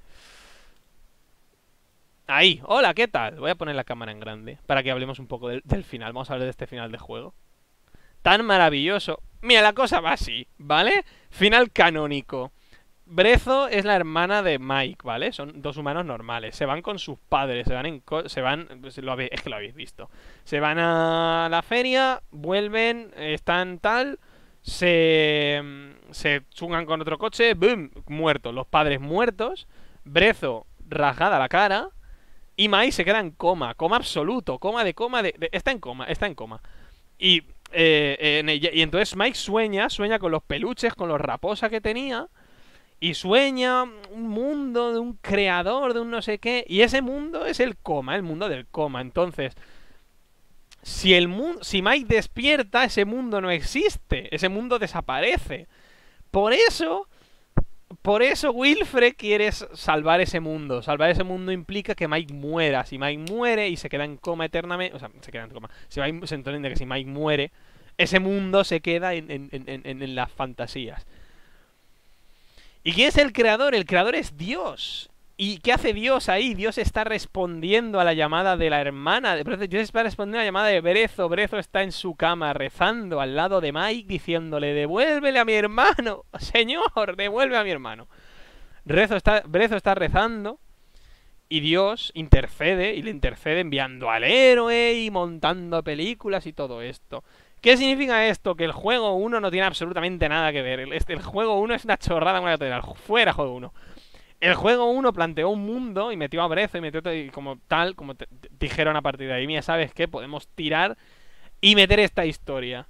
Ahí, hola, ¿qué tal? Voy a poner la cámara en grande para que hablemos un poco del, del final. Vamos a hablar de este final de juego. Tan maravilloso. Mira, la cosa va así, ¿vale? Final canónico. Brezo es la hermana de Mike, ¿vale? Son dos humanos normales. Se van con sus padres, se van en... Se van... Lo habéis, es que lo habéis visto. Se van a la feria, vuelven, están tal... Se... Se chungan con otro coche, ¡boom! Muertos. Los padres muertos. Brezo rasgada la cara. Y Mike se queda en coma. Coma absoluto. Coma de coma de... de está en coma, está en coma. Y... Eh, en ella, y entonces Mike sueña, sueña con los peluches, con los raposas que tenía... Y sueña un mundo de un creador, de un no sé qué. Y ese mundo es el coma, el mundo del coma. Entonces, si el mundo, si Mike despierta, ese mundo no existe. Ese mundo desaparece. Por eso, por eso Wilfred quiere salvar ese mundo. Salvar ese mundo implica que Mike muera. Si Mike muere y se queda en coma eternamente... O sea, se queda en coma. Si Mike, se entiende que si Mike muere, ese mundo se queda en, en, en, en, en las fantasías. ¿Y quién es el creador? El creador es Dios. ¿Y qué hace Dios ahí? Dios está respondiendo a la llamada de la hermana de Brezo. Dios está respondiendo a la llamada de Brezo. Brezo está en su cama rezando al lado de Mike diciéndole: devuélvele a mi hermano, señor, devuelve a mi hermano. Brezo está, Brezo está rezando y Dios intercede, y le intercede enviando al héroe y montando películas y todo esto. ¿Qué significa esto? Que el juego uno no tiene absolutamente nada que ver. El, este, el juego uno es una chorrada con la lateral. Fuera juego uno. El juego uno planteó un mundo y metió a Brezo y metió todo, y como tal, como te, te dijeron a partir de ahí: mira, ¿sabes qué? Podemos tirar y meter esta historia.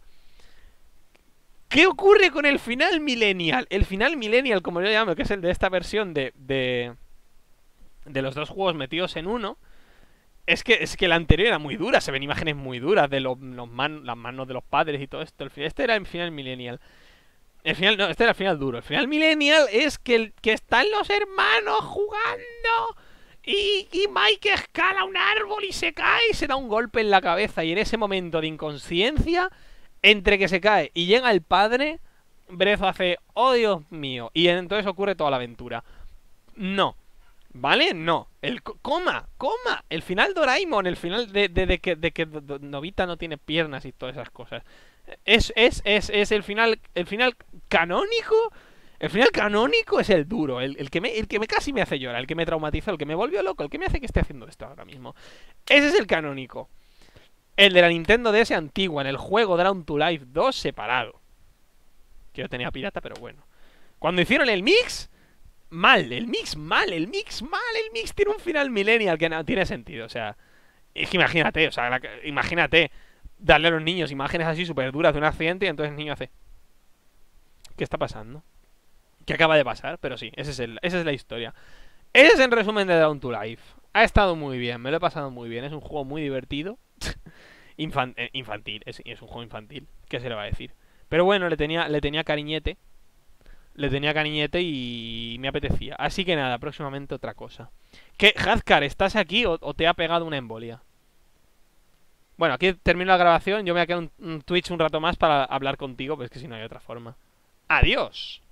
¿Qué ocurre con el final millennial? El final millennial, como yo llamo, que es el de esta versión de, de, de los dos juegos metidos en uno, es que, es que la anterior era muy dura. Se ven imágenes muy duras de los, los man, las manos de los padres y todo esto. Este era el final millennial. El final, no, este era el final duro. El final millennial es que, el, que están los hermanos jugando y, y Mike escala un árbol y se cae y se da un golpe en la cabeza. Y en ese momento de inconsciencia, entre que se cae y llega el padre, Brezo hace: oh Dios mío. Y entonces ocurre toda la aventura. No. ¿Vale? No. El coma, coma. El final Doraemon, el final de, de, de que, de que Nobita no tiene piernas y todas esas cosas. Es, es, es, es el final, el final canónico. El final canónico es el duro, el, el, que me, el que me casi me hace llorar, el que me traumatizó, el que me volvió loco, el que me hace que esté haciendo esto ahora mismo. Ese es el canónico. El de la Nintendo D S antigua, en el juego Drawn to Life dos separado. Que yo tenía pirata, pero bueno. Cuando hicieron el mix, mal, el mix mal, el mix mal, el mix tiene un final millennial que no tiene sentido, o sea. Es que imagínate, o sea, la, imagínate darle a los niños imágenes así súper duras de un accidente y entonces el niño hace: ¿qué está pasando? ¿Qué acaba de pasar? Pero sí, ese es el, esa es la historia. Ese es el resumen de Drawn to Life. Ha estado muy bien, me lo he pasado muy bien. Es un juego muy divertido. Infan eh, infantil, es, es un juego infantil. ¿Qué se le va a decir? Pero bueno, le tenía, le tenía cariñete. Le tenía cariñete y me apetecía. Así que nada, próximamente otra cosa. ¿Qué, Hazkar, estás aquí o, o te ha pegado una embolia? Bueno, aquí termino la grabación. Yo me voy a quedar un, un Twitch un rato más para hablar contigo, pero es que si no hay otra forma. ¡Adiós!